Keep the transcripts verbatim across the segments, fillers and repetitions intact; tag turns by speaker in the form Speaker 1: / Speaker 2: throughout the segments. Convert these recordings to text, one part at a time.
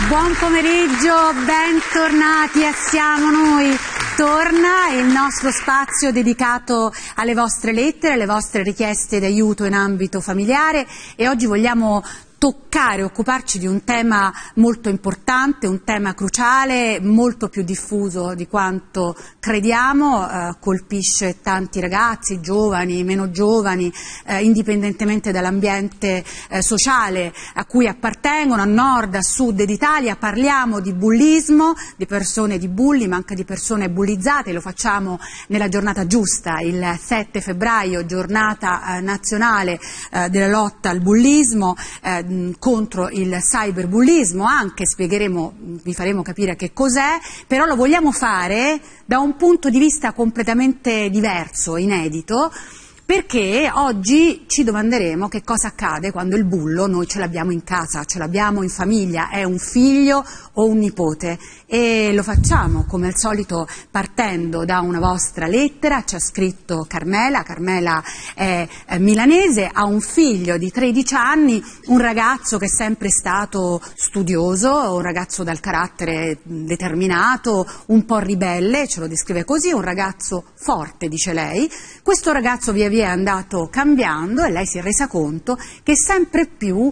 Speaker 1: Buon pomeriggio, bentornati a Siamo Noi. Torna il nostro spazio dedicato alle vostre lettere, alle vostre richieste d'aiuto in ambito familiare e oggi vogliamo toccare, occuparci di un tema molto importante, un tema cruciale, molto più diffuso di quanto crediamo, eh, colpisce tanti ragazzi, giovani, meno giovani, eh, indipendentemente dall'ambiente eh, sociale a cui appartengono, a nord, a sud d'Italia. Parliamo di bullismo, di persone di bulli, ma anche di persone bullizzate. Lo facciamo nella giornata giusta, il sette febbraio, giornata eh, nazionale eh, della lotta al bullismo, eh, contro il cyberbullismo. Anche spiegheremo, vi faremo capire che cos'è, però lo vogliamo fare da un punto di vista completamente diverso, inedito, perché oggi ci domanderemo che cosa accade quando il bullo noi ce l'abbiamo in casa, ce l'abbiamo in famiglia, è un figlio o un nipote, e lo facciamo come al solito partendo da una vostra lettera. Ci ha scritto Carmela, Carmela è milanese, ha un figlio di tredici anni, un ragazzo che è sempre stato studioso, un ragazzo dal carattere determinato, un po' ribelle, ce lo descrive così, un ragazzo forte, dice lei. Questo ragazzo via via è andato cambiando e lei si è resa conto che sempre più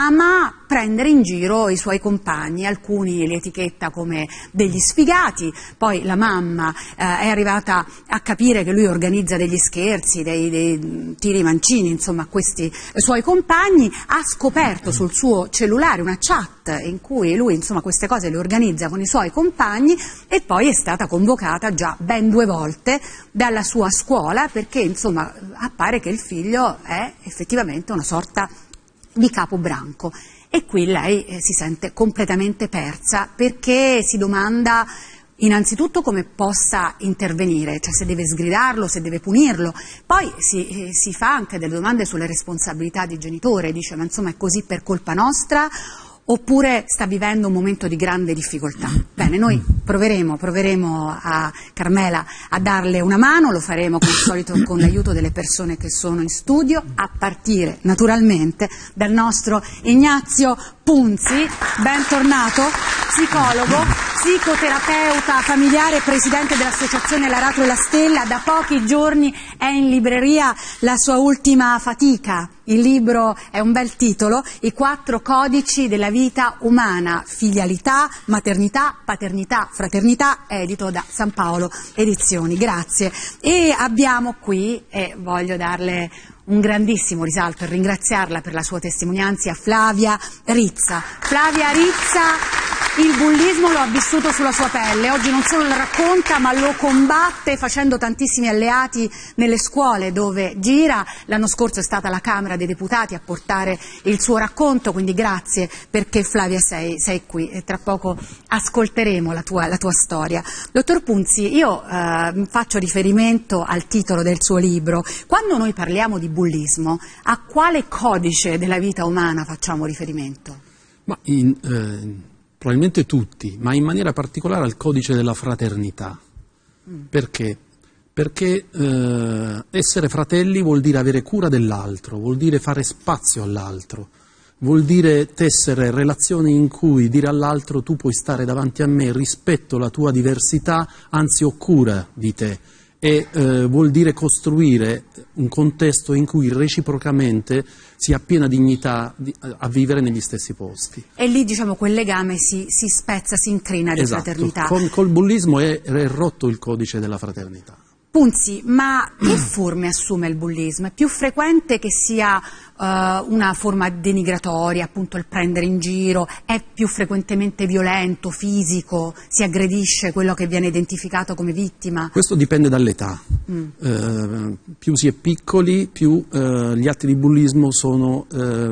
Speaker 1: ama prendere in giro i suoi compagni, alcuni li etichetta come degli sfigati, poi la mamma eh, è arrivata a capire che lui organizza degli scherzi, dei, dei tiri mancini, insomma, a questi suoi compagni, ha scoperto sul suo cellulare una chat in cui lui, insomma, queste cose le organizza con i suoi compagni, e poi è stata convocata già ben due volte dalla sua scuola perché, insomma, appare che il figlio è effettivamente una sorta di capobranco. E qui lei eh, si sente completamente persa perché si domanda innanzitutto come possa intervenire, cioè se deve sgridarlo, se deve punirlo. Poi si, eh, si fa anche delle domande sulle responsabilità di genitore, dice ma insomma è così per colpa nostra oppure sta vivendo un momento di grande difficoltà. Bene, noi proveremo, proveremo a Carmela a darle una mano, lo faremo come al solito con l'aiuto delle persone che sono in studio, a partire naturalmente dal nostro Ignazio Punzi, bentornato, psicologo, psicoterapeuta familiare, presidente dell'associazione L'Aratro e la Stella. Da pochi giorni è in libreria la sua ultima fatica. Il libro è un bel titolo, I quattro codici della vita umana, filialità, maternità, paternità, fraternità, edito da San Paolo Edizioni. Grazie. E abbiamo qui, e voglio darle un grandissimo risalto e ringraziarla per la sua testimonianza, Flavia Rizza. Flavia Rizza il bullismo lo ha vissuto sulla sua pelle, oggi non solo lo racconta ma lo combatte facendo tantissimi alleati nelle scuole dove gira. L'anno scorso è stata la Camera dei Deputati a portare il suo racconto, quindi grazie perché Flavia sei, sei qui e tra poco ascolteremo la tua, la tua storia. Dottor Punzi, io eh, faccio riferimento al titolo del suo libro. Quando noi parliamo di bullismo, a quale codice della vita umana facciamo riferimento?
Speaker 2: Ma in, eh... Probabilmente tutti, ma in maniera particolare al codice della fraternità. Mm. Perché? Perché eh, essere fratelli vuol dire avere cura dell'altro, vuol dire fare spazio all'altro, vuol dire tessere relazioni in cui dire all'altro tu puoi stare davanti a me, rispetto la tua diversità, anzi ho cura di te. E eh, vuol dire costruire un contesto in cui reciprocamente si ha piena dignità di, a vivere negli stessi posti.
Speaker 1: E lì, diciamo, quel legame si, si spezza, si incrina di
Speaker 2: esatto.
Speaker 1: fraternità.
Speaker 2: Con, col bullismo è, è rotto il codice della fraternità.
Speaker 1: Punzi, ma che forme assume il bullismo? È più frequente che sia uh, una forma denigratoria, appunto il prendere in giro? È più frequentemente violento, fisico? Si aggredisce quello che viene identificato come vittima?
Speaker 2: Questo dipende dall'età. Mm. Uh, più si è piccoli, più uh, gli atti di bullismo sono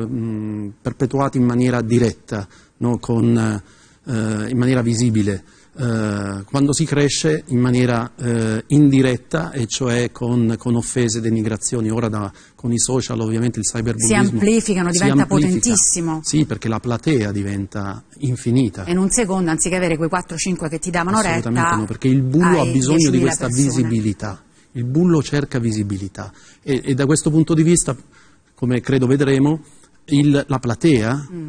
Speaker 2: uh, perpetuati in maniera diretta, no? Con, uh, in maniera visibile. Uh, quando si cresce in maniera uh, indiretta, e cioè con, con offese, denigrazioni. Ora da, con i social ovviamente il cyberbullismo
Speaker 1: si amplificano, diventa
Speaker 2: si amplifica.
Speaker 1: Potentissimo.
Speaker 2: Sì, perché la platea diventa infinita.
Speaker 1: E in un secondo, anziché avere quei quattro cinque che ti davano retta,
Speaker 2: assolutamente no, perché il bullo ha bisogno di questa
Speaker 1: persone.
Speaker 2: visibilità. Il bullo cerca visibilità e, e da questo punto di vista, come credo vedremo, il, la platea mm.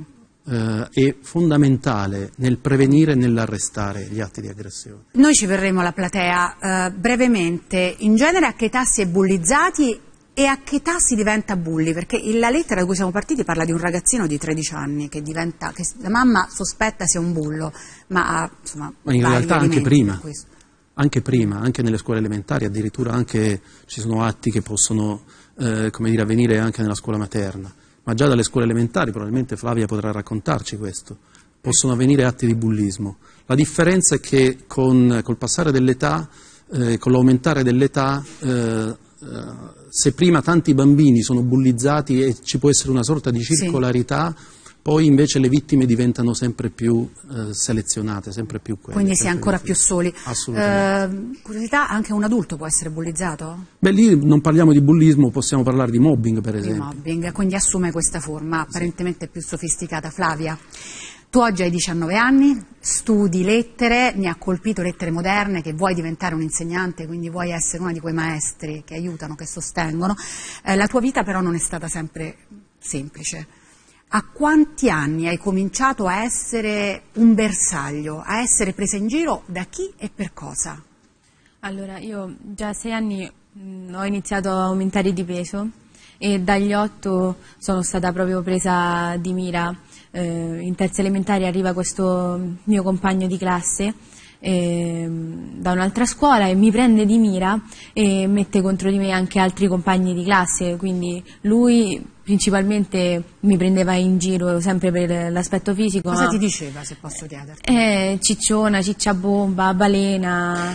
Speaker 2: eh, è fondamentale nel prevenire e nell'arrestare gli atti di aggressione.
Speaker 1: Noi ci verremo alla platea, eh, brevemente, in genere a che età si è bullizzati e a che età si diventa bulli? Perché la lettera da cui siamo partiti parla di un ragazzino di tredici anni che, diventa, che la mamma sospetta sia un bullo, ma ha, insomma,
Speaker 2: ma in realtà anche prima,
Speaker 1: questo.
Speaker 2: anche prima, anche nelle scuole elementari, addirittura anche ci sono atti che possono eh, come dire, avvenire anche nella scuola materna, ma già dalle scuole elementari, probabilmente Flavia potrà raccontarci questo, possono avvenire atti di bullismo. La differenza è che con col passare dell'età, eh, con l'aumentare dell'età, eh, eh, se prima tanti bambini sono bullizzati e ci può essere una sorta di circolarità, sì, poi invece le vittime diventano sempre più eh, selezionate, sempre più quelle.
Speaker 1: Quindi si è ancora più soli.
Speaker 2: Assolutamente.
Speaker 1: Eh, curiosità, anche un adulto può essere bullizzato?
Speaker 2: Beh, lì non parliamo di bullismo, possiamo parlare di mobbing, per esempio.
Speaker 1: Di mobbing, quindi assume questa forma apparentemente più sofisticata. Flavia, tu oggi hai diciannove anni, studi lettere, mi ha colpito lettere moderne, che vuoi diventare un insegnante, quindi vuoi essere uno di quei maestri che aiutano, che sostengono. Eh, la tua vita però non è stata sempre semplice. A quanti anni hai cominciato a essere un bersaglio, a essere presa in giro da chi e per cosa?
Speaker 3: Allora, io già a sei anni mh, ho iniziato a aumentare di peso e dagli otto sono stata proprio presa di mira. Eh, in terza elementare arriva questo mio compagno di classe eh, da un'altra scuola e mi prende di mira e mette contro di me anche altri compagni di classe, quindi lui principalmente mi prendeva in giro sempre per l'aspetto fisico.
Speaker 1: Cosa
Speaker 3: ma...
Speaker 1: ti diceva, se posso chiederti?
Speaker 3: Eh, cicciona, cicciabomba, balena,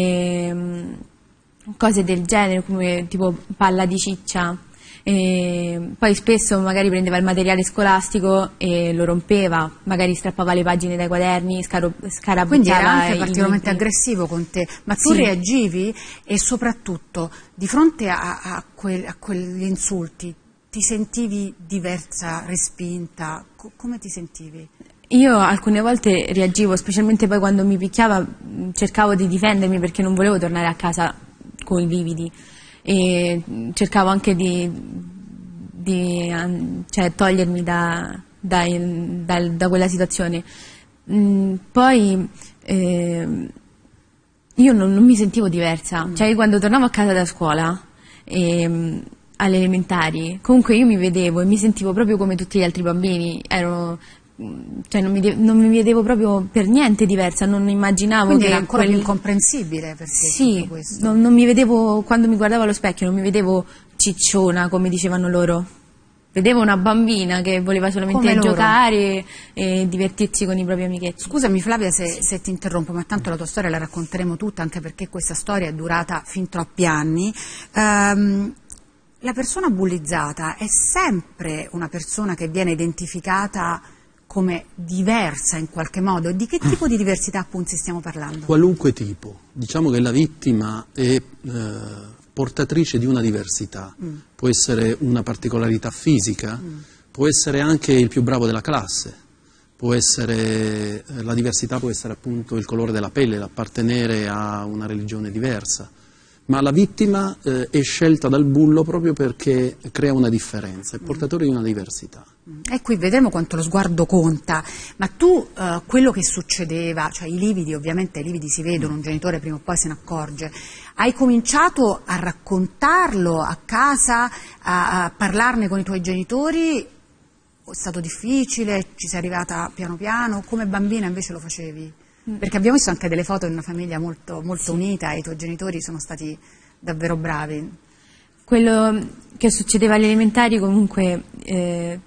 Speaker 3: eh, cose del genere, come tipo palla di ciccia. E poi spesso magari prendeva il materiale scolastico e lo rompeva, magari strappava le pagine dai quaderni, scarabocchiava.
Speaker 1: Quindi era anche
Speaker 3: i
Speaker 1: particolarmente
Speaker 3: libri.
Speaker 1: aggressivo con te, ma tu
Speaker 3: sì.
Speaker 1: reagivi e soprattutto di fronte a, a, quel, a quegli insulti ti sentivi diversa, respinta? Co- come ti sentivi?
Speaker 3: Io alcune volte reagivo, specialmente poi quando mi picchiava, cercavo di difendermi perché non volevo tornare a casa con i lividi. E cercavo anche di, di cioè, togliermi da, da, da, da quella situazione. Mm, poi eh, io non, non mi sentivo diversa, mm. cioè quando tornavo a casa da scuola e, alle elementari, comunque io mi vedevo e mi sentivo proprio come tutti gli altri bambini, ero... Cioè non, mi non mi vedevo proprio per niente diversa, non immaginavo.
Speaker 1: Quindi
Speaker 3: che
Speaker 1: era ancora
Speaker 3: quel...
Speaker 1: più incomprensibile per te
Speaker 3: sì,
Speaker 1: tutto questo.
Speaker 3: Non, non mi vedevo, quando mi guardavo allo specchio non mi vedevo cicciona come dicevano loro, vedevo una bambina che voleva solamente giocare e divertirsi con i propri amichetti.
Speaker 1: Scusami Flavia se, se ti interrompo, ma tanto la tua storia la racconteremo tutta, anche perché questa storia è durata fin troppi anni. Um, la persona bullizzata è sempre una persona che viene identificata come diversa in qualche modo. Di che tipo di diversità appunto stiamo parlando?
Speaker 2: Qualunque tipo. Diciamo che la vittima è eh, portatrice di una diversità. Mm. Può essere una particolarità fisica, mm. può essere anche il più bravo della classe, può essere, eh, la diversità può essere appunto il colore della pelle, l'appartenere a una religione diversa. Ma la vittima eh, è scelta dal bullo proprio perché crea una differenza, è portatore di una diversità.
Speaker 1: E qui vedremo quanto lo sguardo conta, ma tu eh, quello che succedeva, cioè i lividi, ovviamente i lividi si vedono, un genitore prima o poi se ne accorge, hai cominciato a raccontarlo a casa, a, a parlarne con i tuoi genitori? È stato difficile, ci sei arrivata piano piano, come bambina invece lo facevi? Perché abbiamo visto anche delle foto di una famiglia molto, molto sì. unita e i tuoi genitori sono stati davvero bravi.
Speaker 3: Quello che succedeva alle elementari comunque, eh,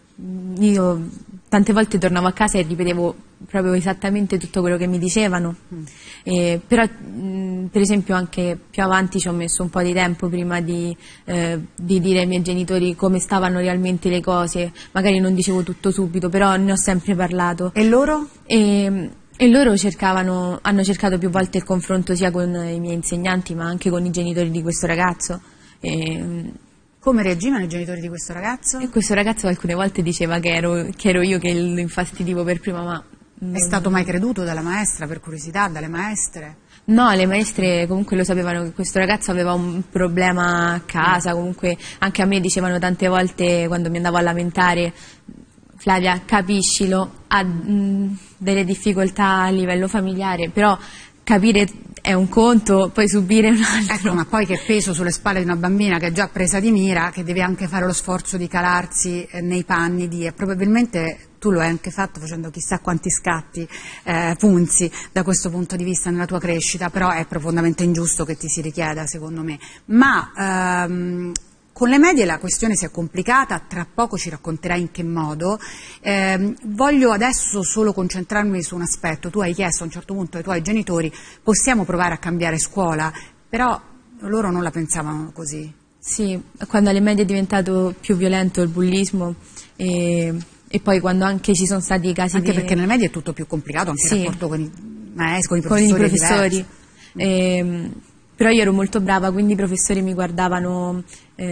Speaker 3: io tante volte tornavo a casa e ripetevo proprio esattamente tutto quello che mi dicevano, mm. eh, però mh, per esempio anche più avanti ci ho messo un po' di tempo prima di, eh, di dire ai miei genitori come stavano realmente le cose, magari non dicevo tutto subito, però ne ho sempre parlato.
Speaker 1: E loro?
Speaker 3: E, E loro cercavano, hanno cercato più volte il confronto sia con i miei insegnanti ma anche con i genitori di questo ragazzo. E,
Speaker 1: come reagivano i genitori di questo ragazzo?
Speaker 3: E questo ragazzo alcune volte diceva che ero, che ero io che lo infastidivo per prima, ma...
Speaker 1: Non... È stato mai creduto dalla maestra, per curiosità, dalle maestre?
Speaker 3: No, le maestre comunque lo sapevano che questo ragazzo aveva un problema a casa, comunque anche a me dicevano tante volte quando mi andavo a lamentare... Flavia, capiscilo, ha mh, delle difficoltà a livello familiare, però capire è un conto, poi subire un altro.
Speaker 1: Ecco, ma poi che peso sulle spalle di una bambina che è già presa di mira, che deve anche fare lo sforzo di calarsi eh, nei panni di, e probabilmente tu lo hai anche fatto facendo chissà quanti scatti eh, punzi da questo punto di vista nella tua crescita, però è profondamente ingiusto che ti si richieda, secondo me. Ma ehm, con le medie la questione si è complicata, tra poco ci racconterai in che modo. Eh, voglio adesso solo concentrarmi su un aspetto. Tu hai chiesto a un certo punto ai tuoi genitori, possiamo provare a cambiare scuola, però loro non la pensavano così.
Speaker 3: Sì, quando alle medie è diventato più violento il bullismo e, e poi quando anche ci sono stati i casi
Speaker 1: anche
Speaker 3: di...
Speaker 1: perché nelle medie è tutto più complicato, anche
Speaker 3: sì,
Speaker 1: il rapporto con i maestri, con i
Speaker 3: con i
Speaker 1: professori.
Speaker 3: professori. E, però io ero molto brava, quindi i professori mi guardavano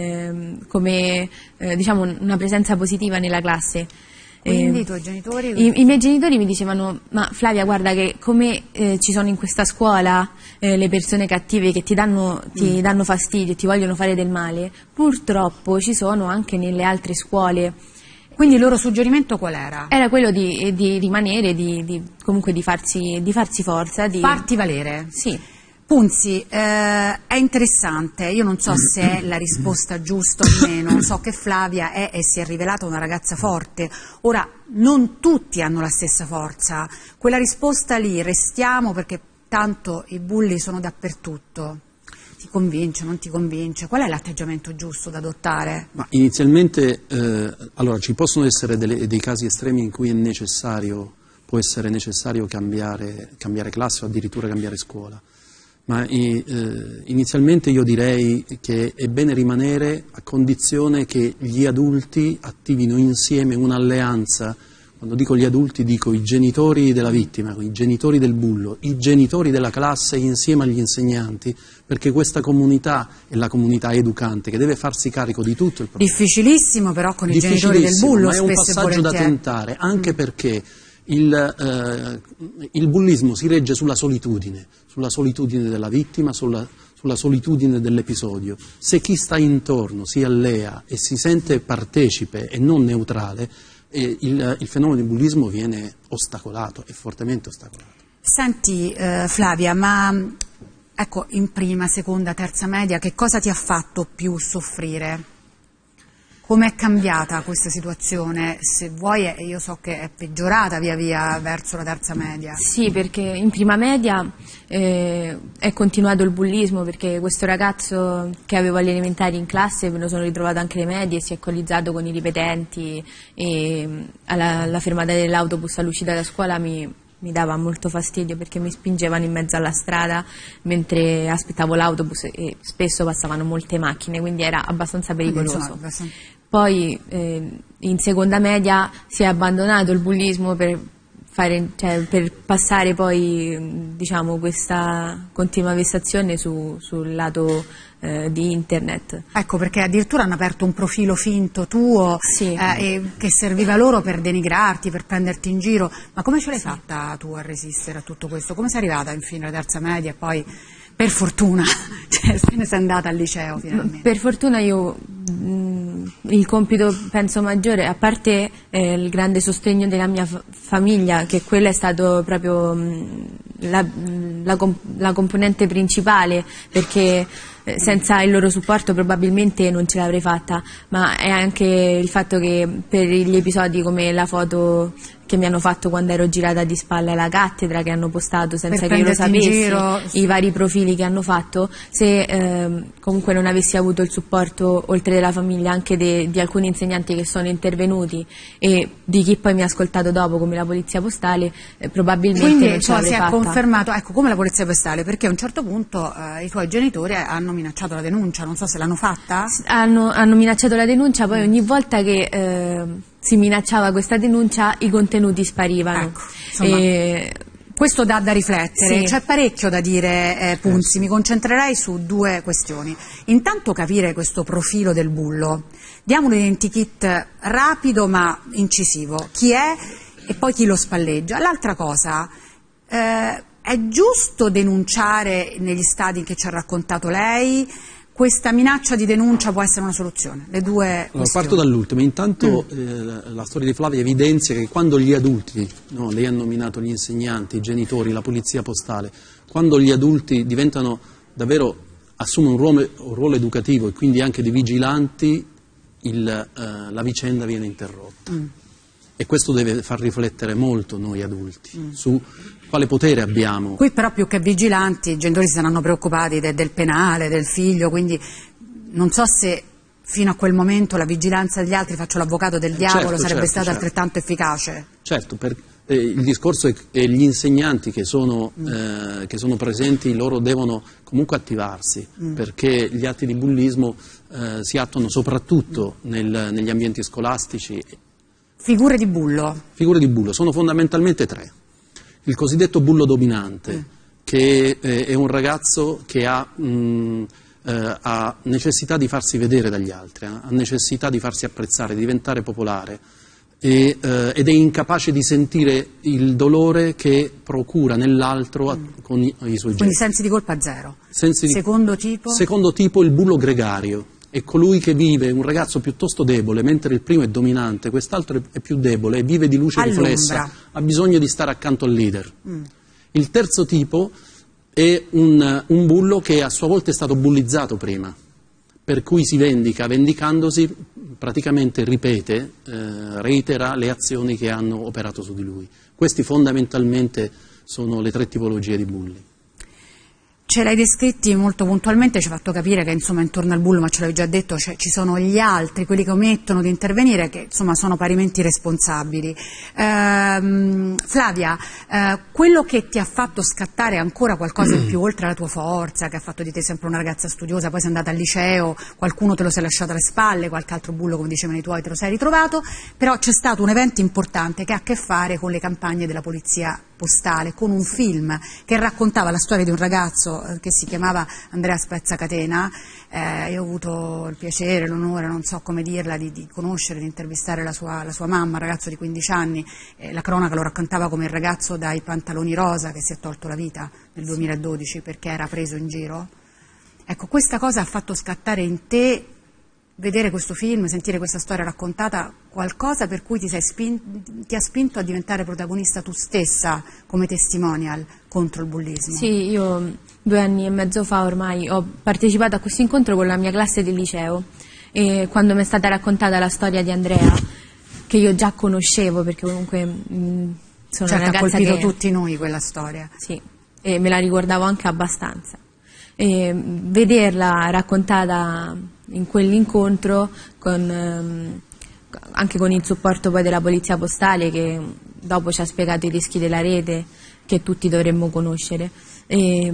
Speaker 3: eh, come eh, diciamo una presenza positiva nella classe.
Speaker 1: Quindi
Speaker 3: eh,
Speaker 1: i tuoi genitori?
Speaker 3: I, I miei genitori mi dicevano, ma Flavia, guarda che come eh, ci sono in questa scuola eh, le persone cattive che ti danno, ti mm. danno fastidio e ti vogliono fare del male, purtroppo ci sono anche nelle altre scuole.
Speaker 1: Quindi il loro suggerimento qual era?
Speaker 3: Era quello di, di rimanere, di, di, comunque di farsi, di farsi forza. Di...
Speaker 1: Farti valere?
Speaker 3: Sì.
Speaker 1: Punzi, eh, è interessante, io non so se è la risposta giusta o meno, so che Flavia è e si è rivelata una ragazza forte, ora non tutti hanno la stessa forza, quella risposta lì, restiamo perché tanto i bulli sono dappertutto, ti convince, non ti convince, qual è l'atteggiamento giusto da adottare?
Speaker 2: Ma inizialmente, eh, allora ci possono essere delle, dei casi estremi in cui è necessario, può essere necessario cambiare, cambiare classe o addirittura cambiare scuola. Ma eh, inizialmente io direi che è bene rimanere a condizione che gli adulti attivino insieme un'alleanza. Quando dico gli adulti dico i genitori della vittima, i genitori del bullo, i genitori della classe insieme agli insegnanti, perché questa comunità è la comunità educante che deve farsi carico di tutto il processo.
Speaker 1: Difficilissimo però con i genitori del bullo,
Speaker 2: ma è un passaggio da tentare, anche mm. perché il, eh, il bullismo si regge sulla solitudine, sulla solitudine della vittima, sulla, sulla solitudine dell'episodio. Se chi sta intorno si allea e si sente partecipe e non neutrale, eh, il, il fenomeno del bullismo viene ostacolato, è fortemente ostacolato.
Speaker 1: Senti eh, Flavia, ma ecco, in prima, seconda, terza media, che cosa ti ha fatto più soffrire? Come è cambiata questa situazione? Se vuoi, io so che è peggiorata via via verso la terza media.
Speaker 3: Sì, perché in prima media eh, è continuato il bullismo, perché questo ragazzo che avevo agli elementari in classe me lo sono ritrovato anche alle medie, si è colizzato con i ripetenti e alla, alla fermata dell'autobus all'uscita da scuola mi... mi dava molto fastidio perché mi spingevano in mezzo alla strada mentre aspettavo l'autobus e spesso passavano molte macchine, quindi era abbastanza pericoloso. Insomma, abbastanza... Poi eh, in seconda media si è abbandonato il bullismo per, fare, cioè, per passare poi diciamo, questa continua vessazione su, sul lato eh, di internet.
Speaker 1: Ecco, perché addirittura hanno aperto un profilo finto tuo
Speaker 3: sì.
Speaker 1: eh, e che serviva loro per denigrarti, per prenderti in giro, ma come ce l'hai sì. fatta tu a resistere a tutto questo? Come sei arrivata infine alla terza media e poi per fortuna cioè, se ne sei andata al liceo finalmente?
Speaker 3: Per fortuna io mh, il compito penso maggiore, a parte eh, il grande sostegno della mia famiglia, che quello è stato proprio mh, la, la, comp la componente principale, perché eh, senza il loro supporto probabilmente non ce l'avrei fatta, ma è anche il fatto che per gli episodi come la foto che mi hanno fatto quando ero girata di spalle alla cattedra, che hanno postato senza che io lo sapessi, i vari profili che hanno fatto, se eh, comunque non avessi avuto il supporto oltre della famiglia anche de, di alcuni insegnanti che sono intervenuti e di chi poi mi ha ascoltato dopo come la polizia postale, eh, probabilmente
Speaker 1: quindi
Speaker 3: non ce l'avrei
Speaker 1: fatta.
Speaker 3: Quindi
Speaker 1: si è confermato, ecco, come la polizia postale, perché a un certo punto eh, i tuoi genitori hanno minacciato la denuncia, non so se l'hanno fatta?
Speaker 3: Hanno, hanno minacciato la denuncia, poi ogni volta che eh, si minacciava questa denuncia i contenuti sparivano.
Speaker 1: Ecco, insomma, e... questo dà da riflettere, sì. C'è parecchio da dire, eh, Punzi, mi concentrerei su due questioni. Intanto capire questo profilo del bullo, diamo un identikit rapido ma incisivo, chi è e poi chi lo spalleggia. L'altra cosa, eh, è giusto denunciare negli stadi che ci ha raccontato lei? questa minaccia di denuncia può essere una soluzione? Le due
Speaker 2: allora, parto dall'ultimo. Intanto mm. eh, la storia di Flavia evidenzia che quando gli adulti, no, lei ha nominato gli insegnanti, i genitori, la polizia postale, quando gli adulti diventano davvero, assumono un ruolo, un ruolo educativo e quindi anche di vigilanti, il, eh, la vicenda viene interrotta. Mm. E questo deve far riflettere molto noi adulti mm. su quale potere abbiamo.
Speaker 1: Qui però più che vigilanti i genitori si saranno preoccupati de, del penale, del figlio, quindi non so se fino a quel momento la vigilanza degli altri, faccio l'avvocato del diavolo,
Speaker 2: certo,
Speaker 1: sarebbe
Speaker 2: certo,
Speaker 1: stata
Speaker 2: certo.
Speaker 1: altrettanto efficace.
Speaker 2: Certo, per, eh, il discorso è che gli insegnanti che sono, mm. eh, che sono presenti, loro devono comunque attivarsi, mm. perché gli atti di bullismo eh, si attuano soprattutto mm. nel, negli ambienti scolastici.
Speaker 1: Figure di bullo?
Speaker 2: Figure di bullo, sono fondamentalmente tre. Il cosiddetto bullo dominante, mm. che eh, è un ragazzo che ha, mh, eh, ha necessità di farsi vedere dagli altri, eh, ha necessità di farsi apprezzare, di diventare popolare e, eh, ed è incapace di sentire il dolore che procura nell'altro mm. con i, i suoi gesti.
Speaker 1: Quindi sensi di colpa zero.
Speaker 2: Sensi di...
Speaker 1: Secondo tipo?
Speaker 2: Secondo tipo il bullo gregario. È colui che vive, un ragazzo piuttosto debole, mentre il primo è dominante, quest'altro è più debole e vive di luce riflessa, ha bisogno di stare accanto al leader. Mm. Il terzo tipo è un, un bullo che a sua volta è stato bullizzato prima, per cui si vendica, vendicandosi praticamente ripete, eh, reitera le azioni che hanno operato su di lui. Questi fondamentalmente sono le tre tipologie di bulli.
Speaker 1: Ce l'hai descritti molto puntualmente, ci hai fatto capire che insomma intorno al bullo, ma ce l'avevi già detto, cioè, ci sono gli altri, quelli che omettono di intervenire, che insomma sono parimenti responsabili. Ehm, Flavia, eh, quello che ti ha fatto scattare ancora qualcosa in più, oltre alla tua forza, che ha fatto di te sempre una ragazza studiosa, poi sei andata al liceo, qualcuno te lo sei lasciato alle spalle, qualche altro bullo, come dicevano i tuoi, te lo sei ritrovato, però c'è stato un evento importante che ha a che fare con le campagne della polizia postale, con un film che raccontava la storia di un ragazzo eh, che si chiamava Andrea Spezzacatena. Eh, io ho avuto il piacere, l'onore, non so come dirla, di, di conoscere, di intervistare la sua, la sua mamma, un ragazzo di quindici anni. Eh, la cronaca lo raccontava come il ragazzo dai pantaloni rosa che si è tolto la vita nel duemiladodici perché era preso in giro. Ecco, questa cosa ha fatto scattare in te, vedere questo film, sentire questa storia raccontata, qualcosa per cui ti, sei spin- ti ha spinto a diventare protagonista tu stessa come testimonial contro il bullismo?
Speaker 3: Sì, io due anni e mezzo fa ormai ho partecipato a questo incontro con la mia classe del liceo e quando mi è stata raccontata la storia di Andrea, che io già conoscevo perché comunque mh, sono
Speaker 1: certo,
Speaker 3: una ragazza
Speaker 1: ha colpito
Speaker 3: che...
Speaker 1: tutti noi quella storia.
Speaker 3: Sì, e me la ricordavo anche abbastanza. E vederla raccontata in quell'incontro con, ehm, anche con il supporto poi della polizia postale che dopo ci ha spiegato i rischi della rete che tutti dovremmo conoscere e,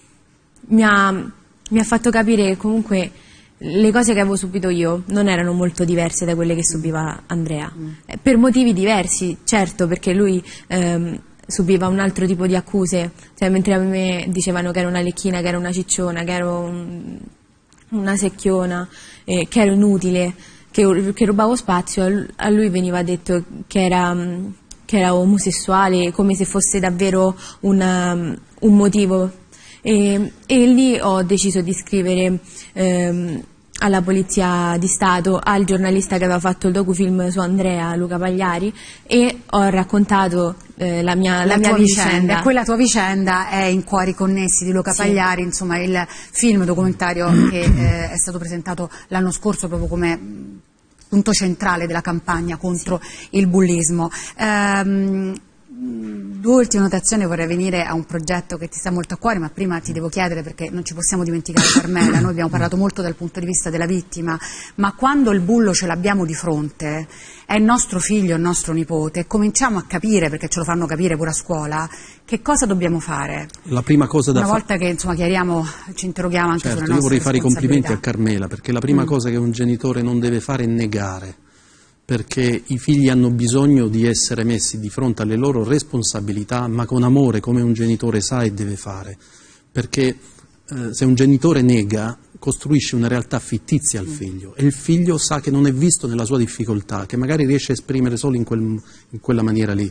Speaker 3: mi, ha, mi ha fatto capire che comunque le cose che avevo subito io non erano molto diverse da quelle che subiva Andrea mm. eh, per motivi diversi, certo, perché lui ehm, subiva un altro tipo di accuse, cioè, mentre a me dicevano che ero una lecchina, che ero una cicciona, che ero un, una secchiona, eh, che ero inutile, che, che rubavo spazio, a lui veniva detto che era, che era omosessuale, come se fosse davvero una, un motivo. E, e lì ho deciso di scrivere ehm, alla Polizia di Stato, al giornalista che aveva fatto il docufilm su Andrea, Luca Pagliari, e ho raccontato eh, la mia, la
Speaker 1: la
Speaker 3: mia
Speaker 1: tua vicenda.
Speaker 3: vicenda.
Speaker 1: E quella tua vicenda è in Cuori connessi di Luca
Speaker 3: sì.
Speaker 1: Pagliari, insomma il film documentario che eh, è stato presentato l'anno scorso proprio come punto centrale della campagna contro sì. il bullismo. Ehm, Due ultime notazioni, vorrei venire a un progetto che ti sta molto a cuore, ma prima ti devo chiedere, perché non ci possiamo dimenticare Carmela, noi abbiamo parlato molto dal punto di vista della vittima, ma quando il bullo ce l'abbiamo di fronte, è il nostro figlio, il nostro nipote, e cominciamo a capire, perché ce lo fanno capire pure a scuola, che cosa dobbiamo fare.
Speaker 2: La prima cosa da
Speaker 1: Una volta che insomma chiariamo, ci interroghiamo anche
Speaker 2: certo,
Speaker 1: sulle nostre
Speaker 2: io vorrei fare i complimenti a
Speaker 1: responsabilità.
Speaker 2: Carmela, perché la prima mm. cosa che un genitore non deve fare è negare, perché i figli hanno bisogno di essere messi di fronte alle loro responsabilità, ma con amore, come un genitore sa e deve fare, perché eh, se un genitore nega, costruisce una realtà fittizia al figlio, e il figlio sa che non è visto nella sua difficoltà, che magari riesce a esprimere solo in, quel, in quella maniera lì.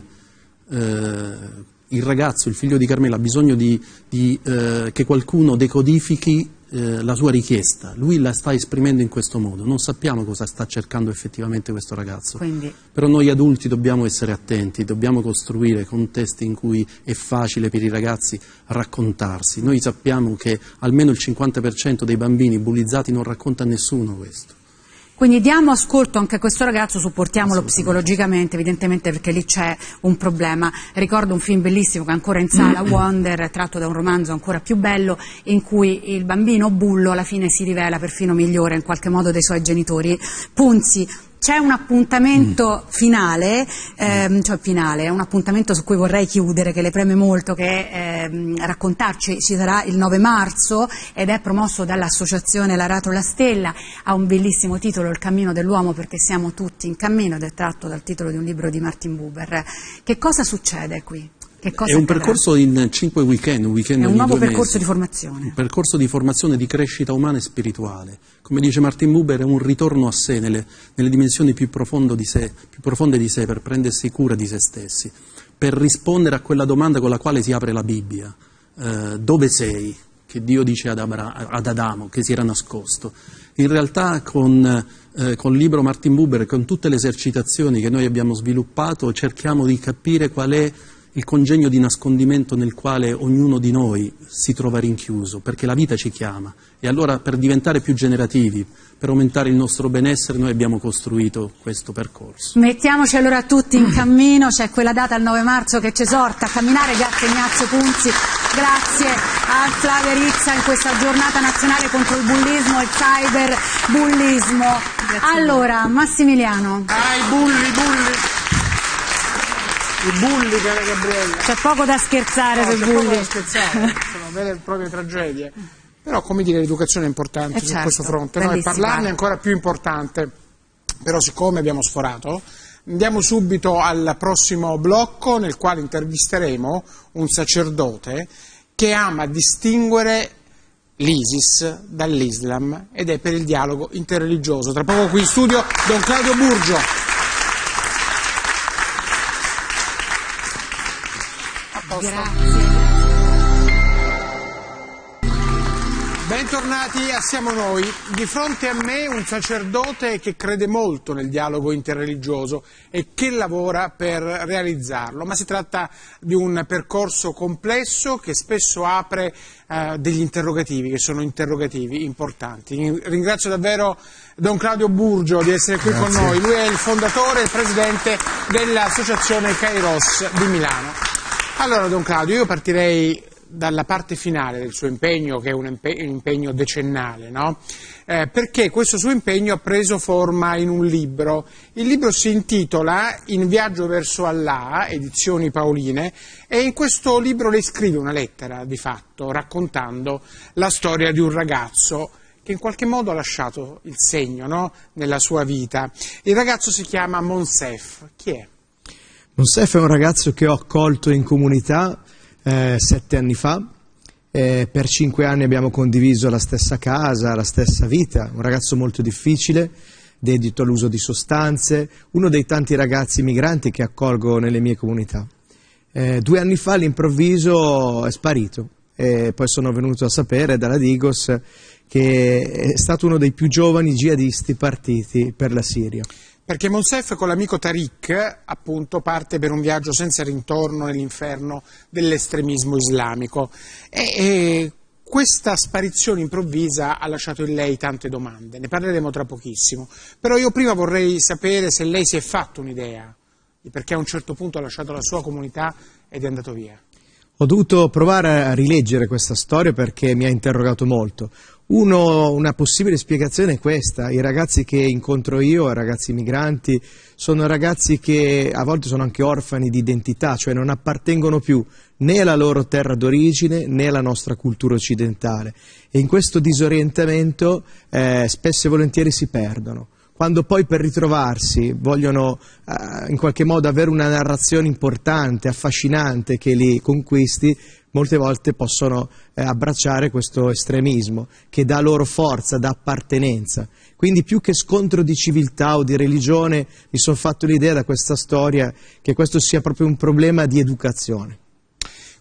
Speaker 2: Eh, il ragazzo, il figlio di Carmela, ha bisogno di, di, eh, che qualcuno decodifichi eh, la sua richiesta, lui la sta esprimendo in questo modo, non sappiamo cosa sta cercando effettivamente questo ragazzo.
Speaker 1: Quindi...
Speaker 2: Però noi adulti dobbiamo essere attenti, dobbiamo costruire contesti in cui è facile per i ragazzi raccontarsi. Noi sappiamo che almeno il cinquanta per cento dei bambini bullizzati non racconta a nessuno questo.
Speaker 1: Quindi diamo ascolto anche a questo ragazzo, supportiamolo psicologicamente, evidentemente, perché lì c'è un problema. Ricordo un film bellissimo che è ancora in sala, Wonder, tratto da un romanzo ancora più bello, in cui il bambino bullo alla fine si rivela perfino migliore in qualche modo dei suoi genitori. Punzi, c'è un appuntamento finale, ehm, cioè finale, è un appuntamento su cui vorrei chiudere, che le preme molto, che ehm, raccontarci, ci sarà il nove marzo ed è promosso dall'associazione L'Aratro La Stella, ha un bellissimo titolo, Il cammino dell'uomo, perché siamo tutti in cammino, ed è tratto dal titolo di un libro di Martin Buber. Che cosa succede qui? Che cosa
Speaker 2: è un
Speaker 1: accadrà?
Speaker 2: percorso in cinque weekend, un weekend
Speaker 1: è un
Speaker 2: ogni
Speaker 1: nuovo
Speaker 2: due
Speaker 1: percorso
Speaker 2: mesi.
Speaker 1: di formazione.
Speaker 2: Un percorso di formazione, di crescita umana e spirituale. Come dice Martin Buber, è un ritorno a sé nelle, nelle dimensioni più, profondo di sé, più profonde di sé, per prendersi cura di se stessi, per rispondere a quella domanda con la quale si apre la Bibbia. Eh, dove sei? Che Dio dice ad, Abra, ad Adamo, che si era nascosto. In realtà con, eh, con il libro Martin Buber, con tutte le esercitazioni che noi abbiamo sviluppato, cerchiamo di capire qual è il congegno di nascondimento nel quale ognuno di noi si trova rinchiuso, perché la vita ci chiama. E allora, per diventare più generativi, per aumentare il nostro benessere, noi abbiamo costruito questo percorso.
Speaker 1: Mettiamoci allora tutti in cammino, c'è quella data il nove marzo che ci esorta a camminare. Grazie Ignazio Punzi, grazie a Flavia Rizza in questa giornata nazionale contro il bullismo e il cyberbullismo. Allora, Massimiliano.
Speaker 4: Ah, i bulli, bulli. I bulli, cara Gabriella.
Speaker 1: C'è poco da scherzare
Speaker 4: no,
Speaker 1: sui
Speaker 4: c'è
Speaker 1: bulli.
Speaker 4: poco da scherzare, sono vere e proprie tragedie. Però, come dire, l'educazione è importante
Speaker 1: eh
Speaker 4: su
Speaker 1: certo,
Speaker 4: questo fronte, no? E parlarne è ancora più importante. Però, siccome abbiamo sforato, andiamo subito al prossimo blocco, nel quale intervisteremo un sacerdote che ama distinguere l'ISIS dall'Islam ed è per il dialogo interreligioso. Tra poco qui in studio Don Claudio Burgio.
Speaker 1: Grazie.
Speaker 4: Bentornati a Siamo Noi. Di fronte a me un sacerdote che crede molto nel dialogo interreligioso e che lavora per realizzarlo, ma si tratta di un percorso complesso che spesso apre eh, degli interrogativi, che sono interrogativi importanti. Ringrazio davvero Don Claudio Burgio di essere qui Grazie. Con noi. Lui è il fondatore e il presidente dell'associazione Kairos di Milano. Allora, Don Claudio, io partirei dalla parte finale del suo impegno, che è un impegno decennale, no? Eh, perché questo suo impegno ha preso forma in un libro. Il libro si intitola In viaggio verso Allah, edizioni Paoline, e in questo libro lei scrive una lettera, di fatto, raccontando la storia di un ragazzo che in qualche modo ha lasciato il segno, no? Nella sua vita. Il ragazzo si chiama Monsef. Chi è?
Speaker 5: Monsef è un ragazzo che ho accolto in comunità eh, sette anni fa, eh, per cinque anni abbiamo condiviso la stessa casa, la stessa vita, un ragazzo molto difficile, dedito all'uso di sostanze, uno dei tanti ragazzi migranti che accolgo nelle mie comunità. Eh, due anni fa all'improvviso è sparito e poi sono venuto a sapere dalla Digos che è stato uno dei più giovani jihadisti partiti per la Siria.
Speaker 4: Perché Monsef con l'amico Tariq appunto parte per un viaggio senza ritorno nell'inferno dell'estremismo islamico e, e questa sparizione improvvisa ha lasciato in lei tante domande, ne parleremo tra pochissimo, però io prima vorrei sapere se lei si è fatto un'idea di perché a un certo punto ha lasciato la sua comunità ed è andato via.
Speaker 5: Ho dovuto provare a rileggere questa storia perché mi ha interrogato molto. Uno, una possibile spiegazione è questa: i ragazzi che incontro io, i ragazzi migranti, sono ragazzi che a volte sono anche orfani di identità, cioè non appartengono più né alla loro terra d'origine né alla nostra cultura occidentale e in questo disorientamento eh, spesso e volentieri si perdono. Quando poi per ritrovarsi vogliono eh, in qualche modo avere una narrazione importante, affascinante che li conquisti, molte volte possono eh, abbracciare questo estremismo che dà loro forza, dà appartenenza. Quindi più che scontro di civiltà o di religione mi sono fatto l'idea da questa storia che questo sia proprio un problema di educazione.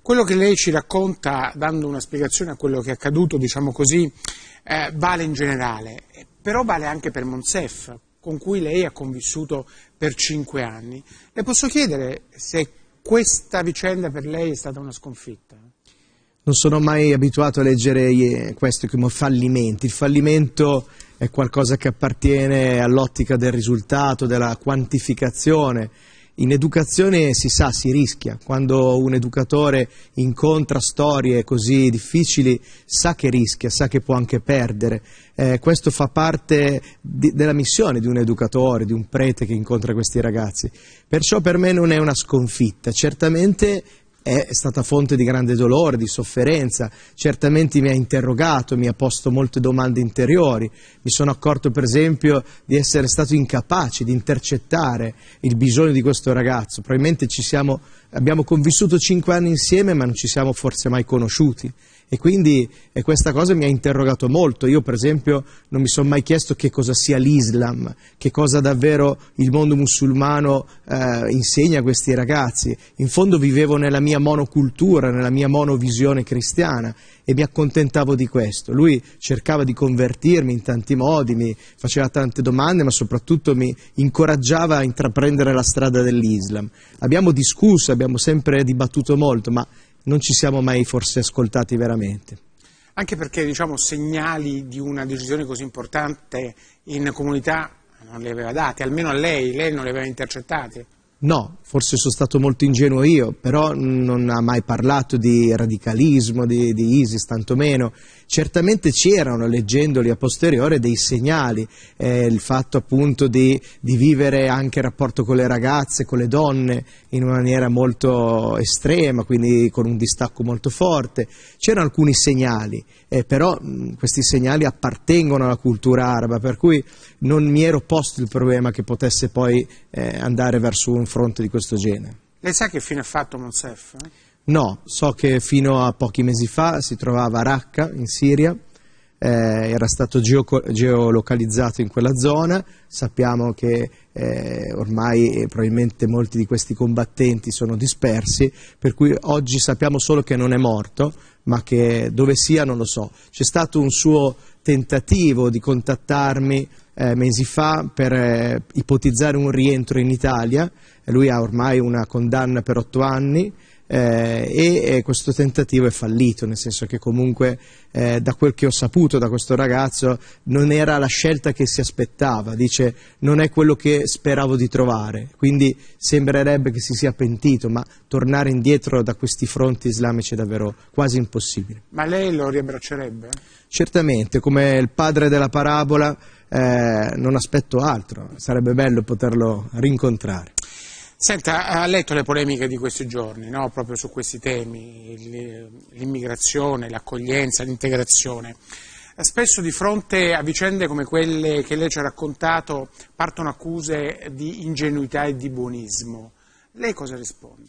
Speaker 4: Quello che lei ci racconta, dando una spiegazione a quello che è accaduto, diciamo così, eh, vale in generale, però vale anche per Monsef, con cui lei ha convissuto per cinque anni. Le posso chiedere se questa vicenda per lei è stata una sconfitta?
Speaker 5: Non sono mai abituato a leggere questo come fallimenti. Il fallimento è qualcosa che appartiene all'ottica del risultato, della quantificazione. In educazione si sa, si rischia. Quando un educatore incontra storie così difficili sa che rischia, sa che può anche perdere. Eh, questo fa parte di, della missione di un educatore, di un prete che incontra questi ragazzi. Perciò per me non è una sconfitta, certamente è stata fonte di grande dolore, di sofferenza, certamente mi ha interrogato, mi ha posto molte domande interiori, mi sono accorto per esempio di essere stato incapace di intercettare il bisogno di questo ragazzo, probabilmente ci siamo, abbiamo convissuto cinque anni insieme ma non ci siamo forse mai conosciuti. E quindi e questa cosa mi ha interrogato molto. Io per esempio non mi sono mai chiesto che cosa sia l'Islam, che cosa davvero il mondo musulmano eh, insegna a questi ragazzi. In fondo vivevo nella mia monocultura, nella mia monovisione cristiana e mi accontentavo di questo. Lui cercava di convertirmi in tanti modi, mi faceva tante domande ma soprattutto mi incoraggiava a intraprendere la strada dell'Islam. Abbiamo discusso, abbiamo sempre dibattuto molto ma non ci siamo mai forse ascoltati veramente.
Speaker 4: Anche perché, diciamo, segnali di una decisione così importante in comunità non li aveva dati, almeno a lei, lei non li aveva intercettati.
Speaker 5: No, forse sono stato molto ingenuo io, però non ha mai parlato di radicalismo, di, di ISIS, tantomeno. Certamente c'erano, leggendoli a posteriore, dei segnali, eh, il fatto appunto di, di vivere anche il rapporto con le ragazze, con le donne, in una maniera molto estrema, quindi con un distacco molto forte. C'erano alcuni segnali, eh, però mh, questi segnali appartengono alla cultura araba, per cui non mi ero posto il problema che potesse poi eh, andare verso un fronte di questo genere.
Speaker 4: Lei sa che fine ha fatto Monsef? Eh?
Speaker 5: No, so che fino a pochi mesi fa si trovava a Raqqa, in Siria, eh, era stato geo geolocalizzato in quella zona, sappiamo che eh, ormai eh, probabilmente molti di questi combattenti sono dispersi, per cui oggi sappiamo solo che non è morto, ma che dove sia non lo so. C'è stato un suo tentativo di contattarmi eh, mesi fa per eh, ipotizzare un rientro in Italia, lui ha ormai una condanna per otto anni, Eh, e, e questo tentativo è fallito, nel senso che comunque eh, da quel che ho saputo da questo ragazzo non era la scelta che si aspettava, dice non è quello che speravo di trovare, quindi sembrerebbe che si sia pentito, ma tornare indietro da questi fronti islamici è davvero quasi impossibile.
Speaker 4: Ma lei lo riabbraccerebbe?
Speaker 5: Certamente, come il padre della parabola eh, non aspetto altro, sarebbe bello poterlo rincontrare.
Speaker 4: Senta, ha letto le polemiche di questi giorni, no? Proprio su questi temi, l'immigrazione, l'accoglienza, l'integrazione. Spesso di fronte a vicende come quelle che lei ci ha raccontato partono accuse di ingenuità e di buonismo. Lei cosa risponde?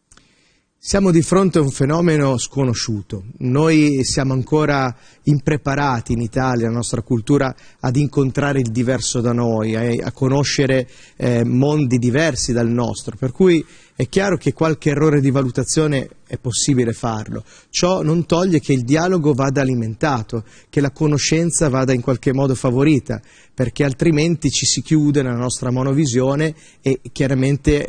Speaker 5: Siamo di fronte a un fenomeno sconosciuto, noi siamo ancora impreparati in Italia, la nostra cultura, ad incontrare il diverso da noi, a, a conoscere eh, mondi diversi dal nostro, per cui è chiaro che qualche errore di valutazione è possibile farlo. Ciò non toglie che il dialogo vada alimentato, che la conoscenza vada in qualche modo favorita, perché altrimenti ci si chiude nella nostra monovisione e chiaramente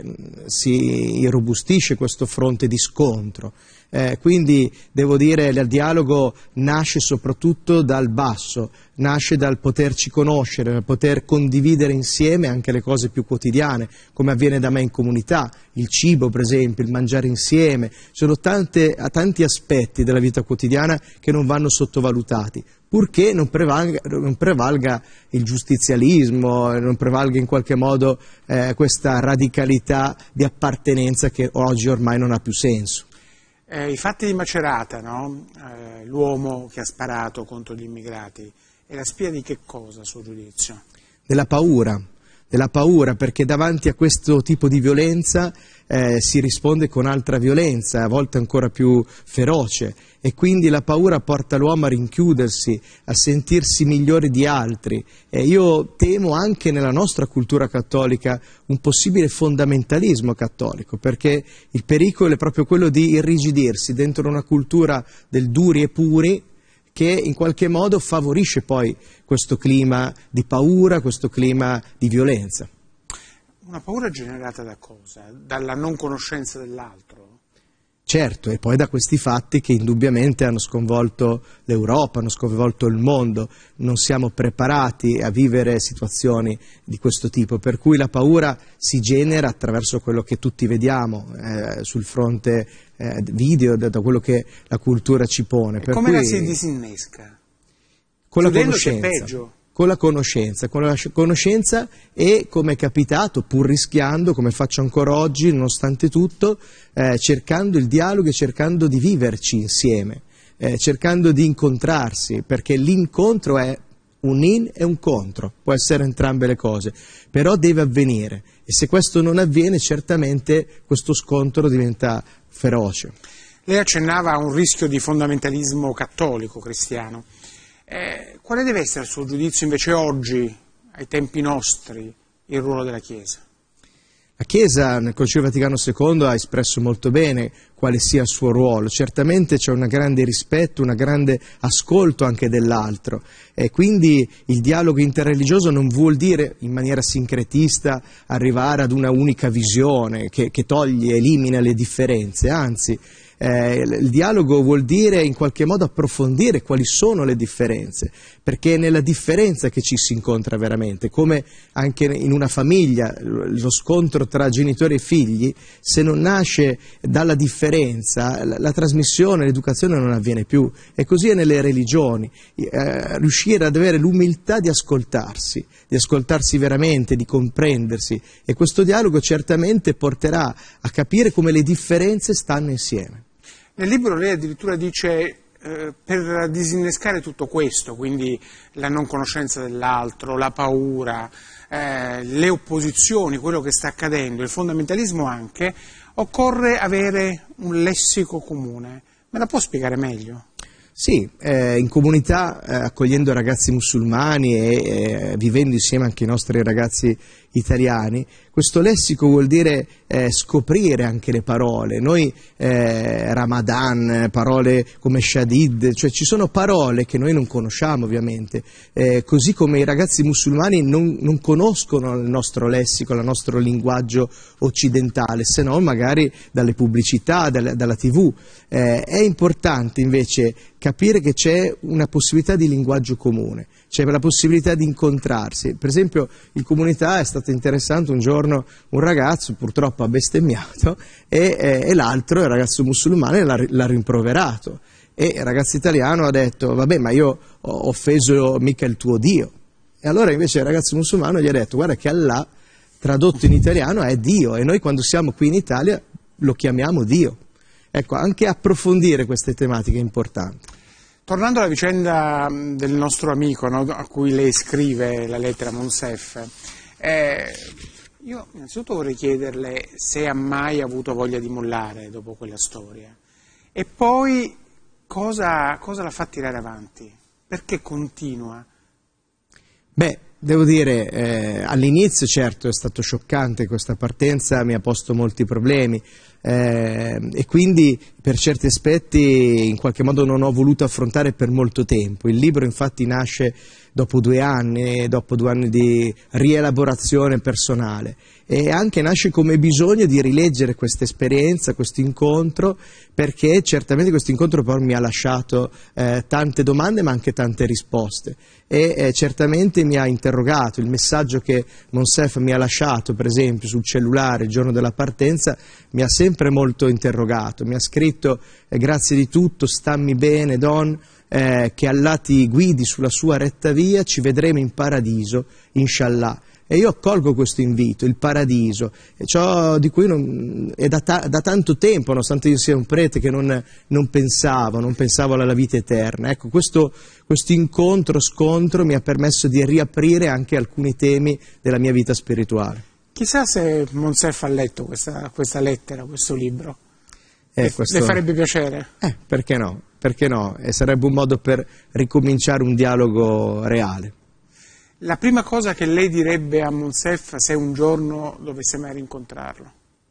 Speaker 5: si irrobustisce questo fronte di scontro. Eh, quindi devo dire che il dialogo nasce soprattutto dal basso, nasce dal poterci conoscere, dal poter condividere insieme anche le cose più quotidiane, come avviene da me in comunità, il cibo per esempio, il mangiare insieme, sono tante, tanti aspetti della vita quotidiana che non vanno sottovalutati, purché non prevalga, non prevalga il giustizialismo, non prevalga in qualche modo eh, questa radicalità di appartenenza che oggi ormai non ha più senso.
Speaker 4: Eh, I fatti di Macerata, no? eh, l'uomo che ha sparato contro gli immigrati, è la spia di che cosa a suo giudizio?
Speaker 5: Della paura, della paura, perché davanti a questo tipo di violenza eh, si risponde con altra violenza, a volte ancora più feroce, e quindi la paura porta l'uomo a rinchiudersi, a sentirsi migliore di altri. E io temo anche nella nostra cultura cattolica un possibile fondamentalismo cattolico, perché il pericolo è proprio quello di irrigidirsi dentro una cultura del duri e puri, che in qualche modo favorisce poi questo clima di paura, questo clima di violenza.
Speaker 4: Una paura generata da cosa? Dalla non conoscenza dell'altro?
Speaker 5: Certo, e poi da questi fatti che indubbiamente hanno sconvolto l'Europa, hanno sconvolto il mondo. Non siamo preparati a vivere situazioni di questo tipo, per cui la paura si genera attraverso quello che tutti vediamo eh, sul fronte eh, video, da, da quello che la cultura ci pone.
Speaker 4: E come cui, la si disinnesca?
Speaker 5: Con la
Speaker 4: Chiudendosi
Speaker 5: conoscenza.
Speaker 4: È peggio.
Speaker 5: Con la conoscenza, con la conoscenza e, come è capitato, pur rischiando, come faccio ancora oggi, nonostante tutto, eh, cercando il dialogo e cercando di viverci insieme, eh, cercando di incontrarsi, perché l'incontro è un in e un contro, può essere entrambe le cose, però deve avvenire, e se questo non avviene certamente questo scontro diventa feroce.
Speaker 4: Lei accennava a un rischio di fondamentalismo cattolico, cristiano. Eh, quale deve essere a suo giudizio invece oggi, ai tempi nostri, il ruolo della Chiesa?
Speaker 5: La Chiesa nel Concilio Vaticano secondo ha espresso molto bene quale sia il suo ruolo. Certamente c'è un grande rispetto, un grande ascolto anche dell'altro, e quindi il dialogo interreligioso non vuol dire in maniera sincretista arrivare ad una unica visione che, che toglie, elimina le differenze, anzi Eh, il dialogo vuol dire in qualche modo approfondire quali sono le differenze, perché è nella differenza che ci si incontra veramente, come anche in una famiglia lo scontro tra genitori e figli, se non nasce dalla differenza la, la trasmissione, l'educazione non avviene più, e così è nelle religioni, eh, riuscire ad avere l'umiltà di ascoltarsi, di ascoltarsi veramente, di comprendersi, e questo dialogo certamente porterà a capire come le differenze stanno insieme.
Speaker 4: Nel libro lei addirittura dice eh, per disinnescare tutto questo, quindi la non conoscenza dell'altro, la paura, eh, le opposizioni, quello che sta accadendo, il fondamentalismo anche, occorre avere un lessico comune. Me la può spiegare meglio?
Speaker 5: Sì, eh, in comunità, eh, accogliendo ragazzi musulmani e eh, vivendo insieme anche i nostri ragazzi italiani, questo lessico vuol dire eh, scoprire anche le parole. Noi eh, Ramadan, parole come Shadid, cioè ci sono parole che noi non conosciamo ovviamente, eh, così come i ragazzi musulmani non, non conoscono il nostro lessico, il nostro linguaggio occidentale, se no magari dalle pubblicità, dalla, dalla tivù. Eh, è importante invece capire che c'è una possibilità di linguaggio comune, c'è la possibilità di incontrarsi. Per esempio in comunità è stato interessante un giorno un ragazzo, purtroppo ha bestemmiato, e, e, e l'altro, il ragazzo musulmano, l'ha rimproverato, e il ragazzo italiano ha detto: vabbè, ma io ho offeso mica il tuo Dio. E allora invece il ragazzo musulmano gli ha detto: guarda che Allah, tradotto in italiano, è Dio, e noi quando siamo qui in Italia lo chiamiamo Dio. Ecco, anche approfondire queste tematiche è importante.
Speaker 4: Tornando alla vicenda del nostro amico, no, a cui lei scrive la lettera Monsef, eh, io innanzitutto vorrei chiederle se ha mai avuto voglia di mollare dopo quella storia, e poi cosa, cosa la fa tirare avanti, perché continua?
Speaker 5: Beh, devo dire, eh, all'inizio certo è stato scioccante, questa partenza mi ha posto molti problemi, eh, e quindi per certi aspetti in qualche modo non ho voluto affrontare per molto tempo. Il libro infatti nasce dopo due anni, dopo due anni di rielaborazione personale, e anche nasce come bisogno di rileggere questa esperienza, questo incontro, perché certamente questo incontro poi mi ha lasciato eh, tante domande ma anche tante risposte, e eh, certamente mi ha interrogato. Il messaggio che Monsef mi ha lasciato, per esempio sul cellulare il giorno della partenza, mi ha sempre molto interrogato. Mi ha scritto: eh, grazie di tutto, stammi bene Don, Eh, che Allah ti guidi sulla sua retta via, ci vedremo in paradiso, inshallah. E io accolgo questo invito, il paradiso, e ciò di cui non, è da, ta, da tanto tempo, nonostante io sia un prete, che non, non pensavo, non pensavo alla vita eterna. Ecco, questo, questo incontro, scontro mi ha permesso di riaprire anche alcuni temi della mia vita spirituale.
Speaker 4: Chissà se Monsef ha letto questa, questa lettera, questo libro.
Speaker 5: Eh,
Speaker 4: le,
Speaker 5: questo...
Speaker 4: le farebbe piacere?
Speaker 5: Eh, perché no? Perché no? E sarebbe un modo per ricominciare un dialogo reale.
Speaker 4: La prima cosa che lei direbbe a Monsef se un giorno dovesse mai rincontrarlo?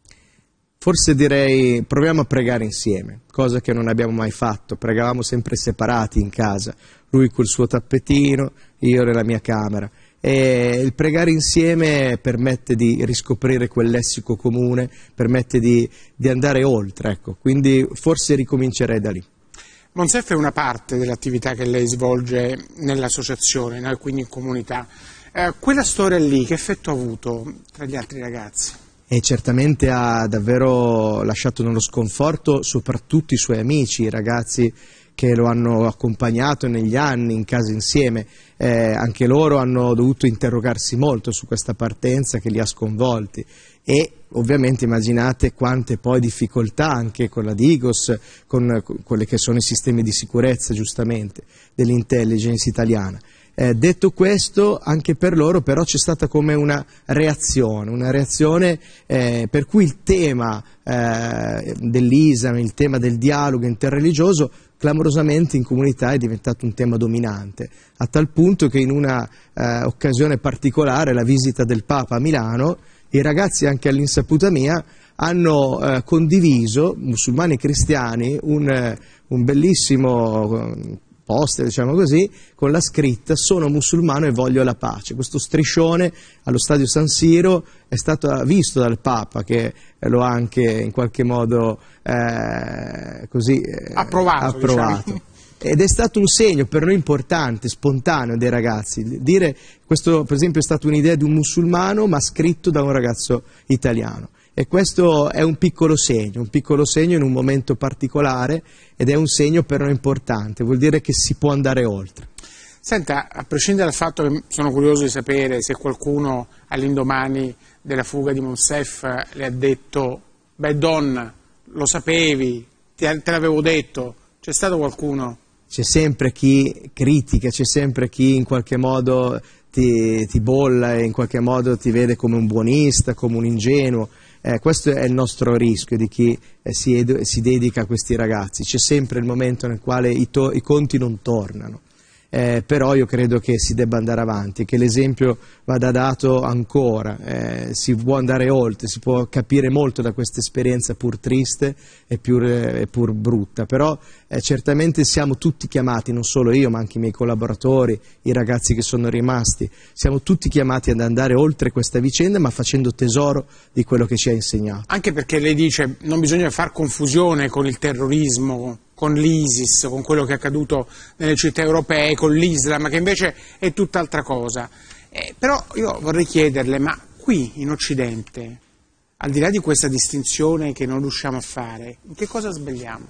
Speaker 5: Forse direi proviamo a pregare insieme, cosa che non abbiamo mai fatto, pregavamo sempre separati in casa, lui col suo tappetino, io nella mia camera. E il pregare insieme permette di riscoprire quel lessico comune, permette di, di andare oltre, ecco. Quindi forse ricomincerei da lì.
Speaker 4: Monsef è una parte dell'attività che lei svolge nell'associazione, quindi in comunità. Eh, quella storia lì, che effetto ha avuto tra gli altri ragazzi?
Speaker 5: E certamente ha davvero lasciato nello sconforto soprattutto i suoi amici, i ragazzi che lo hanno accompagnato negli anni in casa insieme. Eh, anche loro hanno dovuto interrogarsi molto su questa partenza che li ha sconvolti. E ovviamente immaginate quante poi difficoltà anche con la Digos, con, con quelli che sono i sistemi di sicurezza giustamente dell'intelligence italiana. Eh, detto questo, anche per loro però c'è stata come una reazione, una reazione eh, per cui il tema eh, dell'Islam, il tema del dialogo interreligioso clamorosamente in comunità è diventato un tema dominante, a tal punto che in una eh, occasione particolare, la visita del Papa a Milano, i ragazzi anche all'insaputa mia hanno eh, condiviso, musulmani e cristiani, un, eh, un bellissimo poster, diciamo così, con la scritta "Sono musulmano e voglio la pace". Questo striscione allo stadio San Siro è stato visto dal Papa, che lo ha anche in qualche modo eh, così eh,
Speaker 4: approvato.
Speaker 5: approvato.
Speaker 4: Diciamo.
Speaker 5: Ed è stato un segno per noi importante, spontaneo dei ragazzi. Dire, questo per esempio è stata un'idea di un musulmano ma scritto da un ragazzo italiano. E questo è un piccolo segno, un piccolo segno in un momento particolare, ed è un segno per noi importante, vuol dire che si può andare oltre.
Speaker 4: Senta, a prescindere dal fatto che sono curioso di sapere se qualcuno all'indomani della fuga di Monsef le ha detto "beh Don, lo sapevi, te l'avevo detto", c'è stato qualcuno?
Speaker 5: C'è sempre chi critica, c'è sempre chi in qualche modo ti, ti bolla e in qualche modo ti vede come un buonista, come un ingenuo. Eh, questo è il nostro rischio di chi eh, si, si dedica a questi ragazzi. C'è sempre il momento nel quale i, to i conti non tornano. Eh, però io credo che si debba andare avanti, che l'esempio vada dato ancora, eh, si può andare oltre, si può capire molto da questa esperienza pur triste e pur, eh, pur brutta, però eh, certamente siamo tutti chiamati, non solo io ma anche i miei collaboratori, i ragazzi che sono rimasti, siamo tutti chiamati ad andare oltre questa vicenda ma facendo tesoro di quello che ci ha insegnato.
Speaker 4: Anche perché lei dice non bisogna far confusione con il terrorismo, con l'ISIS, con quello che è accaduto nelle città europee, con l'Islam, che invece è tutt'altra cosa. Eh, però io vorrei chiederle, ma qui in Occidente, al di là di questa distinzione che non riusciamo a fare, in che cosa sbagliamo?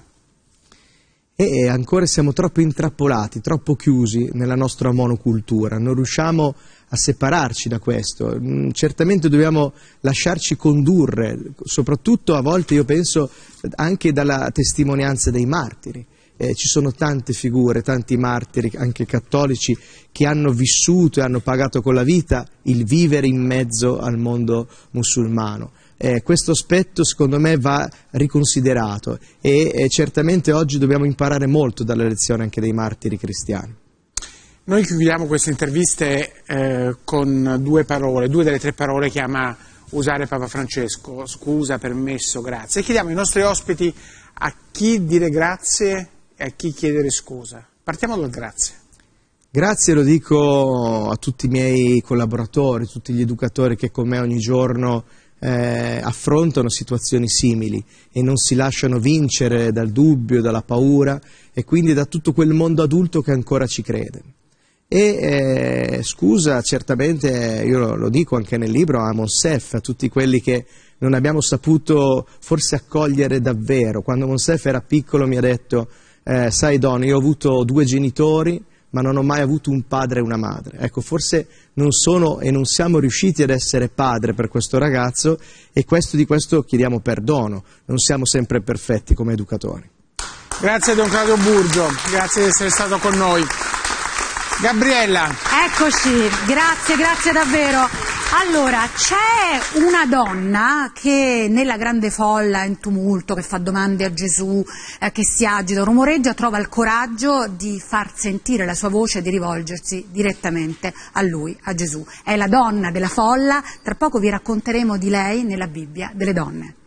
Speaker 5: E ancora siamo troppo intrappolati, troppo chiusi nella nostra monocultura, non riusciamo a separarci da questo. Certamente dobbiamo lasciarci condurre, soprattutto a volte io penso anche dalla testimonianza dei martiri. Eh, ci sono tante figure, tanti martiri, anche cattolici, che hanno vissuto e hanno pagato con la vita il vivere in mezzo al mondo musulmano. Eh, questo aspetto secondo me va riconsiderato e eh, certamente oggi dobbiamo imparare molto dalle lezioni anche dei martiri cristiani.
Speaker 4: Noi chiudiamo queste interviste eh, con due parole, due delle tre parole che ama usare Papa Francesco: scusa, permesso, grazie. E chiediamo ai nostri ospiti a chi dire grazie e a chi chiedere scusa. Partiamo dal grazie.
Speaker 5: Grazie lo dico a tutti i miei collaboratori, tutti gli educatori che con me ogni giorno eh, affrontano situazioni simili e non si lasciano vincere dal dubbio, dalla paura e quindi da tutto quel mondo adulto che ancora ci crede. E eh, scusa certamente, io lo, lo dico anche nel libro, a Monsef, a tutti quelli che non abbiamo saputo forse accogliere davvero. Quando Monsef era piccolo mi ha detto eh, sai Don, io ho avuto due genitori ma non ho mai avuto un padre e una madre. Ecco, forse non sono e non siamo riusciti ad essere padre per questo ragazzo, e questo, di questo chiediamo perdono, non siamo sempre perfetti come educatori.
Speaker 4: Grazie Don Claudio Burgio, grazie di essere stato con noi. Gabriella.
Speaker 1: Eccoci, grazie, grazie davvero. Allora, c'è una donna che nella grande folla, in tumulto, che fa domande a Gesù, eh, che si agita, rumoreggia, trova il coraggio di far sentire la sua voce e di rivolgersi direttamente a lui, a Gesù. È la donna della folla, tra poco vi racconteremo di lei nella Bibbia delle donne.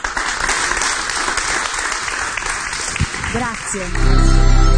Speaker 1: Grazie.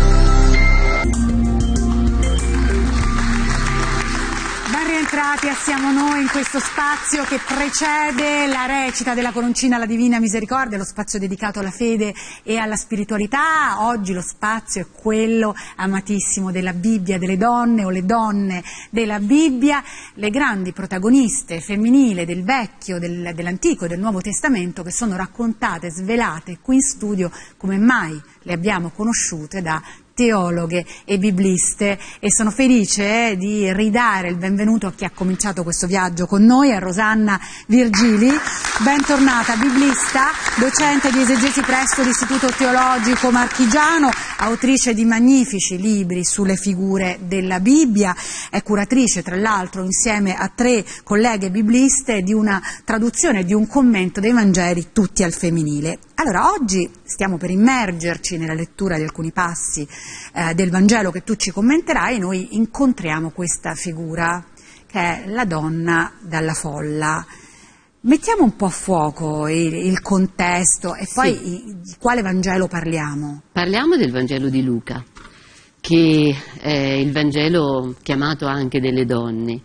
Speaker 1: Rientrati, siamo noi in questo spazio che precede la recita della Coroncina alla Divina Misericordia, lo spazio dedicato alla fede e alla spiritualità. Oggi lo spazio è quello amatissimo della Bibbia delle donne, o le donne della Bibbia, le grandi protagoniste femminili del Vecchio, del, dell'Antico e del Nuovo Testamento, che sono raccontate, svelate qui in studio come mai le abbiamo conosciute da teologhe e bibliste, e sono felice eh, di ridare il benvenuto a chi ha cominciato questo viaggio con noi, a Rosanna Virgili, bentornata, biblista, docente di esegesi presso l'Istituto Teologico Marchigiano, autrice di magnifici libri sulle figure della Bibbia, è curatrice tra l'altro insieme a tre colleghe bibliste di una traduzione e di un commento dei Vangeli tutti al femminile. Allora, oggi stiamo per immergerci nella lettura di alcuni passi eh, del Vangelo che tu ci commenterai, e noi incontriamo questa figura che è la donna dalla folla. Mettiamo un po' a fuoco il, il contesto e poi sì. i, di quale Vangelo parliamo?
Speaker 6: Parliamo del Vangelo di Luca, che è il Vangelo chiamato anche delle donne.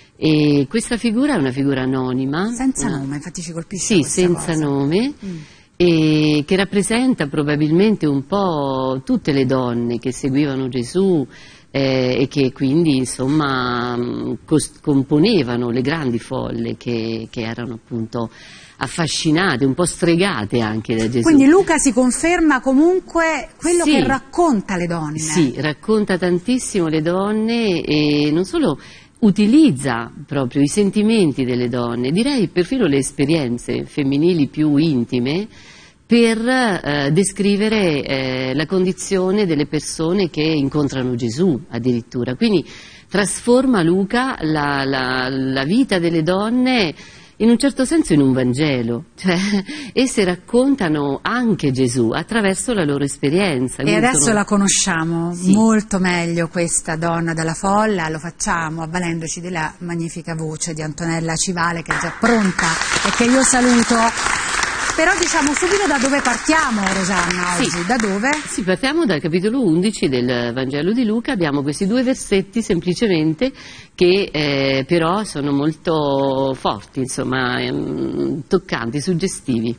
Speaker 6: E questa figura è una figura anonima.
Speaker 1: Senza
Speaker 6: una...
Speaker 1: nome, infatti ci colpisce
Speaker 6: Sì,
Speaker 1: questa
Speaker 6: senza
Speaker 1: cosa.
Speaker 6: nome. Mm. E che rappresenta probabilmente un po' tutte le donne che seguivano Gesù eh, e che quindi insomma componevano le grandi folle che, che erano appunto affascinate, un po' stregate anche da Gesù.
Speaker 1: Quindi Luca si conferma comunque quello
Speaker 6: sì,
Speaker 1: che racconta le donne.
Speaker 6: Sì, racconta tantissimo le donne, e non solo utilizza proprio i sentimenti delle donne, direi perfino le esperienze femminili più intime, per eh, descrivere eh, la condizione delle persone che incontrano Gesù addirittura. Quindi trasforma Luca la, la, la vita delle donne in un certo senso in un Vangelo, cioè esse raccontano anche Gesù attraverso la loro esperienza.
Speaker 1: E adesso
Speaker 6: sono...
Speaker 1: la conosciamo sì. molto meglio questa donna dalla folla, lo facciamo avvalendoci della magnifica voce di Antonella Civale, che è già pronta e che io saluto. Però diciamo subito da dove partiamo, Rosanna, oggi?
Speaker 6: Sì.
Speaker 1: Da dove?
Speaker 6: Sì, partiamo dal capitolo undici del Vangelo di Luca. Abbiamo questi due versetti semplicemente che eh, però sono molto forti, insomma, ehm, toccanti, suggestivi.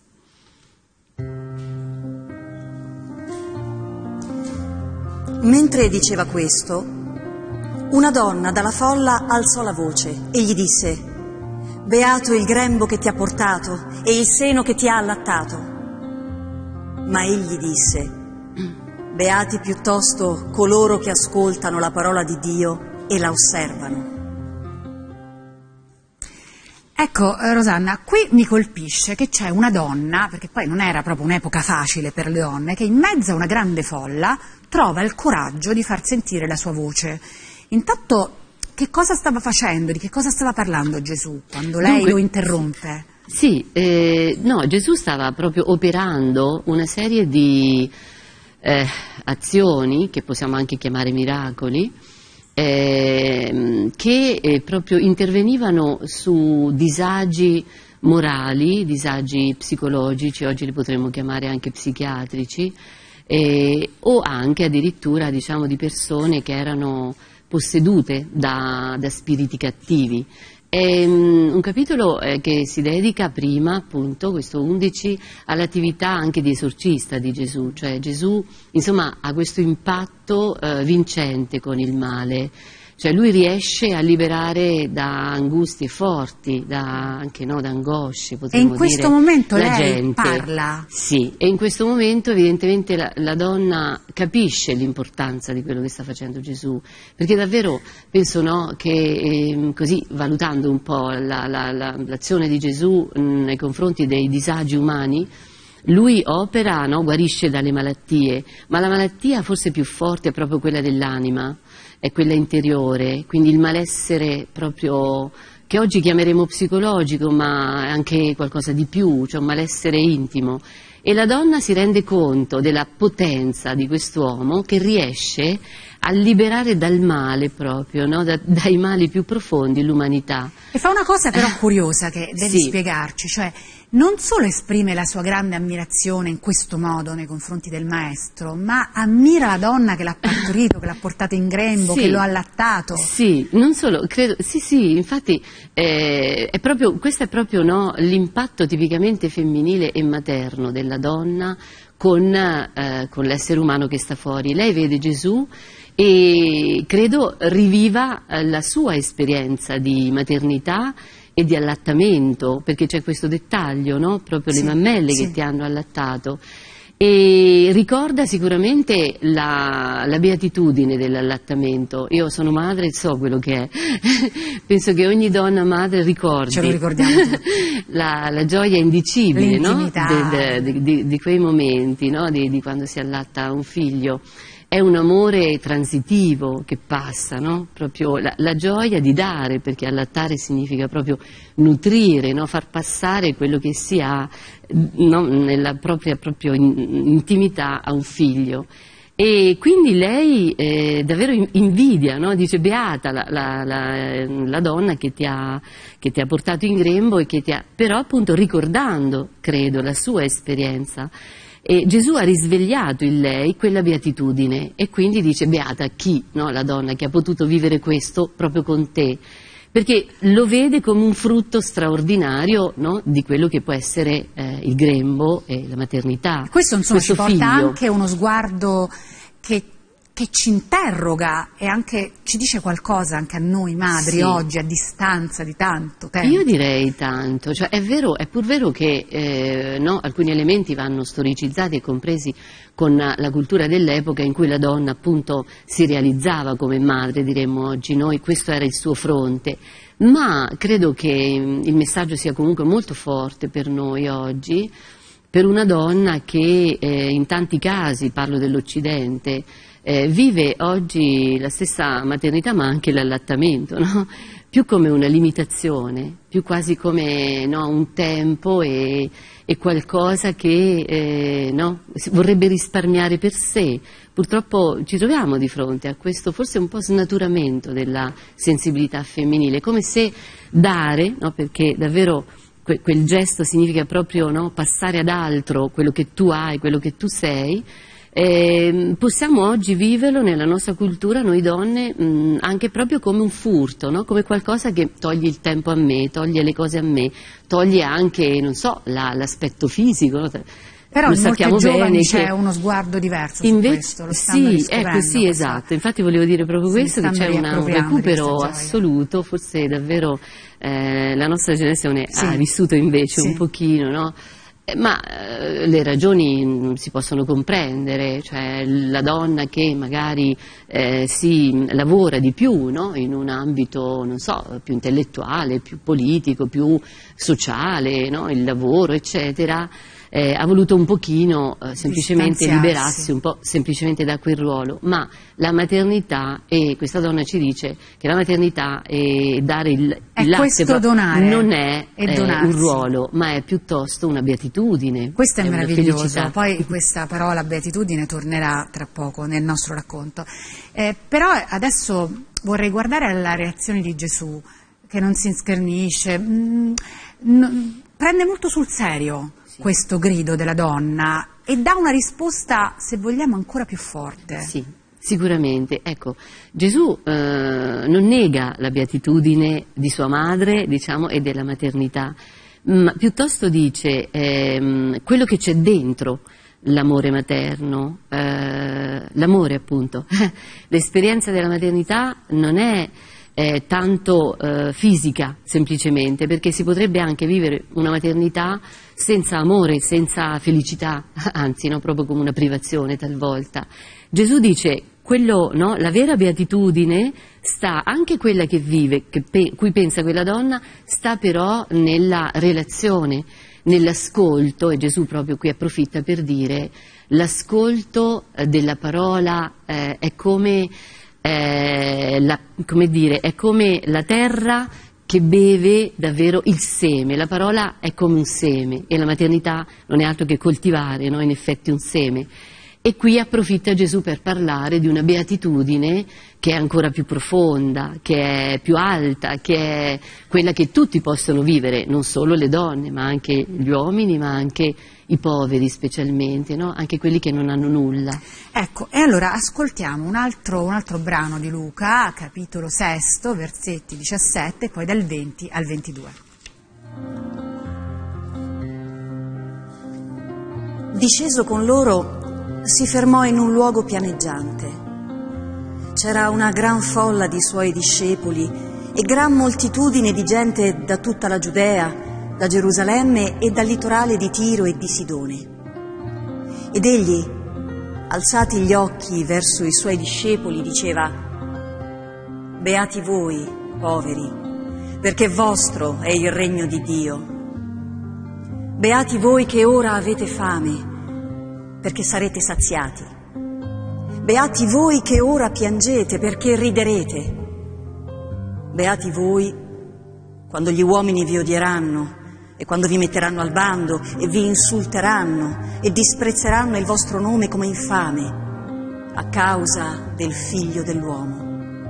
Speaker 7: Mentre diceva questo, una donna dalla folla alzò la voce e gli disse: «Beato il grembo che ti ha portato e il seno che ti ha allattato». Ma egli disse: «Beati piuttosto coloro che ascoltano la parola di Dio e la osservano».
Speaker 1: Ecco, Rosanna, qui mi colpisce che c'è una donna, perché poi non era proprio un'epoca facile per le donne, che in mezzo a una grande folla trova il coraggio di far sentire la sua voce. Intanto, che cosa stava facendo, di che cosa stava parlando Gesù quando lei Dunque, lo interrompe?
Speaker 6: Sì, eh, no, Gesù stava proprio operando una serie di eh, azioni, che possiamo anche chiamare miracoli, eh, che eh, proprio intervenivano su disagi morali, disagi psicologici, oggi li potremmo chiamare anche psichiatrici, eh, o anche addirittura, diciamo, di persone che erano possedute da, da spiriti cattivi. È um, un capitolo eh, che si dedica prima, appunto, questo undici, all'attività anche di esorcista di Gesù, cioè Gesù insomma ha questo impatto eh, vincente con il male, Cioè lui riesce a liberare da angustie forti, da, anche no, da angosce, potremmo dire.
Speaker 1: E in questo momento
Speaker 6: la
Speaker 1: lei
Speaker 6: gente,
Speaker 1: parla?
Speaker 6: Sì, e in questo momento evidentemente la, la donna capisce l'importanza di quello che sta facendo Gesù, perché davvero penso no, che eh, così valutando un po' la, la, la, l'azione di Gesù mh, nei confronti dei disagi umani, lui opera, no, guarisce dalle malattie, ma la malattia forse più forte è proprio quella dell'anima, è quella interiore, quindi il malessere proprio che oggi chiameremo psicologico, ma è anche qualcosa di più, cioè un malessere intimo. E la donna si rende conto della potenza di quest'uomo che riesce a liberare dal male proprio, no? da, dai mali più profondi l'umanità.
Speaker 1: E fa una cosa però curiosa che devi
Speaker 6: Sì.
Speaker 1: spiegarci, cioè non solo esprime la sua grande ammirazione in questo modo nei confronti del maestro, ma ammira la donna che l'ha partorito, che l'ha portato in grembo,
Speaker 6: Sì.
Speaker 1: che lo ha allattato.
Speaker 6: Sì, non solo, credo, sì sì, infatti eh, è proprio, questo è proprio no, l'impatto tipicamente femminile e materno della donna con, eh, con l'essere umano che sta fuori. Lei vede Gesù e credo riviva eh, la sua esperienza di maternità e di allattamento, perché c'è questo dettaglio, no? Proprio
Speaker 1: Sì,
Speaker 6: le mammelle
Speaker 1: sì.
Speaker 6: che ti hanno allattato, e ricorda sicuramente la, la beatitudine dell'allattamento. Io sono madre e so quello che è, penso che ogni donna madre ricordi
Speaker 1: Ce lo ricordiamo tutti.
Speaker 6: la, la gioia indicibile, no?
Speaker 1: L'intimità.
Speaker 6: de, de, di, di quei momenti, no? di, di quando si allatta un figlio. È un amore transitivo che passa, no? Proprio la, la gioia di dare, perché allattare significa proprio nutrire, no? Far passare quello che si ha, no? Nella propria proprio in, intimità a un figlio. E quindi lei eh, davvero invidia, no? Dice beata la, la, la, la donna che ti, ha, che ti ha portato in grembo, e che ti ha, però appunto ricordando, credo, la sua esperienza. E Gesù ha risvegliato in lei quella beatitudine, e quindi dice beata chi, no? La donna che ha potuto vivere questo proprio con te, perché lo vede come un frutto straordinario, no? Di quello che può essere eh, il grembo e la maternità.
Speaker 1: Questo insomma ci
Speaker 6: questo
Speaker 1: porta
Speaker 6: figlio.
Speaker 1: anche uno sguardo che, che ci interroga e anche ci dice qualcosa anche a noi madri
Speaker 6: Sì.
Speaker 1: oggi, a distanza di tanto tempo.
Speaker 6: Io direi tanto, cioè è vero, è pur vero che eh, no, alcuni elementi vanno storicizzati e compresi con la cultura dell'epoca in cui la donna appunto si realizzava come madre, diremmo oggi noi, questo era il suo fronte, ma credo che il messaggio sia comunque molto forte per noi oggi, per una donna che eh, in tanti casi, parlo dell'Occidente, eh, vive oggi la stessa maternità ma anche l'allattamento, no? Più come una limitazione, più quasi come no, un tempo e, e qualcosa che eh, no, vorrebbe risparmiare per sé. Purtroppo ci troviamo di fronte a questo forse un po' snaturamento della sensibilità femminile, come se dare, no, perché davvero que quel gesto significa proprio no, passare ad altro quello che tu hai, quello che tu sei. Eh, possiamo oggi viverlo nella nostra cultura noi donne mh, anche proprio come un furto, no? Come qualcosa che toglie il tempo a me, toglie le cose a me, toglie anche, non so, l'aspetto fisico, no?
Speaker 1: Però
Speaker 6: Lo
Speaker 1: in
Speaker 6: sappiamo
Speaker 1: molte giovani
Speaker 6: bene
Speaker 1: c'è
Speaker 6: che
Speaker 1: uno sguardo diverso su
Speaker 6: invece,
Speaker 1: questo, lo stanno
Speaker 6: sì,
Speaker 1: riscoprendo.
Speaker 6: ecco, sì,
Speaker 1: questo.
Speaker 6: esatto, infatti volevo dire proprio
Speaker 1: Se ne
Speaker 6: questo, che
Speaker 1: stanno
Speaker 6: c'è una- un
Speaker 1: riappropriando di
Speaker 6: recupero
Speaker 1: questa gioia.
Speaker 6: assoluto, forse davvero eh, la nostra generazione
Speaker 1: Sì.
Speaker 6: ha vissuto invece
Speaker 1: Sì.
Speaker 6: un pochino, no? Eh, ma eh, le ragioni mh, si possono comprendere, cioè la donna che magari eh, si lavora di più, no? In un ambito, non so, più intellettuale, più politico, più sociale, no? Il lavoro, eccetera, eh, ha voluto un pochino eh, semplicemente
Speaker 1: Distanziarsi.
Speaker 6: liberarsi un po' semplicemente da quel ruolo, ma la maternità, e questa donna ci dice che la maternità e dare il,
Speaker 1: È
Speaker 6: il latte
Speaker 1: questo
Speaker 6: pro-
Speaker 1: donare
Speaker 6: non è
Speaker 1: e
Speaker 6: eh,
Speaker 1: donarsi.
Speaker 6: un ruolo, ma è piuttosto una beatitudine.
Speaker 1: Questo è,
Speaker 6: una
Speaker 1: meraviglioso,
Speaker 6: felicità.
Speaker 1: poi questa parola beatitudine tornerà tra poco nel nostro racconto. Eh, però adesso vorrei guardare alla reazione di Gesù, che non si inschiernisce, mh, n- prende molto sul serio
Speaker 6: Sì.
Speaker 1: questo grido della donna e dà una risposta, se vogliamo, ancora più forte.
Speaker 6: Sì, sicuramente. Ecco, Gesù eh, non nega la beatitudine di sua madre, diciamo, e della maternità, ma piuttosto dice ehm, quello che c'è dentro l'amore materno, eh, l'amore appunto. L'esperienza della maternità non è eh, tanto eh, fisica semplicemente, perché si potrebbe anche vivere una maternità senza amore, senza felicità, anzi no, proprio come una privazione talvolta. Gesù dice, quello, no, la vera beatitudine sta, anche quella che vive, che pe cui pensa quella donna, sta però nella relazione, nell'ascolto, e Gesù proprio qui approfitta per dire, l'ascolto della parola eh, è come, eh, la, come dire, è come la terra che beve davvero il seme. La parola è come un seme e la maternità non è altro che coltivare, no? In effetti un seme. E qui approfitta Gesù per parlare di una beatitudine che è ancora più profonda, che è più alta, che è quella che tutti possono vivere, non solo le donne, ma anche gli uomini, ma anche i poveri specialmente, no? Anche quelli che non hanno nulla.
Speaker 1: Ecco, e allora ascoltiamo un altro, un altro brano di Luca, capitolo sesto, versetti diciassette, poi dal venti al ventidue.
Speaker 7: Disceso con loro, si fermò in un luogo pianeggiante. C'era una gran folla di suoi discepoli e gran moltitudine di gente da tutta la Giudea, da Gerusalemme e dal litorale di Tiro e di Sidone. Ed egli, alzati gli occhi verso i suoi discepoli, diceva: Beati voi, poveri, perché vostro è il regno di Dio. Beati voi che ora avete fame, perché sarete saziati. Beati voi che ora piangete, perché riderete. Beati voi quando gli uomini vi odieranno e quando vi metteranno al bando e vi insulteranno e disprezzeranno il vostro nome come infame a causa del Figlio dell'uomo.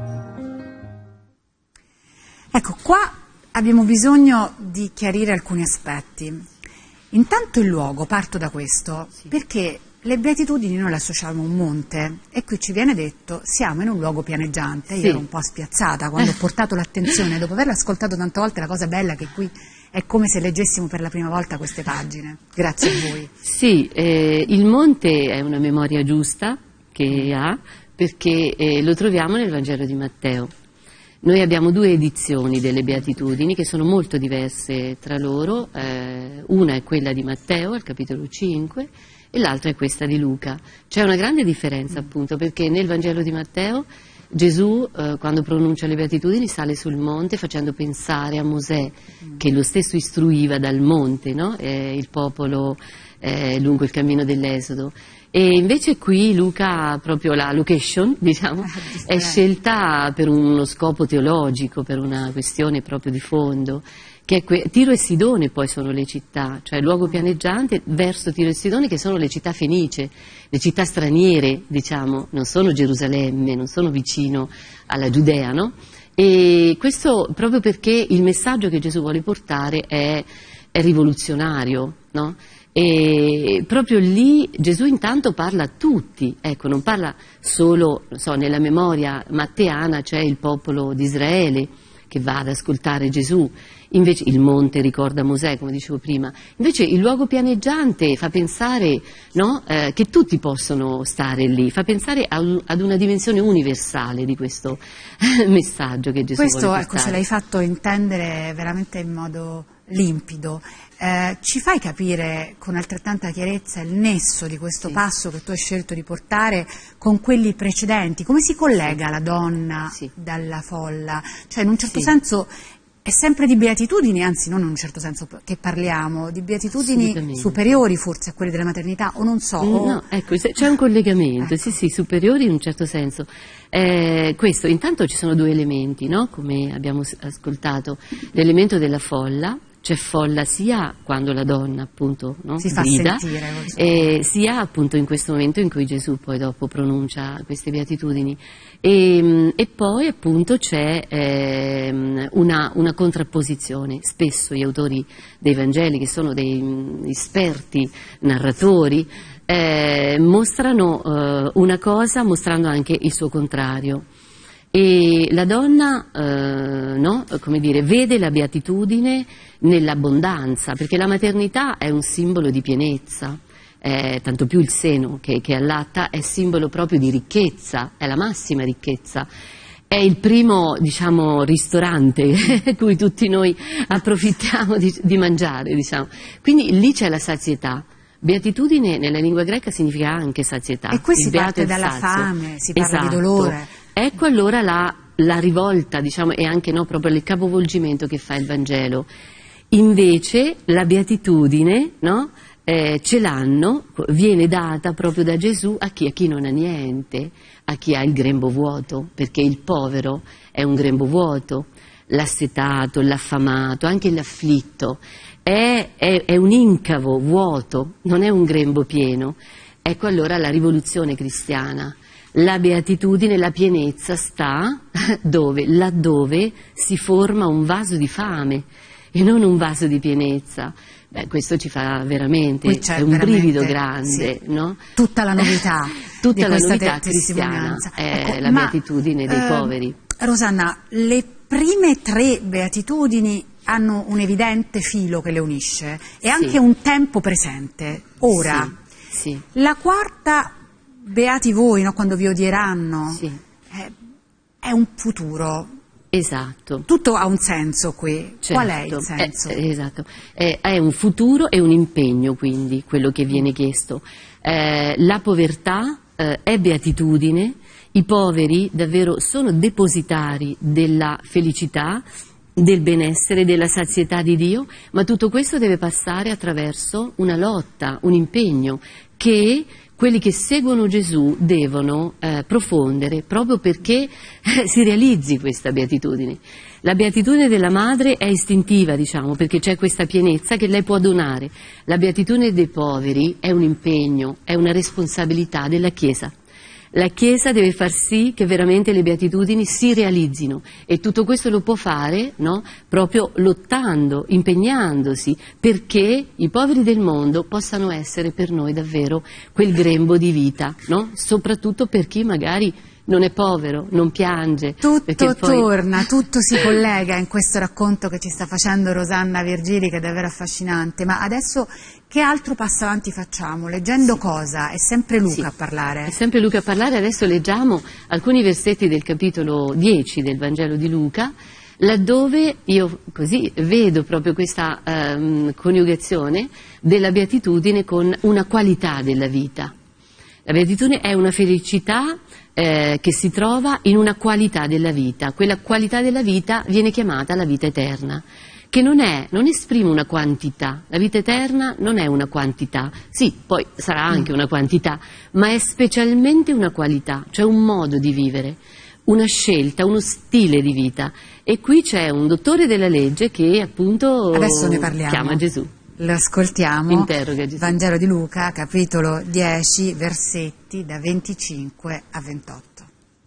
Speaker 1: Ecco, qua abbiamo bisogno di chiarire alcuni aspetti. Intanto il luogo, parto da questo, sì. Perché le beatitudini noi le associamo a un monte e qui ci viene detto siamo in un luogo pianeggiante. Sì. Io ero un po' spiazzata quando ho portato l'attenzione, dopo averlo ascoltato tante volte, la cosa bella è che qui è come se leggessimo per la prima volta queste pagine. Grazie a voi.
Speaker 6: Sì, eh, il monte è una memoria giusta che ha, perché eh, lo troviamo nel Vangelo di Matteo. Noi abbiamo due edizioni delle Beatitudini che sono molto diverse tra loro, eh, una è quella di Matteo al capitolo cinque e l'altra è questa di Luca. C'è una grande differenza appunto perché nel Vangelo di Matteo Gesù eh, quando pronuncia le Beatitudini sale sul monte facendo pensare a Mosè che lo stesso istruiva dal monte, no? eh, il popolo eh, lungo il cammino dell'Esodo. E invece qui Luca, proprio la location, diciamo, è scelta per uno scopo teologico, per una questione proprio di fondo, che è que- Tiro e Sidone poi sono le città, cioè il luogo pianeggiante verso Tiro e Sidone che sono le città fenicie, le città straniere, diciamo, non sono Gerusalemme, non sono vicino alla Giudea, no? E questo proprio perché il messaggio che Gesù vuole portare è, è rivoluzionario, no? E proprio lì Gesù intanto parla a tutti, ecco, non parla solo, non so, nella memoria matteana c'è il popolo di Israele che va ad ascoltare Gesù, invece il monte ricorda Mosè, come dicevo prima, invece il luogo pianeggiante fa pensare, no, eh, che tutti possono stare lì, fa pensare a un, ad una dimensione universale di questo messaggio che Gesù
Speaker 1: questo,
Speaker 6: vuole portare.
Speaker 1: Questo, ecco, ce l'hai fatto intendere veramente in modo limpido. Eh, ci fai capire con altrettanta chiarezza il nesso di questo sì. passo che tu hai scelto di portare con quelli precedenti? Come si collega la donna sì. dalla folla? Cioè in un certo sì. senso è sempre di beatitudini, anzi non in un certo senso che parliamo, di beatitudini superiori forse a quelle della maternità o non so. O...
Speaker 6: No, ecco, c'è un collegamento, ecco. sì sì, superiori in un certo senso. Eh, questo, intanto ci sono due elementi, no? Come abbiamo ascoltato, l'elemento della folla. C'è folla sia quando la donna appunto no,
Speaker 1: si fa
Speaker 6: grida,
Speaker 1: sentire,
Speaker 6: eh, sia appunto in questo momento in cui Gesù poi dopo pronuncia queste beatitudini. E, e poi appunto c'è eh, una, una contrapposizione. Spesso gli autori dei Vangeli, che sono dei mh, esperti narratori, eh, mostrano eh, una cosa mostrando anche il suo contrario. E la donna, eh, no, come dire, vede la beatitudine nell'abbondanza, perché la maternità è un simbolo di pienezza, eh, tanto più il seno che, che allatta, è simbolo proprio di ricchezza, è la massima ricchezza. È il primo, diciamo, ristorante cui tutti noi approfittiamo di, di mangiare, diciamo. Quindi lì c'è la sazietà. Beatitudine nella lingua greca significa anche sazietà.
Speaker 1: E qui
Speaker 6: il
Speaker 1: si parte dalla
Speaker 6: sazio.
Speaker 1: fame, si parla
Speaker 6: Esatto.
Speaker 1: di dolore.
Speaker 6: Ecco allora la, la rivolta, diciamo, e anche no, proprio il capovolgimento che fa il Vangelo. Invece la beatitudine, no? Eh, ce l'hanno, viene data proprio da Gesù a chi? A chi non ha niente, a chi ha il grembo vuoto, perché il povero è un grembo vuoto, l'assetato, l'affamato, anche l'afflitto, è, è, è un incavo vuoto, non è un grembo pieno. Ecco allora la rivoluzione cristiana. La beatitudine, la pienezza sta dove? Laddove si forma un vaso di fame e non un vaso di pienezza. Beh, questo ci fa veramente, è un brivido grande,
Speaker 1: sì,
Speaker 6: no?
Speaker 1: Tutta la novità
Speaker 6: Tutta
Speaker 1: di
Speaker 6: la
Speaker 1: questa
Speaker 6: novità
Speaker 1: te-
Speaker 6: cristiana è
Speaker 1: ecco,
Speaker 6: la
Speaker 1: ma,
Speaker 6: beatitudine dei
Speaker 1: eh,
Speaker 6: poveri.
Speaker 1: Rosanna, le prime tre beatitudini hanno un evidente filo che le unisce e anche
Speaker 6: Sì.
Speaker 1: un tempo presente, ora.
Speaker 6: Sì, sì.
Speaker 1: La quarta, beati voi, no, quando vi odieranno,
Speaker 6: Sì.
Speaker 1: è, è un futuro.
Speaker 6: Esatto.
Speaker 1: Tutto ha un senso qui.
Speaker 6: Certo,
Speaker 1: Qual è il senso?
Speaker 6: È, esatto, è, è un futuro e un impegno, quindi, quello che viene chiesto. Eh, la povertà eh, è beatitudine, i poveri davvero sono depositari della felicità, del benessere, della sazietà di Dio, ma tutto questo deve passare attraverso una lotta, un impegno che quelli che seguono Gesù devono eh, profondere proprio perché eh, si realizzi questa beatitudine. La beatitudine della madre è istintiva, diciamo, perché c'è questa pienezza che lei può donare. La beatitudine dei poveri è un impegno, è una responsabilità della Chiesa. La Chiesa deve far sì che veramente le beatitudini si realizzino e tutto questo lo può fare, no? Proprio lottando, impegnandosi perché i poveri del mondo possano essere per noi davvero quel grembo di vita, no? Soprattutto per chi magari non è povero, non piange.
Speaker 1: Tutto
Speaker 6: poi...
Speaker 1: torna, tutto si collega in questo racconto che ci sta facendo Rosanna Virgili, che è davvero affascinante. Ma adesso che altro passo avanti facciamo? Leggendo sì. cosa? È sempre Luca
Speaker 6: sì.
Speaker 1: a parlare?
Speaker 6: È sempre Luca a parlare. Adesso leggiamo alcuni versetti del capitolo dieci del Vangelo di Luca, laddove io così vedo proprio questa um, coniugazione della beatitudine con una qualità della vita. La beatitudine è una felicità eh, che si trova in una qualità della vita. Quella qualità della vita viene chiamata la vita eterna, che non è, non esprime una quantità. La vita eterna non è una quantità, sì, poi sarà anche una quantità, ma è specialmente una qualità, cioè un modo di vivere, una scelta, uno stile di vita. E qui c'è un dottore della legge che appunto
Speaker 1: Adesso ne parliamo.
Speaker 6: chiama Gesù.
Speaker 1: Lo ascoltiamo.
Speaker 6: Interroga Gesù.
Speaker 1: Vangelo di Luca, capitolo dieci, versetti da venticinque a ventotto.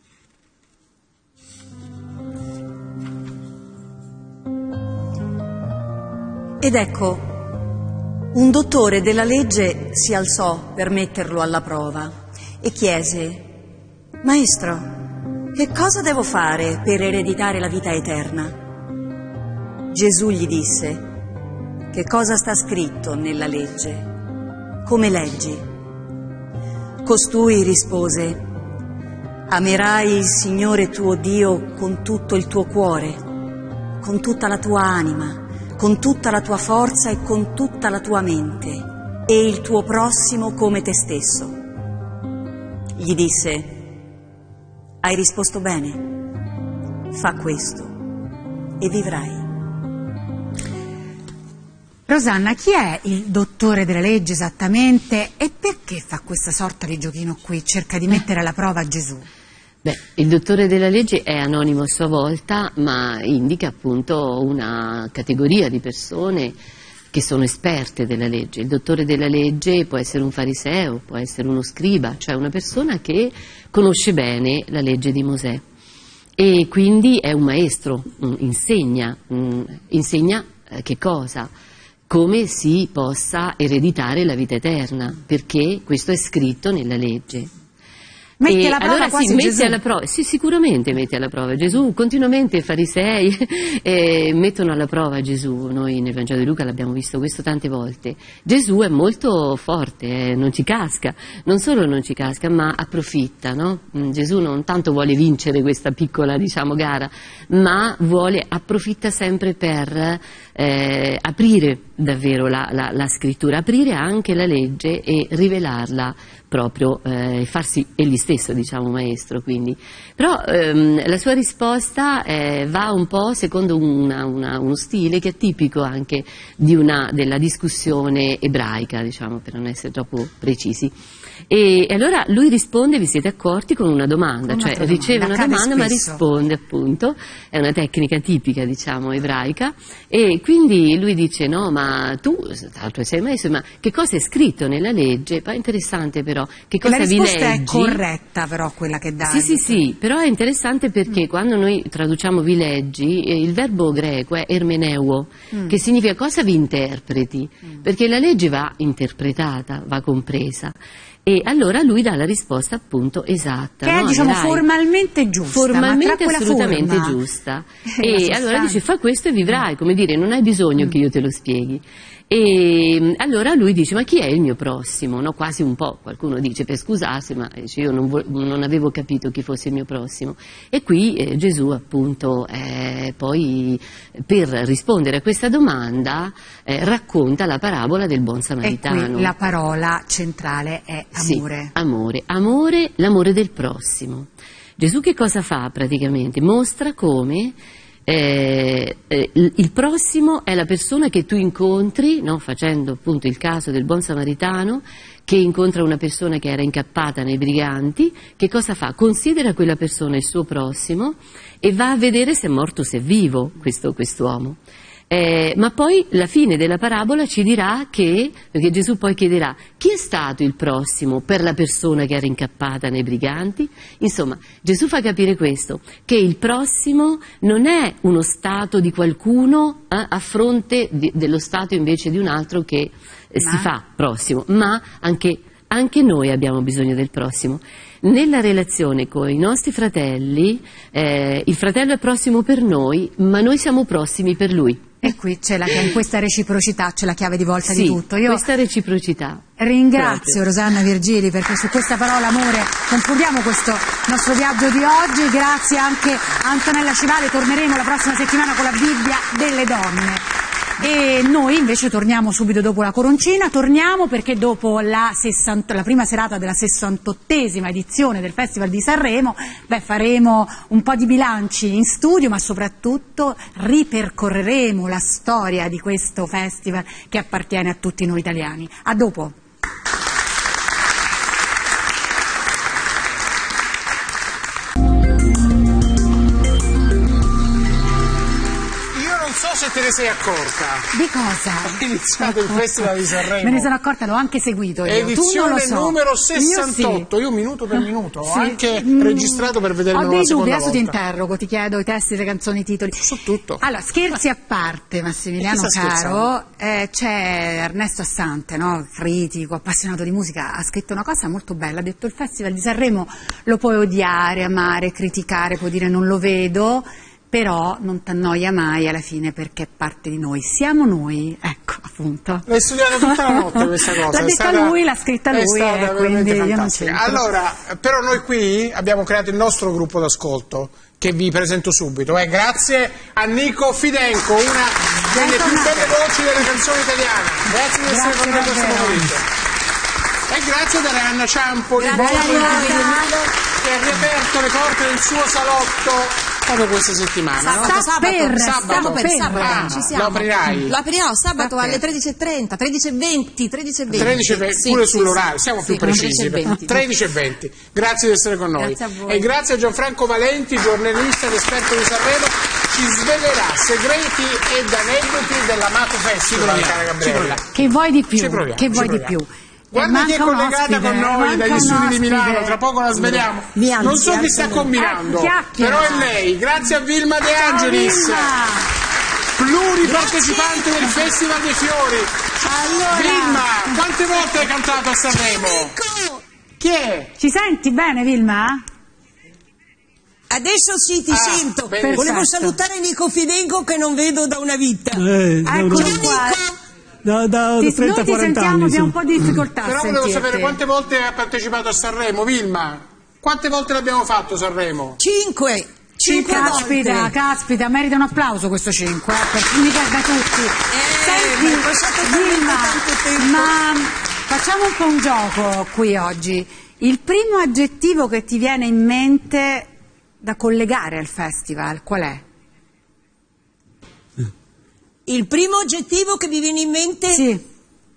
Speaker 7: Ed ecco, un dottore della legge si alzò per metterlo alla prova e chiese: Maestro, che cosa devo fare per ereditare la vita eterna? Gesù gli disse: che cosa sta scritto nella legge? Come leggi? Costui rispose: amerai il Signore tuo Dio con tutto il tuo cuore, con tutta la tua anima, con tutta la tua forza e con tutta la tua mente, e il tuo prossimo come te stesso. Gli disse: hai risposto bene, fa questo e vivrai.
Speaker 1: Rosanna, chi è il dottore della legge esattamente e perché fa questa sorta di giochino qui? Cerca di mettere alla prova Gesù.
Speaker 6: Beh, il dottore della legge è anonimo a sua volta, ma indica appunto una categoria di persone che sono esperte della legge. Il dottore della legge può essere un fariseo, può essere uno scriba, cioè una persona che conosce bene la legge di Mosè e quindi è un maestro, insegna, insegna che cosa? Come si possa ereditare la vita eterna, perché questo è scritto nella legge.
Speaker 1: Metti
Speaker 6: E
Speaker 1: alla prova
Speaker 6: allora
Speaker 1: quasi
Speaker 6: sì, metti
Speaker 1: Gesù.
Speaker 6: alla prova, sì, sicuramente metti alla prova Gesù. Continuamente i farisei eh, mettono alla prova Gesù. Noi nel Vangelo di Luca l'abbiamo visto questo tante volte. Gesù è molto forte, eh, non ci casca, non solo non ci casca, ma approfitta, no? Mm, Gesù non tanto vuole vincere questa piccola, diciamo, gara, ma vuole, approfitta sempre per eh, aprire davvero la, la, la scrittura, aprire anche la legge e rivelarla proprio, eh, farsi egli stesso, diciamo, maestro, quindi. Però ehm, la sua risposta eh, va un po' secondo una, una, uno stile che è tipico anche di una, della discussione ebraica, diciamo, per non essere troppo precisi. E, e allora lui risponde, vi siete accorti, con una domanda, cioè
Speaker 1: domanda,
Speaker 6: riceve una
Speaker 1: accade
Speaker 6: domanda ma
Speaker 1: spesso.
Speaker 6: risponde, appunto, è una tecnica tipica, diciamo, ebraica, e quindi lui dice, no, ma tu, tra l'altro sei maestro, ma che cosa è scritto nella legge? Poi è interessante però, che cosa
Speaker 1: La
Speaker 6: vi
Speaker 1: risposta
Speaker 6: leggi?
Speaker 1: è corretta, però, quella che dà.
Speaker 6: Sì, sì, sì, però è interessante perché quando noi traduciamo vi leggi, eh, il verbo greco è ermeneuo,
Speaker 1: Mm.
Speaker 6: che significa cosa vi interpreti, perché la legge va interpretata, va compresa. E allora lui dà la risposta appunto esatta.
Speaker 1: Che è,
Speaker 6: no?
Speaker 1: diciamo,
Speaker 6: Dirai,
Speaker 1: formalmente giusta. ma tra
Speaker 6: formalmente
Speaker 1: quella
Speaker 6: assolutamente
Speaker 1: forma
Speaker 6: giusta.
Speaker 1: e la
Speaker 6: E
Speaker 1: sostanza.
Speaker 6: allora dice fa questo e vivrai, come dire, non hai bisogno che io te lo spieghi. E allora lui dice, ma chi è il mio prossimo? No, quasi un po', qualcuno dice per scusarsi, ma dice, io non, vo- non avevo capito chi fosse il mio prossimo. E qui eh, Gesù appunto eh, poi per rispondere a questa domanda eh, racconta la parabola del buon
Speaker 1: E
Speaker 6: samaritano.
Speaker 1: qui la parola centrale è amore.
Speaker 6: Sì, amore, amore, l'amore del prossimo. Gesù che cosa fa praticamente? Mostra come eh, eh, il il prossimo è la persona che tu incontri, no? Facendo appunto il caso del buon samaritano che incontra una persona che era incappata nei briganti. Che cosa fa? Considera quella persona il suo prossimo e va a vedere se è morto o se è vivo questo quest'uomo. Eh, ma poi la fine della parabola ci dirà che, perché Gesù poi chiederà chi è stato il prossimo per la persona che era incappata nei briganti. Insomma, Gesù fa capire questo, che il prossimo non è uno stato di qualcuno eh, a fronte di, dello stato invece di un altro che eh, si
Speaker 1: Ma?
Speaker 6: fa prossimo, ma anche, anche noi abbiamo bisogno del prossimo. Nella relazione con i nostri fratelli, eh, il fratello è prossimo per noi, ma noi siamo prossimi per lui.
Speaker 1: E qui c'è la, in questa reciprocità c'è la chiave di volta
Speaker 6: Sì,
Speaker 1: di tutto. Io
Speaker 6: questa reciprocità.
Speaker 1: ringrazio
Speaker 6: Proprio.
Speaker 1: Rosanna Virgili perché su questa parola amore concludiamo questo nostro viaggio di oggi. Grazie anche a Antonella Civale, torneremo la prossima settimana con la Bibbia delle donne. E noi invece torniamo subito dopo la coroncina, torniamo perché dopo la, sessanta, la prima serata della sessantottesima edizione del Festival di Sanremo, beh, faremo un po' di bilanci in studio, ma soprattutto ripercorreremo la storia di questo festival che appartiene a tutti noi italiani. A dopo!
Speaker 4: Non so se te ne sei accorta.
Speaker 1: Di cosa?
Speaker 4: È iniziato il Festival di Sanremo.
Speaker 1: Me ne sono accorta, l'ho anche seguito io. Tu non lo
Speaker 4: Edizione
Speaker 1: so.
Speaker 4: numero sessantotto,
Speaker 1: Io
Speaker 4: io minuto per minuto, ho
Speaker 1: sì.
Speaker 4: anche
Speaker 1: Mm,
Speaker 4: registrato per vederlo
Speaker 1: Ho
Speaker 4: una
Speaker 1: dei
Speaker 4: seconda
Speaker 1: dubbi, adesso ti
Speaker 4: volta.
Speaker 1: interrogo, ti chiedo i testi, le canzoni, i titoli.
Speaker 4: Su tutto.
Speaker 1: Allora, scherzi a parte, Massimiliano
Speaker 4: E chi sta
Speaker 1: caro, eh, c'è Ernesto Assante, no? Critico, appassionato di musica, ha scritto una cosa molto bella, ha detto il Festival di Sanremo lo puoi odiare, amare, criticare, puoi dire non lo vedo, però non ti annoia mai alla fine perché è parte di noi. Siamo noi, ecco, appunto.
Speaker 4: L'hai studiata tutta la notte questa cosa.
Speaker 1: L'ha
Speaker 4: è
Speaker 1: detta
Speaker 4: stata-
Speaker 1: lui, l'ha scritta
Speaker 4: è
Speaker 1: lui,
Speaker 4: stata
Speaker 1: eh,
Speaker 4: veramente
Speaker 1: quindi io non
Speaker 4: fantastica.
Speaker 1: c'entro.
Speaker 4: Allora, però noi qui abbiamo creato il nostro gruppo d'ascolto che vi presento subito. Eh, grazie a Nico Fidenco, una delle più
Speaker 1: Bentornato.
Speaker 4: belle voci della canzone italiana. Grazie di essere
Speaker 1: Grazie
Speaker 4: con noi questo
Speaker 1: davvero.
Speaker 4: pomeriggio. E grazie ad Arianna Ciampoli,
Speaker 1: Grazie,
Speaker 4: voce di
Speaker 1: Arianna.
Speaker 4: Video, che ha riaperto le porte del suo salotto proprio questa settimana. no?
Speaker 1: Sta
Speaker 8: Sabato,
Speaker 1: per,
Speaker 4: sabato.
Speaker 8: stiamo per
Speaker 1: per.
Speaker 8: sabato,
Speaker 4: Ah,
Speaker 8: ci siamo.
Speaker 4: lo aprirai?
Speaker 8: Lo aprirò sabato
Speaker 1: Sta per.
Speaker 8: alle tredici e trenta, tredici e venti, tredici e venti.
Speaker 4: tredici e venti,
Speaker 8: Sì,
Speaker 4: pure
Speaker 8: sì,
Speaker 4: sull'orario,
Speaker 8: sì.
Speaker 4: siamo
Speaker 8: Sì,
Speaker 4: più precisi.
Speaker 8: tredici e venti.
Speaker 4: tredici e venti. Grazie di essere con noi.
Speaker 1: Grazie a voi.
Speaker 4: E grazie a Gianfranco Valenti, giornalista ed esperto di Sanremo, ci svelerà segreti ed aneddoti dell'Amato Festival, cara Gabriella.
Speaker 1: Che vuoi di più?
Speaker 4: Ci proviamo,
Speaker 1: che
Speaker 4: ci
Speaker 1: vuoi di
Speaker 4: proviamo.
Speaker 1: più?
Speaker 4: Guarda chi è
Speaker 1: Manca un
Speaker 4: collegata
Speaker 1: ospite,
Speaker 4: con noi
Speaker 1: manca
Speaker 4: dagli
Speaker 1: un
Speaker 4: studi di
Speaker 1: ospite.
Speaker 4: Milano, tra poco la sveliamo.
Speaker 8: Mi alzi,
Speaker 4: Non so chi
Speaker 8: alzi
Speaker 4: sta
Speaker 8: lui.
Speaker 4: combinando,
Speaker 1: Eh, chiacchiera.
Speaker 4: però è lei. Grazie a Vilma De
Speaker 1: Ciao,
Speaker 4: Angelis,
Speaker 1: Vilma.
Speaker 4: pluripartecipante del Festival dei Fiori.
Speaker 1: Allora,
Speaker 4: Vilma, quante volte hai cantato a Sanremo?
Speaker 8: Ecco,
Speaker 4: Chi è?
Speaker 1: Ci senti bene, Vilma?
Speaker 8: Adesso sì, ti
Speaker 4: Ah,
Speaker 8: sento.
Speaker 4: benissimo.
Speaker 8: Volevo salutare Nico Fidenco che non vedo da una vita.
Speaker 9: Eh, da
Speaker 1: Eccolo
Speaker 9: una-
Speaker 1: qua.
Speaker 9: da, da
Speaker 1: Ti-
Speaker 9: trenta
Speaker 1: noi ti
Speaker 9: quaranta
Speaker 1: sentiamo,
Speaker 9: anni.
Speaker 1: abbiamo
Speaker 9: sì.
Speaker 1: un po' di difficoltà a
Speaker 4: Però volevo
Speaker 1: sentirti.
Speaker 4: sapere quante volte ha partecipato a Sanremo, Vilma? Quante volte l'abbiamo fatto Sanremo?
Speaker 8: Cinque. Cinque
Speaker 1: Caspita,
Speaker 8: volte.
Speaker 1: caspita, merita un applauso questo cinque, eh, per mica da tutti.
Speaker 8: ma è passato talmente
Speaker 1: Vilma,
Speaker 8: tanto tempo.
Speaker 1: ma facciamo un po' un gioco qui oggi. Il primo aggettivo che ti viene in mente da collegare al festival, qual è?
Speaker 8: Il primo aggettivo che mi viene in mente
Speaker 1: Sì.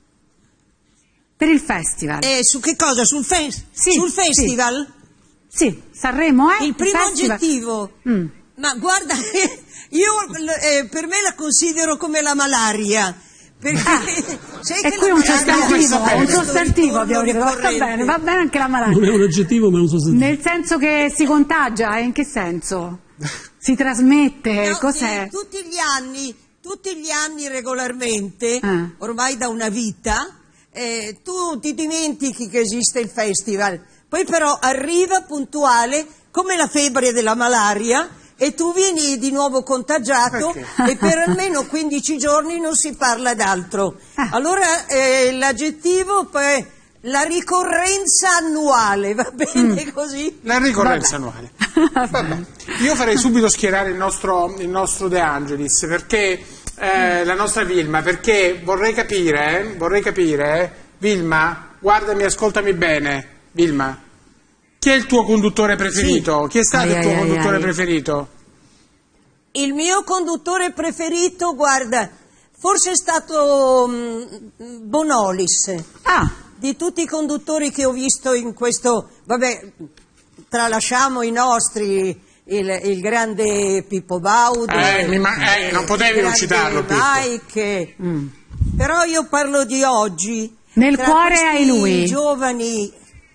Speaker 1: Per il festival.
Speaker 8: è su che cosa? Sul, fe-
Speaker 1: Sì,
Speaker 8: sul
Speaker 1: sì.
Speaker 8: festival?
Speaker 1: Sì, Sanremo è
Speaker 8: Il primo
Speaker 1: festival.
Speaker 8: aggettivo.
Speaker 1: Mm.
Speaker 8: Ma guarda, io eh, per me la considero come la malaria. Perché sai
Speaker 1: E
Speaker 8: che
Speaker 1: qui
Speaker 8: la
Speaker 1: un
Speaker 8: malaria
Speaker 1: sostantivo,
Speaker 8: è
Speaker 1: un
Speaker 8: questo
Speaker 1: sostantivo
Speaker 8: ritorno
Speaker 1: abbiamo detto, va
Speaker 8: ricorrente.
Speaker 1: bene, va bene anche la
Speaker 9: Non
Speaker 1: malaria.
Speaker 9: è un aggettivo, ma è un sostantivo.
Speaker 1: Nel senso che si contagia, eh? In che senso? Si trasmette,
Speaker 8: No,
Speaker 1: cos'è?
Speaker 8: sì, tutti gli anni, tutti gli anni regolarmente,
Speaker 1: Ah.
Speaker 8: ormai da una vita, eh, tu ti dimentichi che esiste il festival, poi però arriva puntuale come la febbre della malaria e tu vieni di nuovo contagiato
Speaker 4: Perché?
Speaker 8: e per almeno quindici giorni non si parla d'altro.
Speaker 1: Ah.
Speaker 8: Allora eh, l'aggettivo poi la ricorrenza annuale, va bene
Speaker 1: Mm.
Speaker 8: così?
Speaker 4: La ricorrenza annuale. Vabbè. Io farei subito schierare il nostro, il nostro De Angelis, perché eh, la nostra Vilma, perché vorrei capire, eh, vorrei capire, eh, Vilma, guardami, ascoltami bene, Vilma, chi è il tuo conduttore preferito? Chi è stato
Speaker 1: Ai,
Speaker 4: il tuo
Speaker 1: ai, ai,
Speaker 4: conduttore
Speaker 1: ai.
Speaker 4: preferito?
Speaker 8: Il mio conduttore preferito, guarda, forse è stato mm, Bonolis.
Speaker 1: Ah,
Speaker 8: Di tutti i conduttori che ho visto in questo, vabbè, tralasciamo i nostri, il, il grande Pippo Baudo,
Speaker 4: Eh, mi ma- eh, non potevi
Speaker 8: il
Speaker 4: non
Speaker 8: grande
Speaker 4: citarlo, Pippo.
Speaker 8: Mike. Però io parlo di oggi.
Speaker 1: Nel
Speaker 8: Tra
Speaker 1: cuore
Speaker 8: questi
Speaker 1: hai lui.
Speaker 8: giovani.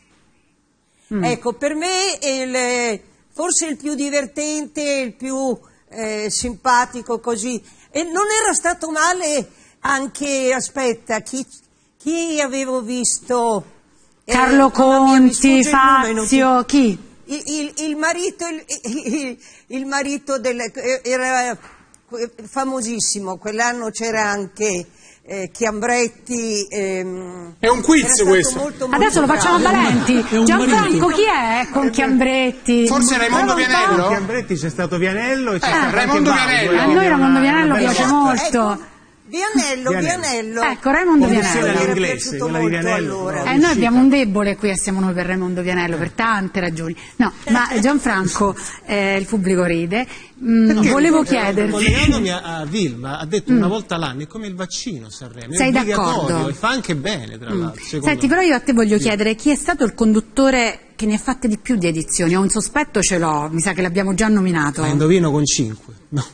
Speaker 8: Ecco, per me il, forse il più divertente, il più eh, simpatico così. E non era stato male anche, aspetta, chi, chi avevo visto? Eh,
Speaker 1: Carlo
Speaker 8: mamma mia, mi sfugge
Speaker 1: Conti,
Speaker 8: il nome, non ti-
Speaker 1: Fazio, chi?
Speaker 8: il, il- il marito, il, il- il marito del, era famosissimo, quell'anno c'era anche eh, Chiambretti. ehm,
Speaker 4: È un quiz
Speaker 8: era stato
Speaker 4: questo.
Speaker 8: molto, molto
Speaker 1: Adesso lo facciamo a
Speaker 8: bravo.
Speaker 1: Valenti.
Speaker 9: È un
Speaker 1: Gianfranco,
Speaker 9: marito.
Speaker 1: chi è con Chiambretti?
Speaker 4: Forse Raimondo
Speaker 1: Prova un po'.
Speaker 4: Vianello?
Speaker 5: Chiambretti c'è stato Vianello e c'è
Speaker 4: Eh,
Speaker 5: stato
Speaker 4: Raimondo
Speaker 5: anche Baudo,
Speaker 4: Vianello.
Speaker 1: A
Speaker 5: quindi
Speaker 1: noi
Speaker 5: è
Speaker 1: Raimondo
Speaker 5: una-
Speaker 1: Vianello
Speaker 5: una bella
Speaker 1: piace
Speaker 5: scelta.
Speaker 1: molto.
Speaker 8: Vianello,
Speaker 5: Vianello.
Speaker 8: Vianello.
Speaker 1: Ecco, Raimondo
Speaker 5: Conduzione
Speaker 1: Vianello.
Speaker 8: Mi era
Speaker 5: all'inglese,
Speaker 8: piaciuto
Speaker 5: quella di
Speaker 8: molto
Speaker 5: Vianello,
Speaker 8: allora.
Speaker 5: però.
Speaker 1: Eh, noi abbiamo un debole qui e siamo noi per Raimondo Vianello per tante ragioni. No, ma Gianfranco, eh, il pubblico ride. Mm, volevo chiederti.
Speaker 10: Collegandomi a, a Vilma, ha detto una volta all'anno è come il vaccino Sanremo, è
Speaker 1: Sei
Speaker 10: obbligatorio
Speaker 1: d'accordo?
Speaker 10: e fa anche bene tra l'altro. secondo
Speaker 1: Senti,
Speaker 10: me.
Speaker 1: però io a te voglio chiedere chi è stato il conduttore che ne ha fatte di più di edizioni. Ho un sospetto, ce l'ho, mi sa che l'abbiamo già nominato.
Speaker 10: Ma indovino con cinque. No.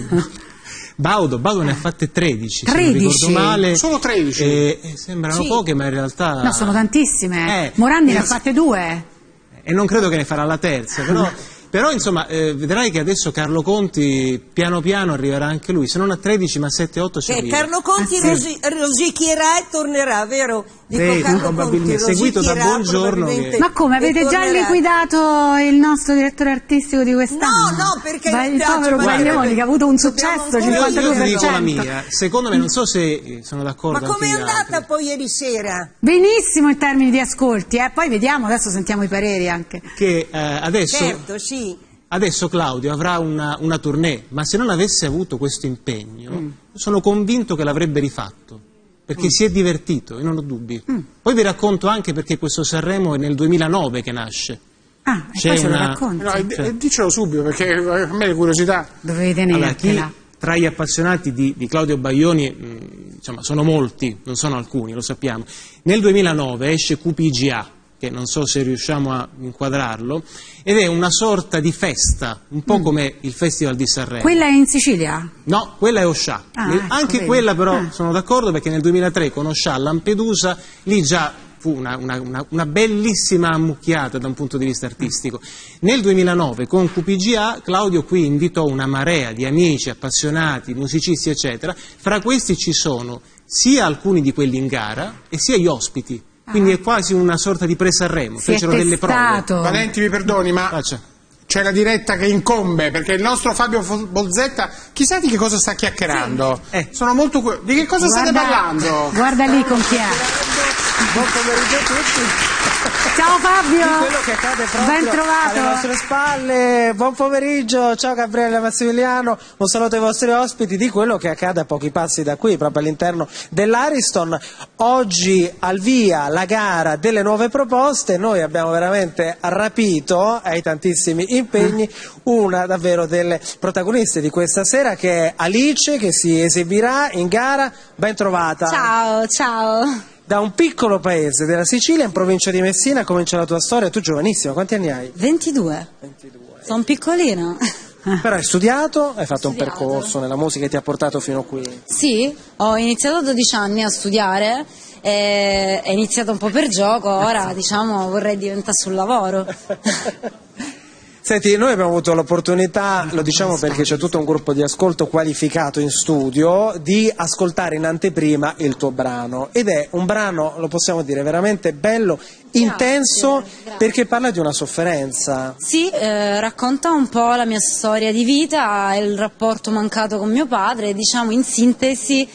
Speaker 10: Baudo, Baudo ne ha fatte tredici,
Speaker 1: tredici?
Speaker 10: se non ricordo male.
Speaker 4: Solo tredici?
Speaker 10: E, e sembrano
Speaker 8: Sì.
Speaker 10: poche, ma in realtà...
Speaker 1: No, sono tantissime.
Speaker 10: Eh,
Speaker 1: Morandi ne ha
Speaker 10: eh,
Speaker 1: fatte due.
Speaker 10: E non credo che ne farà la terza, però... Però insomma, eh, vedrai che adesso Carlo Conti piano piano arriverà anche lui, se non a tredici ma a sette otto ci
Speaker 8: Eh,
Speaker 10: arriva.
Speaker 8: Carlo Conti
Speaker 1: Ah, sì.
Speaker 8: rosi- rosichierà e tornerà, vero? Dico
Speaker 10: Sì,
Speaker 8: Carlo
Speaker 10: probabilmente.
Speaker 8: Conti
Speaker 10: Seguito da
Speaker 8: rosichierà,
Speaker 10: Buongiorno
Speaker 8: probabilmente,
Speaker 10: che-
Speaker 1: Ma come,
Speaker 8: e
Speaker 1: avete già
Speaker 8: tornerà.
Speaker 1: liquidato il nostro direttore artistico di quest'anno?
Speaker 8: No, no, perché
Speaker 1: Ba- il
Speaker 8: mi piace,
Speaker 1: povero
Speaker 8: guarda,
Speaker 1: Baglioni che ha avuto un
Speaker 8: dobbiamo
Speaker 1: successo,
Speaker 8: ancora-
Speaker 10: Io, io
Speaker 1: cinquantadue
Speaker 10: ti
Speaker 1: per
Speaker 10: dico la
Speaker 1: cento.
Speaker 10: mia, secondo me, non so se eh, sono d'accordo
Speaker 8: Ma
Speaker 10: anche
Speaker 8: com'è
Speaker 10: gli
Speaker 8: andata
Speaker 10: altri,
Speaker 8: poi ieri sera?
Speaker 1: Benissimo in termini di ascolti, eh? Poi vediamo, adesso sentiamo i pareri anche.
Speaker 10: che eh, adesso...
Speaker 8: Certo, sì.
Speaker 10: Adesso Claudio avrà una, una tournée, ma se non avesse avuto questo impegno,
Speaker 1: Mm.
Speaker 10: sono convinto che l'avrebbe rifatto, perché si è divertito, io non ho dubbi. Poi vi racconto anche perché questo Sanremo è nel duemilanove che nasce.
Speaker 1: Ah, e
Speaker 10: C'è
Speaker 1: poi ce lo
Speaker 10: una-
Speaker 1: racconti.
Speaker 4: No, e- e dicelo subito, perché a me le curiosità.
Speaker 1: Dovevi
Speaker 10: Allora, chi
Speaker 1: tenertela.
Speaker 10: tra gli appassionati di, di Claudio Baglioni, mh, insomma, sono molti, non sono alcuni, lo sappiamo. Nel duemilanove esce Q P G A, che non so se riusciamo a inquadrarlo, ed è una sorta di festa, un po' come il Festival di Sanremo.
Speaker 1: Quella è in Sicilia?
Speaker 10: No, quella è Oscià.
Speaker 1: Ah,
Speaker 10: Nel-
Speaker 1: ecco,
Speaker 10: Anche
Speaker 1: vedi.
Speaker 10: quella però
Speaker 1: Ah.
Speaker 10: sono d'accordo perché nel duemilatré con Oscià a Lampedusa, lì già fu una, una- una- una bellissima ammucchiata da un punto di vista artistico. Nel duemilanove con Q P G A Claudio qui invitò una marea di amici, appassionati, musicisti eccetera, fra questi ci sono sia alcuni di quelli in gara e sia gli ospiti. quindi ah. è quasi una sorta di pre-Sanremo, fecero delle prove.
Speaker 4: Valenti, mi perdoni, ma Faccia. c'è la diretta che incombe, perché il nostro Fabio Bozzetta, chissà di che cosa sta chiacchierando. Sì. Eh. Sono molto cu- di che cosa guarda, state parlando?
Speaker 1: Guarda lì con chi è.
Speaker 11: Buon pomeriggio a tutti.
Speaker 1: Ciao Fabio,
Speaker 11: di quello che accade proprio
Speaker 1: ben trovato
Speaker 11: alle nostre spalle. Buon pomeriggio, ciao Gabriele Massimiliano, un saluto ai vostri ospiti. Di quello che accade a pochi passi da qui, proprio all'interno dell'Ariston. Oggi al via la gara delle nuove proposte. Noi abbiamo veramente rapito ai tantissimi impegni una davvero delle protagoniste di questa sera, che è Alice, che si esibirà in gara. Ben trovata.
Speaker 12: Ciao, ciao.
Speaker 11: Da un piccolo paese della Sicilia, in provincia di Messina, comincia la tua storia. Tu giovanissima, quanti anni hai?
Speaker 12: ventidue.
Speaker 11: ventidue.
Speaker 12: Sono piccolina.
Speaker 11: Però hai studiato, hai fatto
Speaker 12: studiato.
Speaker 11: un percorso nella musica che ti ha portato fino qui.
Speaker 12: Sì, ho iniziato a dodici anni a studiare, e è iniziato un po' per gioco, ora diciamo vorrei diventare sul lavoro.
Speaker 11: Senti, noi abbiamo avuto l'opportunità, lo diciamo perché c'è tutto un gruppo di ascolto qualificato in studio, di ascoltare in anteprima il tuo brano, ed è un brano, lo possiamo dire, veramente bello, intenso, grazie, grazie. Perché parla di una sofferenza.
Speaker 12: Sì, eh, racconta un po' la mia storia di vita, il rapporto mancato con mio padre, diciamo in sintesi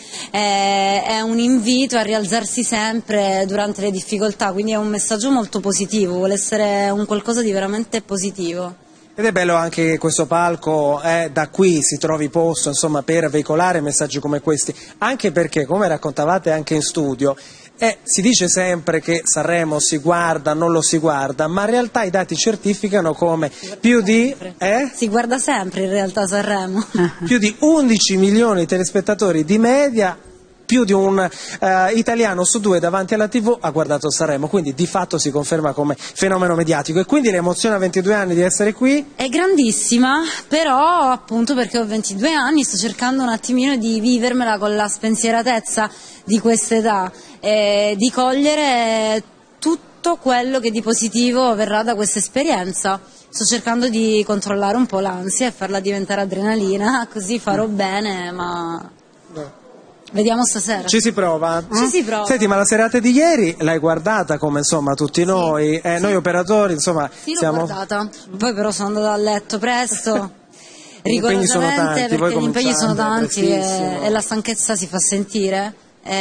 Speaker 12: eh, è un invito a rialzarsi sempre durante le difficoltà, quindi è un messaggio molto positivo, vuole essere un qualcosa di veramente positivo.
Speaker 11: Ed è bello anche che questo palco, eh, da qui si trovi posto, insomma, per veicolare messaggi come questi, anche perché, come raccontavate anche in studio, eh, si dice sempre che Sanremo si guarda, non lo si guarda, ma in realtà i dati certificano come più di... Eh?
Speaker 12: Si guarda sempre in realtà Sanremo.
Speaker 11: Più di undici milioni di telespettatori di media, più di un uh, italiano su due davanti alla tivù ha guardato Sanremo, quindi di fatto si conferma come fenomeno mediatico. E quindi l'emozione a ventidue anni di essere qui?
Speaker 12: È grandissima, però appunto perché ho ventidue anni sto cercando un attimino di vivermela con la spensieratezza di questa età, e di cogliere tutto quello che di positivo verrà da questa esperienza. Sto cercando di controllare un po' l'ansia e farla diventare adrenalina, così farò bene, ma... No. Vediamo stasera.
Speaker 11: Ci si prova?
Speaker 12: Ci si prova.
Speaker 11: Senti, ma la serata di ieri l'hai guardata come insomma tutti noi, sì, eh, sì. Noi operatori insomma
Speaker 12: sì,
Speaker 11: siamo...
Speaker 12: l'ho guardata, poi però sono andata a letto presto, rigorosamente,
Speaker 11: tanti,
Speaker 12: perché gli impegni sono tanti e, e la stanchezza si fa sentire.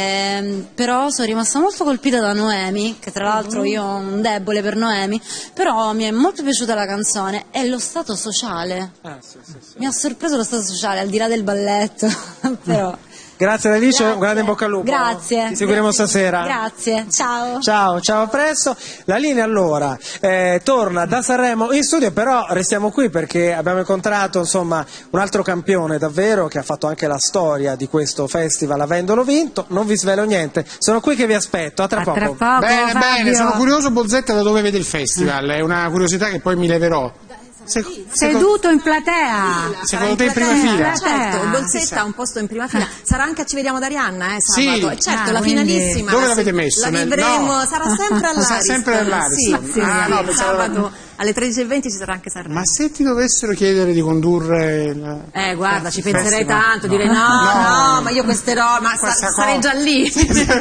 Speaker 12: Eh, però sono rimasta molto colpita da Noemi, che tra l'altro io ho un debole per Noemi, però mi è molto piaciuta la canzone e lo stato sociale.
Speaker 11: Ah, sì, sì, sì.
Speaker 12: Mi ha sorpreso lo stato sociale, al di là del balletto, però...
Speaker 11: Grazie Alice, un grande in bocca al lupo.
Speaker 12: Grazie.
Speaker 11: Ti seguiremo stasera.
Speaker 12: Grazie, ciao.
Speaker 11: Ciao, ciao, a presto. La linea allora eh, torna da Sanremo in studio, però restiamo qui perché abbiamo incontrato insomma un altro campione davvero che ha fatto anche la storia di questo festival avendolo vinto. Non vi svelo niente, sono qui che vi aspetto, a tra
Speaker 1: a
Speaker 11: poco.
Speaker 1: Tra poco
Speaker 4: bene,
Speaker 1: Fabio.
Speaker 4: bene, sono curioso Bozzetta da dove vede il festival, è una curiosità che poi mi leverò.
Speaker 1: Se, seduto in platea.
Speaker 4: Secondo te in prima fila?
Speaker 13: Certo, il Bozzetta ha un posto in prima fila. Sarà anche a Ci vediamo da Arianna, eh, sabato.
Speaker 4: Sì.
Speaker 13: Certo,
Speaker 1: ah,
Speaker 13: la
Speaker 1: quindi...
Speaker 13: finalissima.
Speaker 4: Dove
Speaker 13: la
Speaker 4: l'avete messo?
Speaker 13: La vivremo,
Speaker 4: no.
Speaker 13: sarà sempre all'Ariston.
Speaker 4: Sempre all'Ariston.
Speaker 13: Sì, sì,
Speaker 4: ah,
Speaker 13: sì,
Speaker 4: no,
Speaker 13: sì,
Speaker 4: pensavo...
Speaker 13: sabato alle tredici e venti ci sarà anche Sanremo.
Speaker 4: Ma se ti dovessero chiedere di condurre il...
Speaker 13: Eh, guarda, ci penserei
Speaker 4: festival.
Speaker 13: tanto, direi no, no, no, ma io questerò, ma sa sarei già lì.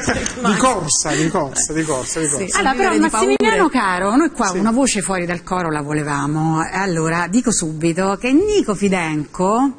Speaker 4: di corsa, di corsa, di corsa, di corsa.
Speaker 1: Sì. Allora, però Massimiliano caro, noi qua sì. una voce fuori dal coro la volevamo, allora dico subito che Nico Fidenco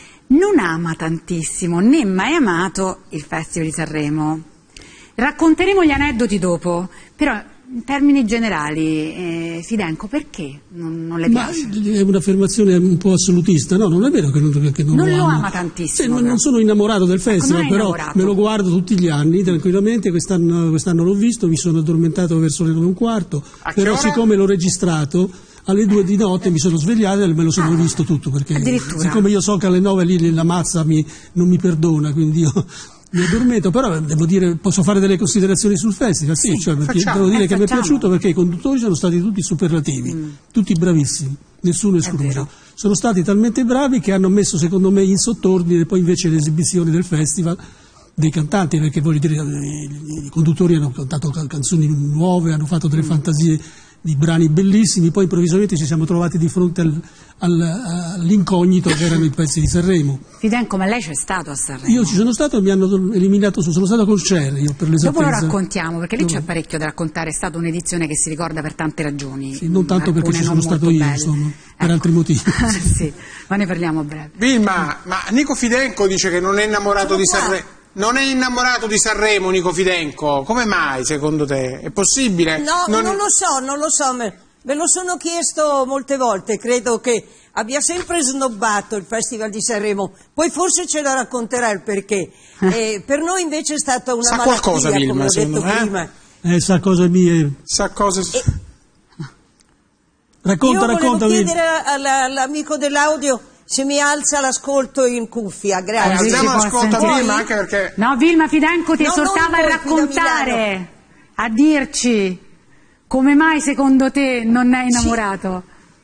Speaker 1: non ama tantissimo, né mai amato il Festival di Sanremo. Racconteremo gli aneddoti dopo, però in termini generali, eh, Fidenco, perché non, non le piace?
Speaker 9: Ma è un'affermazione un po' assolutista, no? Non è vero che non, che non,
Speaker 1: non
Speaker 9: lo,
Speaker 1: lo
Speaker 9: ama,
Speaker 1: ama tantissimo.
Speaker 9: Sì, non sono innamorato del festival,
Speaker 1: ecco,
Speaker 9: però
Speaker 1: innamorato.
Speaker 9: Me lo guardo tutti gli anni tranquillamente. Quest'anno, quest'anno l'ho visto, mi sono addormentato verso le nove e un quarto,
Speaker 4: A
Speaker 9: però
Speaker 4: che ora?
Speaker 9: Siccome l'ho registrato alle due di notte mi sono svegliato e me lo sono ah, visto tutto, perché siccome io so che alle nove lì la mazza mi, non mi perdona, quindi io mi addormento. Però devo dire, posso fare delle considerazioni sul festival? Sì, sì, cioè perché
Speaker 4: facciamo,
Speaker 9: devo dire
Speaker 4: eh,
Speaker 9: che
Speaker 4: facciamo.
Speaker 9: mi è piaciuto perché i conduttori sono stati tutti superlativi, mm. tutti bravissimi, nessuno escluso. Sono stati talmente bravi che hanno messo secondo me in sottordine poi invece le esibizioni del festival dei cantanti, perché voglio dire i, i conduttori hanno cantato canzoni nuove, hanno fatto delle mm. fantasie di brani bellissimi, poi improvvisamente ci siamo trovati di fronte al, al, all'incognito che erano i pezzi di Sanremo.
Speaker 1: Fidenco, ma lei c'è stato a Sanremo?
Speaker 9: Io ci sono stato e mi hanno eliminato, sono stato con Cher, io per l'esattezza.
Speaker 1: Dopo lo raccontiamo, perché lì
Speaker 9: Dopo.
Speaker 1: c'è parecchio da raccontare, è stata un'edizione che si ricorda per tante ragioni.
Speaker 9: Sì, non tanto perché ci sono stato io, insomma, per
Speaker 1: ecco.
Speaker 9: altri motivi.
Speaker 1: Sì, ma ne parliamo a breve.
Speaker 4: Vilma, ma Nico Fidenco dice che non è innamorato di Sanremo. Non è innamorato di Sanremo Nico Fidenco, come mai secondo te? È possibile?
Speaker 8: No,
Speaker 4: non,
Speaker 8: non lo so, non lo so, me, me lo sono chiesto molte volte, credo che abbia sempre snobbato il Festival di Sanremo, poi forse ce lo racconterà il perché. Eh, per noi invece è stata una
Speaker 4: sa
Speaker 8: malattia,
Speaker 4: qualcosa, Vilma,
Speaker 8: come ho detto
Speaker 4: me,
Speaker 8: prima.
Speaker 9: Eh, sa cose mie.
Speaker 4: Sa cose...
Speaker 8: E...
Speaker 9: Racconta,
Speaker 8: Io
Speaker 9: racconta.
Speaker 8: volevo chiedere alla- all'amico dell'audio se mi alza l'ascolto in cuffia, grazie.
Speaker 4: Alziamo l'ascolto a Vilma anche perché...
Speaker 1: No, Vilma Fidenco ti
Speaker 8: No,
Speaker 1: esortava
Speaker 8: non
Speaker 1: a
Speaker 8: voi qui da
Speaker 1: raccontare, a dirci come mai secondo te non è innamorato.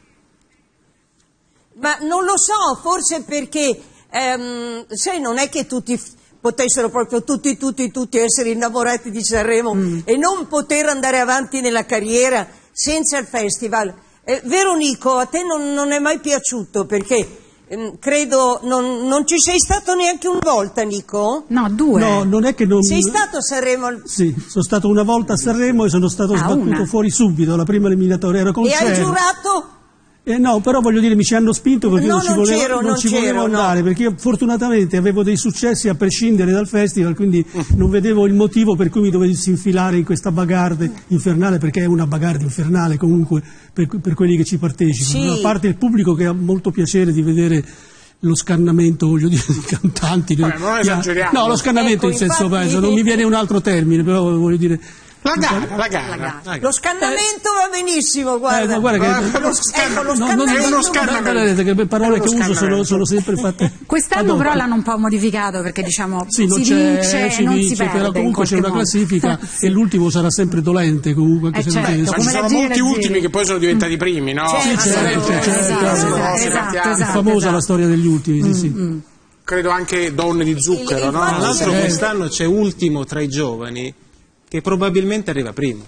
Speaker 8: Ma non lo so, forse perché, ehm, sai, non è che tutti f- potessero proprio tutti, tutti, tutti essere innamorati di Sanremo
Speaker 1: Mm.
Speaker 8: e non poter andare avanti nella carriera senza il festival. Eh, vero Nico, a te non, non è mai piaciuto perché ehm, credo non, non ci sei stato neanche una volta, Nico?
Speaker 1: No, due.
Speaker 9: No, non è che non...
Speaker 8: Sei stato a Sanremo al-
Speaker 9: Sì, sono stato una volta a Sanremo e sono stato
Speaker 1: Ah,
Speaker 9: sbattuto
Speaker 1: una.
Speaker 9: fuori subito, la prima eliminatoria, ero con
Speaker 8: e hai
Speaker 9: Cher.
Speaker 8: giurato?
Speaker 9: Eh no, però voglio dire, mi ci hanno spinto perché
Speaker 8: No,
Speaker 9: non ci
Speaker 8: non
Speaker 9: volevo,
Speaker 8: c'ero,
Speaker 9: non
Speaker 8: non
Speaker 9: ci
Speaker 8: c'ero,
Speaker 9: volevo
Speaker 8: no.
Speaker 9: andare, perché io fortunatamente avevo dei successi a prescindere dal festival, quindi non vedevo il motivo per cui mi dovessi infilare in questa bagarde infernale, perché è una bagarde infernale comunque per, per quelli che ci partecipano.
Speaker 8: Sì.
Speaker 9: A parte il pubblico che ha molto piacere di vedere lo scannamento, voglio dire, di cantanti.
Speaker 4: Vabbè, non esageriamo.
Speaker 9: No, lo scannamento
Speaker 8: Ecco,
Speaker 9: in senso
Speaker 8: infatti-
Speaker 9: peso, non mi viene un altro termine, però voglio dire...
Speaker 4: La gara, la gara.
Speaker 8: Lo scannamento va benissimo, guarda.
Speaker 9: Eh, ma guarda che-
Speaker 8: Ecco, lo,
Speaker 4: Scanna-
Speaker 8: ecco, lo
Speaker 9: No, non-
Speaker 4: È uno
Speaker 8: scannamento.
Speaker 4: scannamento.
Speaker 9: Guardate che le parole
Speaker 4: È
Speaker 9: che
Speaker 4: uno
Speaker 9: uso sono,
Speaker 4: scannamento.
Speaker 9: sono sempre fatte.
Speaker 1: Quest'anno
Speaker 9: ad hoc.
Speaker 1: però l'hanno un po' modificato perché diciamo
Speaker 9: Sì, non
Speaker 1: si
Speaker 9: c'è,
Speaker 1: vince
Speaker 9: si
Speaker 1: e non si
Speaker 9: vince,
Speaker 1: perde.
Speaker 9: però comunque
Speaker 1: in
Speaker 9: c'è una
Speaker 1: qualche modo.
Speaker 9: classifica
Speaker 1: Sì.
Speaker 9: e l'ultimo sarà sempre dolente comunque, anche
Speaker 1: Eh,
Speaker 9: se
Speaker 1: certo,
Speaker 9: non penso.
Speaker 4: Ma ci
Speaker 1: come
Speaker 4: sono
Speaker 1: la giri,
Speaker 4: molti
Speaker 1: la
Speaker 4: ultimi
Speaker 1: giri.
Speaker 4: che poi sono diventati primi, no?
Speaker 8: Certo,
Speaker 9: Sì, certo,
Speaker 8: Sì,
Speaker 9: certo,
Speaker 8: esatto,
Speaker 9: certo.
Speaker 8: esatto,
Speaker 1: esatto,
Speaker 9: È
Speaker 1: esatto,
Speaker 9: famosa
Speaker 1: esatto.
Speaker 9: la storia degli ultimi, sì, sì.
Speaker 4: Credo anche Donne di zucchero,
Speaker 8: Il-
Speaker 4: no?
Speaker 8: infatti-
Speaker 10: Tra l'altro
Speaker 9: Eh.
Speaker 10: quest'anno c'è ultimo tra i giovani che probabilmente arriva primo.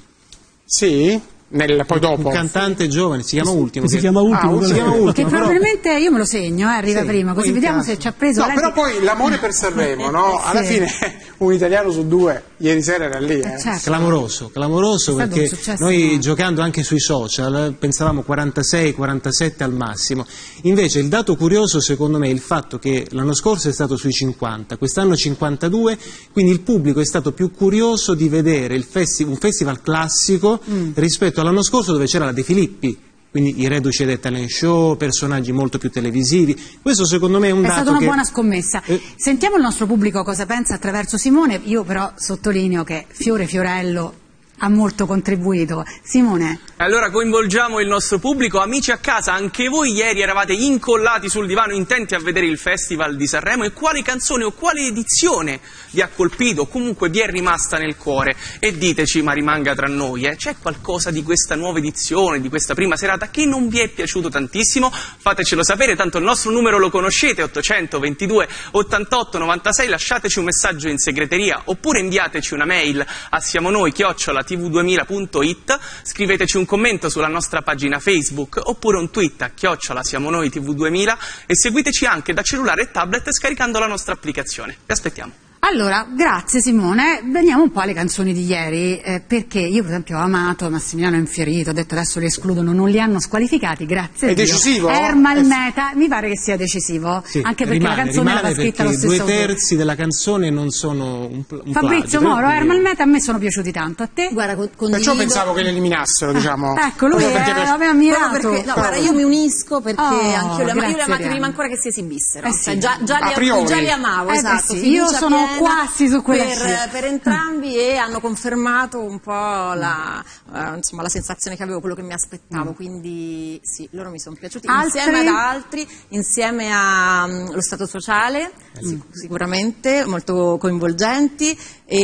Speaker 4: Sì? Nel, poi dopo.
Speaker 10: Un cantante giovane, si chiama Ultimo.
Speaker 9: Che si
Speaker 10: che-
Speaker 9: chiama Ultimo.
Speaker 4: Ah,
Speaker 10: si chiama
Speaker 1: Che
Speaker 10: Ultimo, però-
Speaker 1: probabilmente io me lo segno, eh, arriva
Speaker 10: Sì,
Speaker 1: prima, così
Speaker 10: poi in
Speaker 1: vediamo
Speaker 10: caso.
Speaker 1: se ci ha preso.
Speaker 4: No,
Speaker 1: lei
Speaker 4: però
Speaker 1: si-
Speaker 4: poi l'amore per Sanremo, no? Alla
Speaker 1: Sì.
Speaker 4: fine un italiano su due ieri sera era lì, eh.
Speaker 1: Eh, certo.
Speaker 10: Clamoroso, clamoroso
Speaker 1: È stato
Speaker 10: perché
Speaker 1: un successo
Speaker 10: noi
Speaker 1: enorme.
Speaker 10: giocando anche sui social pensavamo quarantasei quarantasette al massimo, invece il dato curioso secondo me è il fatto che l'anno scorso è stato sui cinquanta, quest'anno cinquantadue, quindi il pubblico è stato più curioso di vedere il festi- un festival classico
Speaker 1: Mm.
Speaker 10: rispetto all'anno scorso dove c'era la De Filippi. Quindi i reduci dei talent show, personaggi molto più televisivi. Questo secondo me è un
Speaker 1: È
Speaker 10: dato
Speaker 1: stata una
Speaker 10: che...
Speaker 1: buona scommessa.
Speaker 10: Eh.
Speaker 1: Sentiamo il nostro pubblico cosa pensa attraverso Simone. Io però sottolineo che Fiore Fiorello ha molto contribuito. Simone.
Speaker 14: Allora coinvolgiamo il nostro pubblico, amici a casa, anche voi ieri eravate incollati sul divano intenti a vedere il Festival di Sanremo e quale canzone o quale edizione vi ha colpito o comunque vi è rimasta nel cuore? E diteci, ma rimanga tra noi, eh, c'è qualcosa di questa nuova edizione, di questa prima serata che non vi è piaciuto tantissimo? Fatecelo sapere, tanto il nostro numero lo conoscete, ottocentoventidue ottantotto novantasei, lasciateci un messaggio in segreteria oppure inviateci una mail a siamo noi chiocciola t v duemila punto it, scriveteci un commento sulla nostra pagina Facebook oppure un tweet a chiocciola siamo noi t v duemila e seguiteci anche da cellulare e tablet scaricando la nostra applicazione. Vi aspettiamo.
Speaker 1: Allora, grazie Simone. Veniamo un po' alle canzoni di ieri, eh, perché io per esempio ho amato Massimiliano Infierito, ho detto adesso li escludono, non li hanno squalificati, grazie a
Speaker 4: È
Speaker 1: Dio.
Speaker 4: decisivo?
Speaker 1: Ermal
Speaker 4: Eh,
Speaker 1: Meta, mi pare che sia decisivo,
Speaker 10: Sì,
Speaker 1: anche perché
Speaker 10: rimane,
Speaker 1: la canzone
Speaker 10: rimane
Speaker 1: era scritta allo
Speaker 10: perché
Speaker 1: stesso
Speaker 10: due
Speaker 1: autore.
Speaker 10: terzi della canzone non sono un, pl- un
Speaker 1: Fabrizio
Speaker 10: plagio,
Speaker 1: Moro,
Speaker 10: quindi-
Speaker 1: Ermal Meta a me sono piaciuti tanto, a te?
Speaker 12: Guarda, con-
Speaker 4: Perciò
Speaker 12: condivido.
Speaker 4: pensavo che li eliminassero, diciamo.
Speaker 1: Ecco, lui
Speaker 4: Proprio
Speaker 1: eh,
Speaker 4: perché per-
Speaker 1: l'aveva
Speaker 13: Proprio
Speaker 1: ammirato.
Speaker 13: perché, no, guarda, io mi unisco perché
Speaker 1: Oh,
Speaker 13: anch'io li amavo, io li
Speaker 1: grazie,
Speaker 13: amati
Speaker 1: Arianna.
Speaker 13: prima ancora che si esibissero.
Speaker 1: Eh
Speaker 13: Cioè,
Speaker 1: sì.
Speaker 13: già, già,
Speaker 4: A
Speaker 13: li,
Speaker 4: priori.
Speaker 13: già li amavo,
Speaker 1: Eh beh
Speaker 13: esatto.
Speaker 1: sì,
Speaker 13: fiducia
Speaker 1: io sono
Speaker 13: piena
Speaker 1: quasi su quella
Speaker 13: per,
Speaker 1: scia.
Speaker 13: per entrambi e hanno confermato un po' la, eh, insomma, la sensazione che avevo, quello che mi aspettavo, quindi sì, loro mi sono piaciuti
Speaker 1: Altri?
Speaker 13: insieme ad altri, insieme allo Stato Sociale, sic- sicuramente molto coinvolgenti,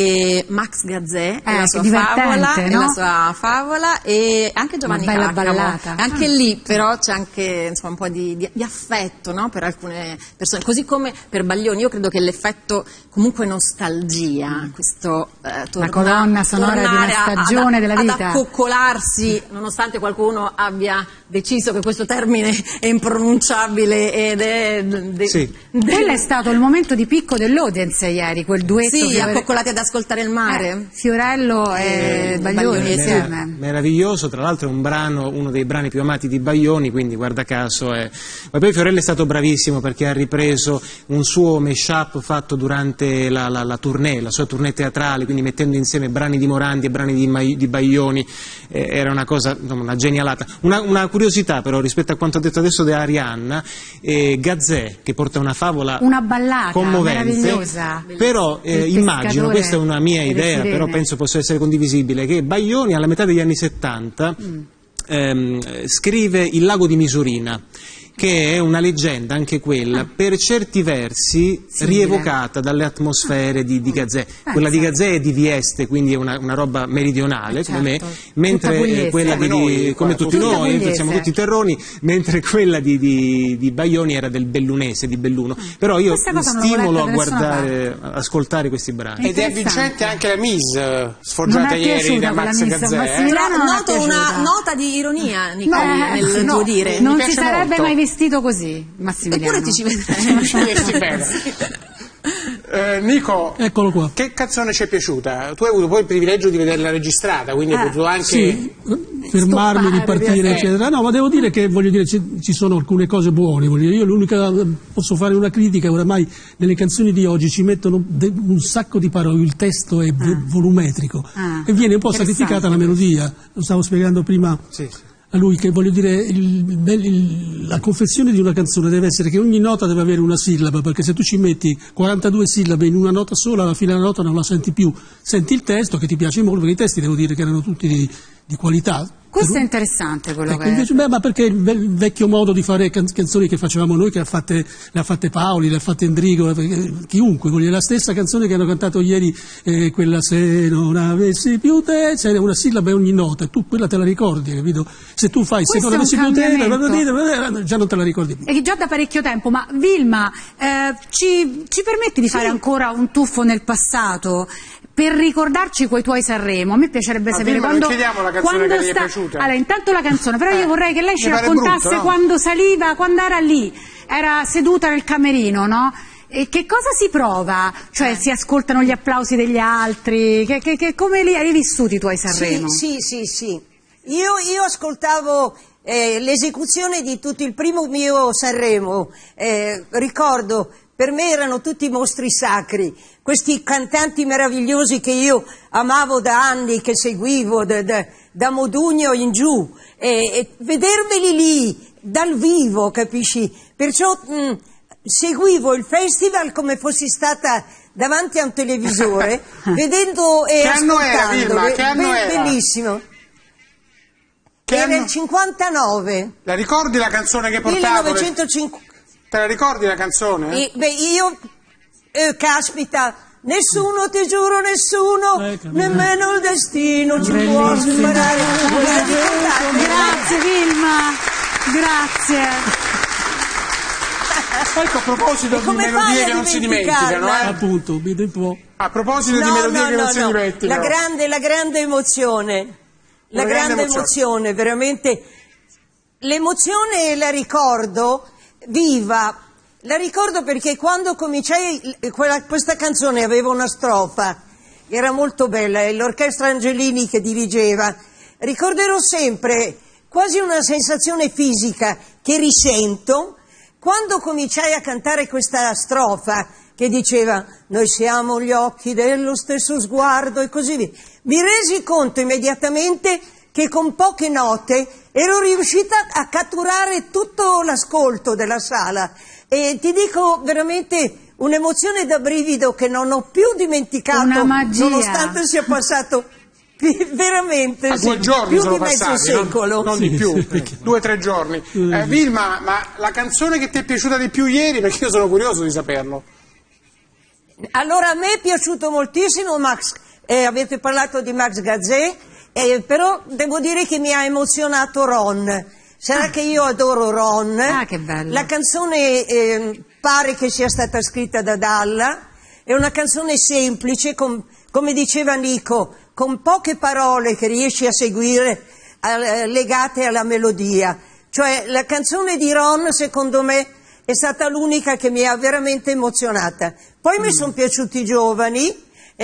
Speaker 13: e Max Gazzè e
Speaker 1: Eh,
Speaker 13: la
Speaker 1: che
Speaker 13: sua
Speaker 1: divertente,
Speaker 13: favola, e
Speaker 1: no?
Speaker 13: la sua favola e anche Giovanni
Speaker 1: Una bella
Speaker 13: Caccamo.
Speaker 1: ballata.
Speaker 13: Anche lì però c'è anche insomma, un po' di, di- di affetto, no? Per alcune persone, così come per Baglioni. Io credo che l'effetto comunque comunque nostalgia, questo eh, torna,
Speaker 1: la colonna sonora di una stagione
Speaker 13: a,
Speaker 1: della
Speaker 13: ad,
Speaker 1: vita.
Speaker 13: ad accoccolarsi, nonostante qualcuno abbia deciso che questo termine è impronunciabile ed è... De,
Speaker 4: sì.
Speaker 13: de,
Speaker 1: Quello è stato il momento di picco dell'audience ieri, quel duetto.
Speaker 13: Sì,
Speaker 1: che
Speaker 13: accoccolati ad ascoltare il mare.
Speaker 1: Eh, Fiorello e
Speaker 13: eh,
Speaker 1: Baglioni
Speaker 13: Baglioni,
Speaker 1: insieme.
Speaker 10: Mer- meraviglioso, tra l'altro è un brano, uno dei brani più amati di Baglioni, quindi guarda caso è... Ma poi Fiorello è stato bravissimo perché ha ripreso un suo mashup fatto durante la, la, la tournée, la sua tournée teatrale, quindi mettendo insieme brani di Morandi e brani di, Ma- di Baglioni, eh, era una cosa, insomma, una genialata. Una, una curiosità però rispetto a quanto ha detto adesso di Arianna, eh, Gazzè, che porta una favola
Speaker 1: una ballata
Speaker 10: commovente,
Speaker 1: meravigliosa,
Speaker 10: però eh, immagino, questa è una mia idea, però penso possa essere condivisibile, che Baglioni alla metà degli anni settanta mm. ehm, scrive Il lago di Misurina, che è una leggenda anche quella, ah. per certi versi sì, rievocata dalle atmosfere di, di Gazzè. Ah, quella sì. di Gazzè è di Vieste, quindi è una, una roba meridionale, eh, come certo. me, mentre pugliese, quella di, noi, di come tutti noi, pugliese. Siamo tutti terroni, mentre quella di, di, di Baglioni era del bellunese, di Belluno. Però io stimolo a guardare, a ascoltare questi brani.
Speaker 4: Ed è avvincente anche la Mise, sforgiata ieri da Max Gazzè.
Speaker 13: Noto una nota di ironia, Nicola, no, nel
Speaker 1: no,
Speaker 13: tuo dire.
Speaker 1: Non si sarebbe molto. mai vestito così, Massimiliano.
Speaker 13: Eppure ti ci vedrei.
Speaker 4: Ci vesti bene. Eh, Nico,
Speaker 9: eccolo qua.
Speaker 4: Che canzone ci è piaciuta? Tu hai avuto poi il privilegio di vederla registrata, quindi eh, hai potuto anche
Speaker 9: sì, fermarmi, ripartire, eh. eccetera. No, ma devo dire che voglio dire ci, ci sono alcune cose buone. Voglio dire, io l'unica posso fare una critica, oramai nelle canzoni di oggi ci mettono de, un sacco di parole, il testo è ah. volumetrico ah. e viene un po' sacrificata la melodia. Lo stavo spiegando prima. Sì, sì. A lui, che voglio dire, il, il, la confezione di una canzone deve essere che ogni nota deve avere una sillaba, perché se tu ci metti quarantadue sillabe in una nota sola, alla fine la nota non la senti più. Senti il testo, che ti piace molto, perché i testi devo dire che erano tutti di, di qualità.
Speaker 1: Questo è interessante quello
Speaker 9: ecco,
Speaker 1: che
Speaker 9: invece, beh, ma perché il, il vecchio modo di fare can- canzoni che facevamo noi, che ha fatte, le ha fatte Paoli, le ha fatte Endrigo, chiunque, voglio dire, la stessa canzone che hanno cantato ieri, eh, quella se non avessi più te, c'è una sillaba e ogni nota, tu quella te la ricordi, capito? Se tu fai
Speaker 1: questo
Speaker 9: se non avessi più te, già non te la ricordi più.
Speaker 1: E già da parecchio tempo, ma Vilma, eh, ci, ci permetti di fare sì. ancora un tuffo nel passato? Per ricordarci quei tuoi Sanremo, a me piacerebbe
Speaker 4: ma
Speaker 1: sapere
Speaker 4: prima
Speaker 1: quando,
Speaker 4: non chiediamo la canzone
Speaker 1: quando
Speaker 4: che
Speaker 1: sta...
Speaker 4: gli è piaciuta.
Speaker 1: Allora, intanto la canzone, però
Speaker 4: eh,
Speaker 1: io vorrei che lei ci raccontasse
Speaker 4: brutto, no?
Speaker 1: quando saliva, quando era lì, era seduta nel camerino, no? E che cosa si prova? Cioè eh. si ascoltano gli applausi degli altri? Che, che, che, come li hai vissuti i tuoi Sanremo?
Speaker 8: Sì, sì, sì, sì. Io, io ascoltavo eh, l'esecuzione di tutto il primo mio Sanremo, eh, ricordo... Per me erano tutti mostri sacri, questi cantanti meravigliosi che io amavo da anni, che seguivo da, da, da Modugno in giù, e, e vederveli lì dal vivo, capisci? Perciò mh, seguivo il festival come fossi stata davanti a un televisore, vedendo e
Speaker 4: che anno
Speaker 8: ascoltando.
Speaker 4: Era, Vilma? Che anno
Speaker 8: be-
Speaker 4: era?
Speaker 8: Bellissimo.
Speaker 4: Che
Speaker 8: era
Speaker 4: anno...
Speaker 8: il cinquantanove.
Speaker 4: La ricordi la canzone che portavo?
Speaker 8: millenovecentocinquanta.
Speaker 4: Te la ricordi la canzone?
Speaker 8: E, beh, io, eh, caspita, nessuno, ti giuro, nessuno, eh, nemmeno il destino ci può separare.
Speaker 1: Grazie Vilma, grazie.
Speaker 4: Ecco, a proposito di melodie che non si dimenticano, eh?
Speaker 9: Appunto, vedi un po'.
Speaker 4: A proposito
Speaker 8: no,
Speaker 4: di melodie
Speaker 8: no,
Speaker 4: che
Speaker 8: no,
Speaker 4: non si
Speaker 8: no.
Speaker 4: dimenticano.
Speaker 8: La grande, la grande emozione, la, la grande, grande emozione. emozione, veramente, l'emozione la ricordo viva, la ricordo perché quando cominciai quella, questa canzone aveva una strofa, era molto bella, è l'orchestra Angelini che dirigeva, ricorderò sempre quasi una sensazione fisica che risento quando cominciai a cantare questa strofa che diceva noi siamo gli occhi dello stesso sguardo e così via. Mi resi conto immediatamente che con poche note ero riuscita a catturare tutto l'ascolto della sala e ti dico veramente un'emozione da brivido che non ho più dimenticato,
Speaker 1: una magia,
Speaker 8: nonostante sia passato veramente
Speaker 4: a due
Speaker 8: sì,
Speaker 4: giorni
Speaker 8: più
Speaker 4: sono
Speaker 8: di mezzo
Speaker 4: passati,
Speaker 8: secolo,
Speaker 4: non, non
Speaker 9: sì,
Speaker 4: di più,
Speaker 9: sì.
Speaker 4: due o tre giorni. Eh, Vilma, ma la canzone che ti è piaciuta di più ieri, perché io sono curioso di saperlo.
Speaker 8: Allora a me è piaciuto moltissimo Max, eh, avete parlato di Max Gazzè. Eh, però devo dire che mi ha emozionato Ron. Sarà ah. che io adoro Ron.
Speaker 1: Ah, che bello.
Speaker 8: La canzone eh, pare che sia stata scritta da Dalla è una canzone semplice, con, come diceva Nico, con poche parole che riesci a seguire, eh, legate alla melodia. Cioè la canzone di Ron, secondo me, è stata l'unica che mi ha veramente emozionata. Poi mm. mi sono piaciuti i giovani,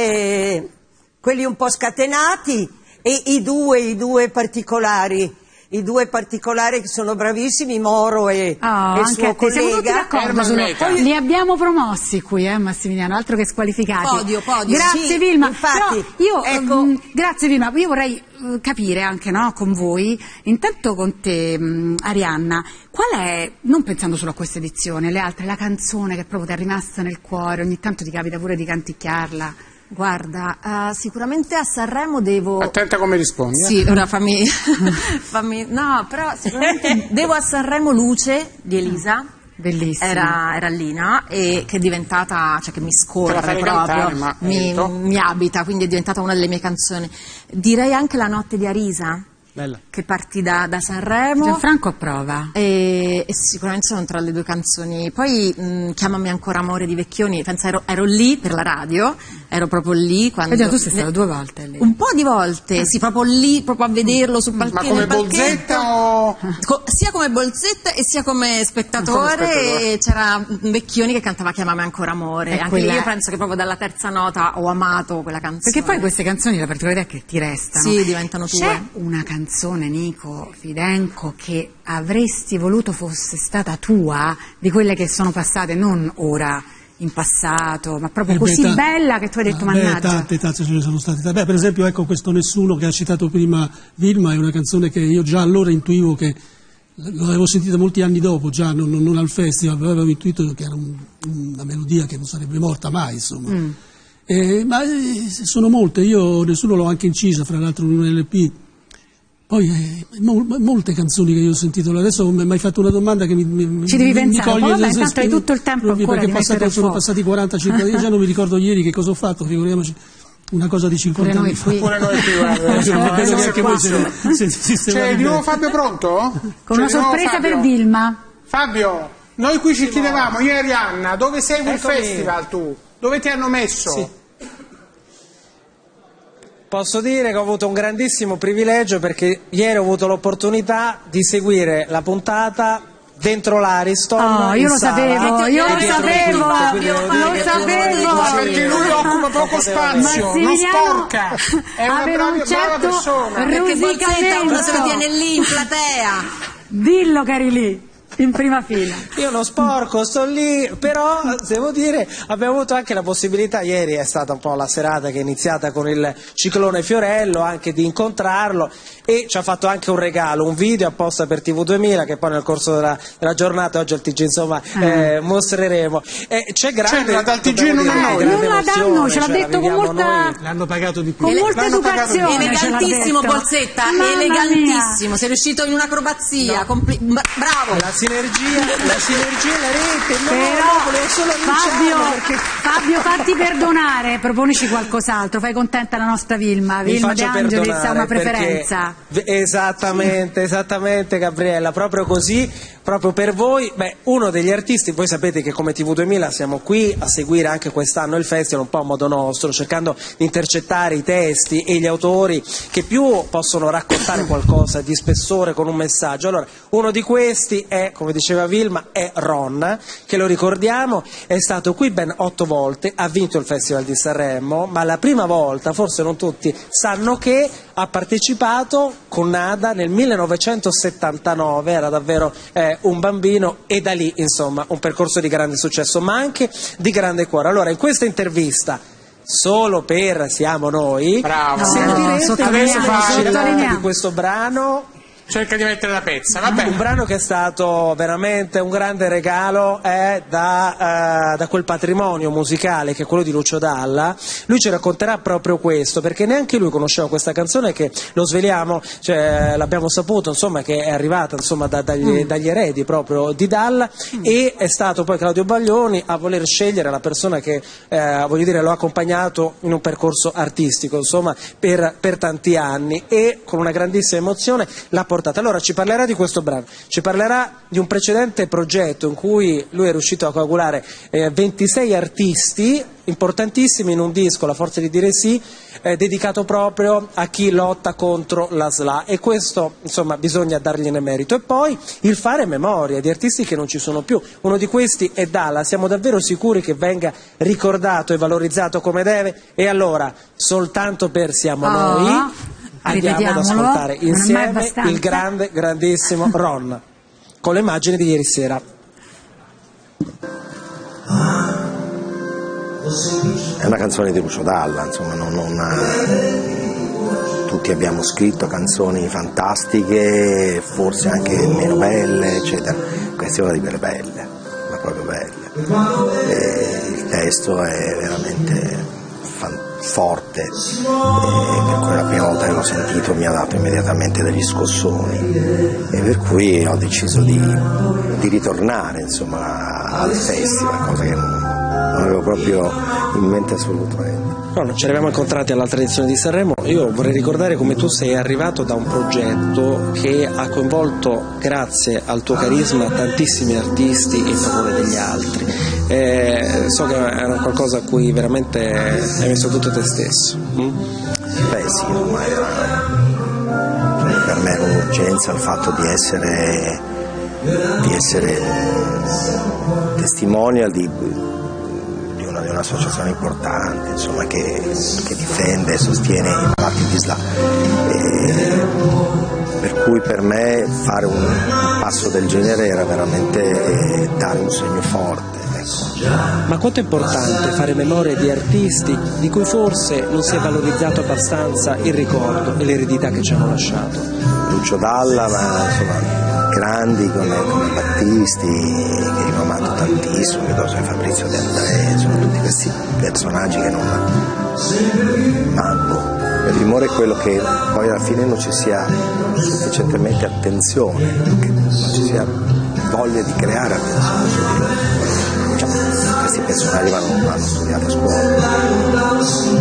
Speaker 8: eh, quelli un po' scatenati, e i due, i due particolari, i due particolari che sono bravissimi, Moro e,
Speaker 1: oh,
Speaker 8: e il suo collega.
Speaker 1: Poi li abbiamo promossi qui, eh, Massimiliano, altro che squalificati.
Speaker 8: Podio, podio.
Speaker 1: Grazie
Speaker 8: Sì,
Speaker 1: Vilma.
Speaker 8: infatti,
Speaker 1: Però io,
Speaker 8: ecco,
Speaker 1: mh, grazie Vilma, io vorrei uh, capire anche, no, con voi, intanto con te mh, Arianna, qual è, non pensando solo a questa edizione, le altre, la canzone che proprio ti è rimasta nel cuore, ogni tanto ti capita pure di canticchiarla?
Speaker 13: Guarda, uh, sicuramente a Sanremo devo...
Speaker 4: Attenta come rispondi.
Speaker 13: Sì,
Speaker 4: eh?
Speaker 13: ora fammi... fammi... No, però sicuramente devo a Sanremo Luce di Elisa.
Speaker 1: Bellissima.
Speaker 13: Era, era Lina, e che è diventata, cioè che mi scorre proprio,
Speaker 4: cantare, ma
Speaker 13: mi, mi abita, quindi è diventata una delle mie canzoni. Direi anche La notte di Arisa.
Speaker 10: Bella.
Speaker 13: Che partì da, da Sanremo.
Speaker 1: Gianfranco approva.
Speaker 13: E, e sicuramente sono tra le due canzoni. Poi mh, Chiamami ancora amore di Vecchioni, penso ero, ero lì per la radio, ero proprio lì quando...
Speaker 1: Vedi, tu sei stata due volte lì.
Speaker 13: Un po' di volte, sì, proprio lì, proprio a vederlo sul palchetto.
Speaker 4: Ma come Bolzetta o...
Speaker 13: Co- sia come Bolzetta e sia come spettatore, come spettatore. E c'era Vecchioni che cantava Chiamami ancora amore.
Speaker 1: E
Speaker 13: anche
Speaker 1: quella...
Speaker 13: lì io penso che proprio dalla terza nota ho amato quella canzone.
Speaker 1: Perché poi queste canzoni, la particolarità è che ti restano.
Speaker 13: Sì, diventano tue.
Speaker 1: C'è una canzone, Nico Fidenco, che avresti voluto fosse stata tua, di quelle che sono passate, non ora, in passato, ma proprio eh così
Speaker 9: beh,
Speaker 1: bella che tu hai detto
Speaker 9: beh,
Speaker 1: mannaggia?
Speaker 9: Tante, tante ce ne sono state. Beh, per esempio, ecco, questo Nessuno che ha citato prima Vilma è una canzone che io già allora intuivo che, l'avevo sentita molti anni dopo, già non, non al festival, avevo intuito che era un, una melodia che non sarebbe morta mai, insomma. Mm. Eh, ma eh, sono molte, io Nessuno l'ho anche incisa, fra l'altro in un L P. Poi eh, mo, molte canzoni che io ho sentito, adesso mi hai fatto una domanda che mi, mi,
Speaker 1: ci devi
Speaker 9: mi,
Speaker 1: pensare,
Speaker 9: mi coglie,
Speaker 1: vabbè, intanto hai tutto il tempo ancora
Speaker 9: perché
Speaker 1: di
Speaker 9: passato, sono passati quarantacinque anni, già non mi ricordo ieri che cosa ho fatto, figuriamoci una cosa di cinquanta anni fa.
Speaker 4: Pure noi qui, guarda,
Speaker 9: non vedo neanche voi se, se, se, se
Speaker 4: c'è di nuovo Fabio pronto?
Speaker 1: Con una sorpresa per Vilma.
Speaker 4: Fabio, noi qui ci chiedevamo, io e Arianna, dove segui il festival tu? Dove ti hanno messo?
Speaker 11: Sì. Posso dire che ho avuto un grandissimo privilegio perché ieri ho avuto l'opportunità di seguire la puntata dentro l'Ariston.
Speaker 1: Oh, io lo
Speaker 11: sala,
Speaker 1: sapevo, io lo sapevo, lo sapevo.
Speaker 4: Ma perché lui occupa poco spazio, non sporca, è una brava,
Speaker 1: un certo
Speaker 4: brava persona.
Speaker 13: Perché Bolzetta uno se lo tiene lì in platea.
Speaker 1: Dillo che eri lì. In prima fila.
Speaker 11: Io non sporco, sto lì, però devo dire abbiamo avuto anche la possibilità, ieri è stata un po' la serata che è iniziata con il ciclone Fiorello, anche di incontrarlo, e ci ha fatto anche un regalo, un video apposta per T V duemila che poi nel corso della, della giornata, oggi al T G insomma ah. eh, mostreremo. E c'è grande,
Speaker 4: cioè, dal T G non
Speaker 11: dire,
Speaker 4: è noi,
Speaker 1: non la danno, ce l'ha detto con molta,
Speaker 10: l'hanno pagato di più,
Speaker 1: con molta educazione,
Speaker 13: elegantissimo Bolzetta, elegantissimo, sei riuscito in un'acrobazia, no. compli- bravo.
Speaker 11: La sinergia, la sinergia e la rete, no,
Speaker 1: però
Speaker 11: no, volevo solo
Speaker 1: Fabio,
Speaker 11: perché...
Speaker 1: Fabio, fatti perdonare, proponici qualcos'altro, fai contenta la nostra Vilma, Vilma De Angelis ha una preferenza.
Speaker 11: Esattamente, esattamente Gabriella, proprio così, proprio per voi. Beh, uno degli artisti, voi sapete che come T V duemila siamo qui a seguire anche quest'anno il festival un po' a modo nostro, cercando di intercettare i testi e gli autori che più possono raccontare qualcosa di spessore con un messaggio. Allora, uno di questi è, come diceva Vilma, è Ron, che lo ricordiamo, è stato qui ben otto volte, ha vinto il Festival di Sanremo, ma la prima volta, forse non tutti sanno che ha partecipato con Nada nel millenovecentosettantanove, era davvero eh, un bambino, e da lì insomma un percorso di grande successo ma anche di grande cuore. Allora in questa intervista, solo per Siamo Noi,
Speaker 4: bravo,
Speaker 11: sentirete
Speaker 4: adesso
Speaker 11: di questo brano.
Speaker 4: Cerca di mettere la pezza, va bene.
Speaker 11: Un brano che è stato veramente un grande regalo eh, da, uh, da quel patrimonio musicale che è quello di Lucio Dalla. Lui ci racconterà proprio questo, perché neanche lui conosceva questa canzone, che lo sveliamo, cioè, l'abbiamo saputo insomma, che è arrivata insomma, da, dagli, mm. dagli eredi proprio di Dalla, mm. e è stato poi Claudio Baglioni a voler scegliere la persona che eh, voglio dire, lo ha accompagnato in un percorso artistico insomma, per, per tanti anni, e con una grandissima emozione l'ha portato portate. Allora ci parlerà di questo brano, ci parlerà di un precedente progetto in cui lui è riuscito a coagulare eh, ventisei artisti importantissimi in un disco, La forza di dire sì, eh, dedicato proprio a chi lotta contro la S L A, e questo insomma bisogna dargliene merito. E poi il fare memoria di artisti che non ci sono più, uno di questi è Dalla, siamo davvero sicuri che venga ricordato e valorizzato come deve? E allora, soltanto per Siamo
Speaker 1: oh,
Speaker 11: Noi, andiamo ad ascoltare insieme il grande, grandissimo Ron, con le immagini di ieri sera.
Speaker 15: È una canzone di Lucio Dalla, insomma, non, non, tutti abbiamo scritto canzoni fantastiche, forse anche meno belle, eccetera. Questa è una di quelle belle, ma proprio belle. E il testo è veramente fan, forte, e per cui la prima volta che l'ho sentito mi ha dato immediatamente degli scossoni, e per cui ho deciso di, di ritornare, insomma, al festival, cosa che non, non avevo proprio in mente assolutamente.
Speaker 11: No, ci eravamo incontrati all'altra edizione di Sanremo. Io vorrei ricordare come tu sei arrivato da un progetto che ha coinvolto, grazie al tuo carisma, tantissimi artisti in favore degli altri. Eh, so che era qualcosa a cui veramente hai messo tutto te stesso. Mm?
Speaker 15: Beh sì, ormai era, per me era un'urgenza il fatto di essere, di essere testimonial di, di, una, di un'associazione importante, insomma, che, che difende e sostiene i malati di S L A. E, per cui per me fare un, un passo del genere era veramente eh, dare un segno forte.
Speaker 11: Ma quanto è importante fare memoria di artisti di cui forse non si è valorizzato abbastanza il ricordo e l'eredità che ci hanno lasciato?
Speaker 15: Lucio Dalla, ma insomma grandi come, come Battisti, che io ho amato tantissimo, vedo Fabrizio De André, sono tutti questi personaggi che non manco. Il timore è quello che poi alla fine non ci sia sufficientemente attenzione, che non ci sia voglia di creare attenzione su di loro. Questi personaggi vanno, vanno studiati a scuola.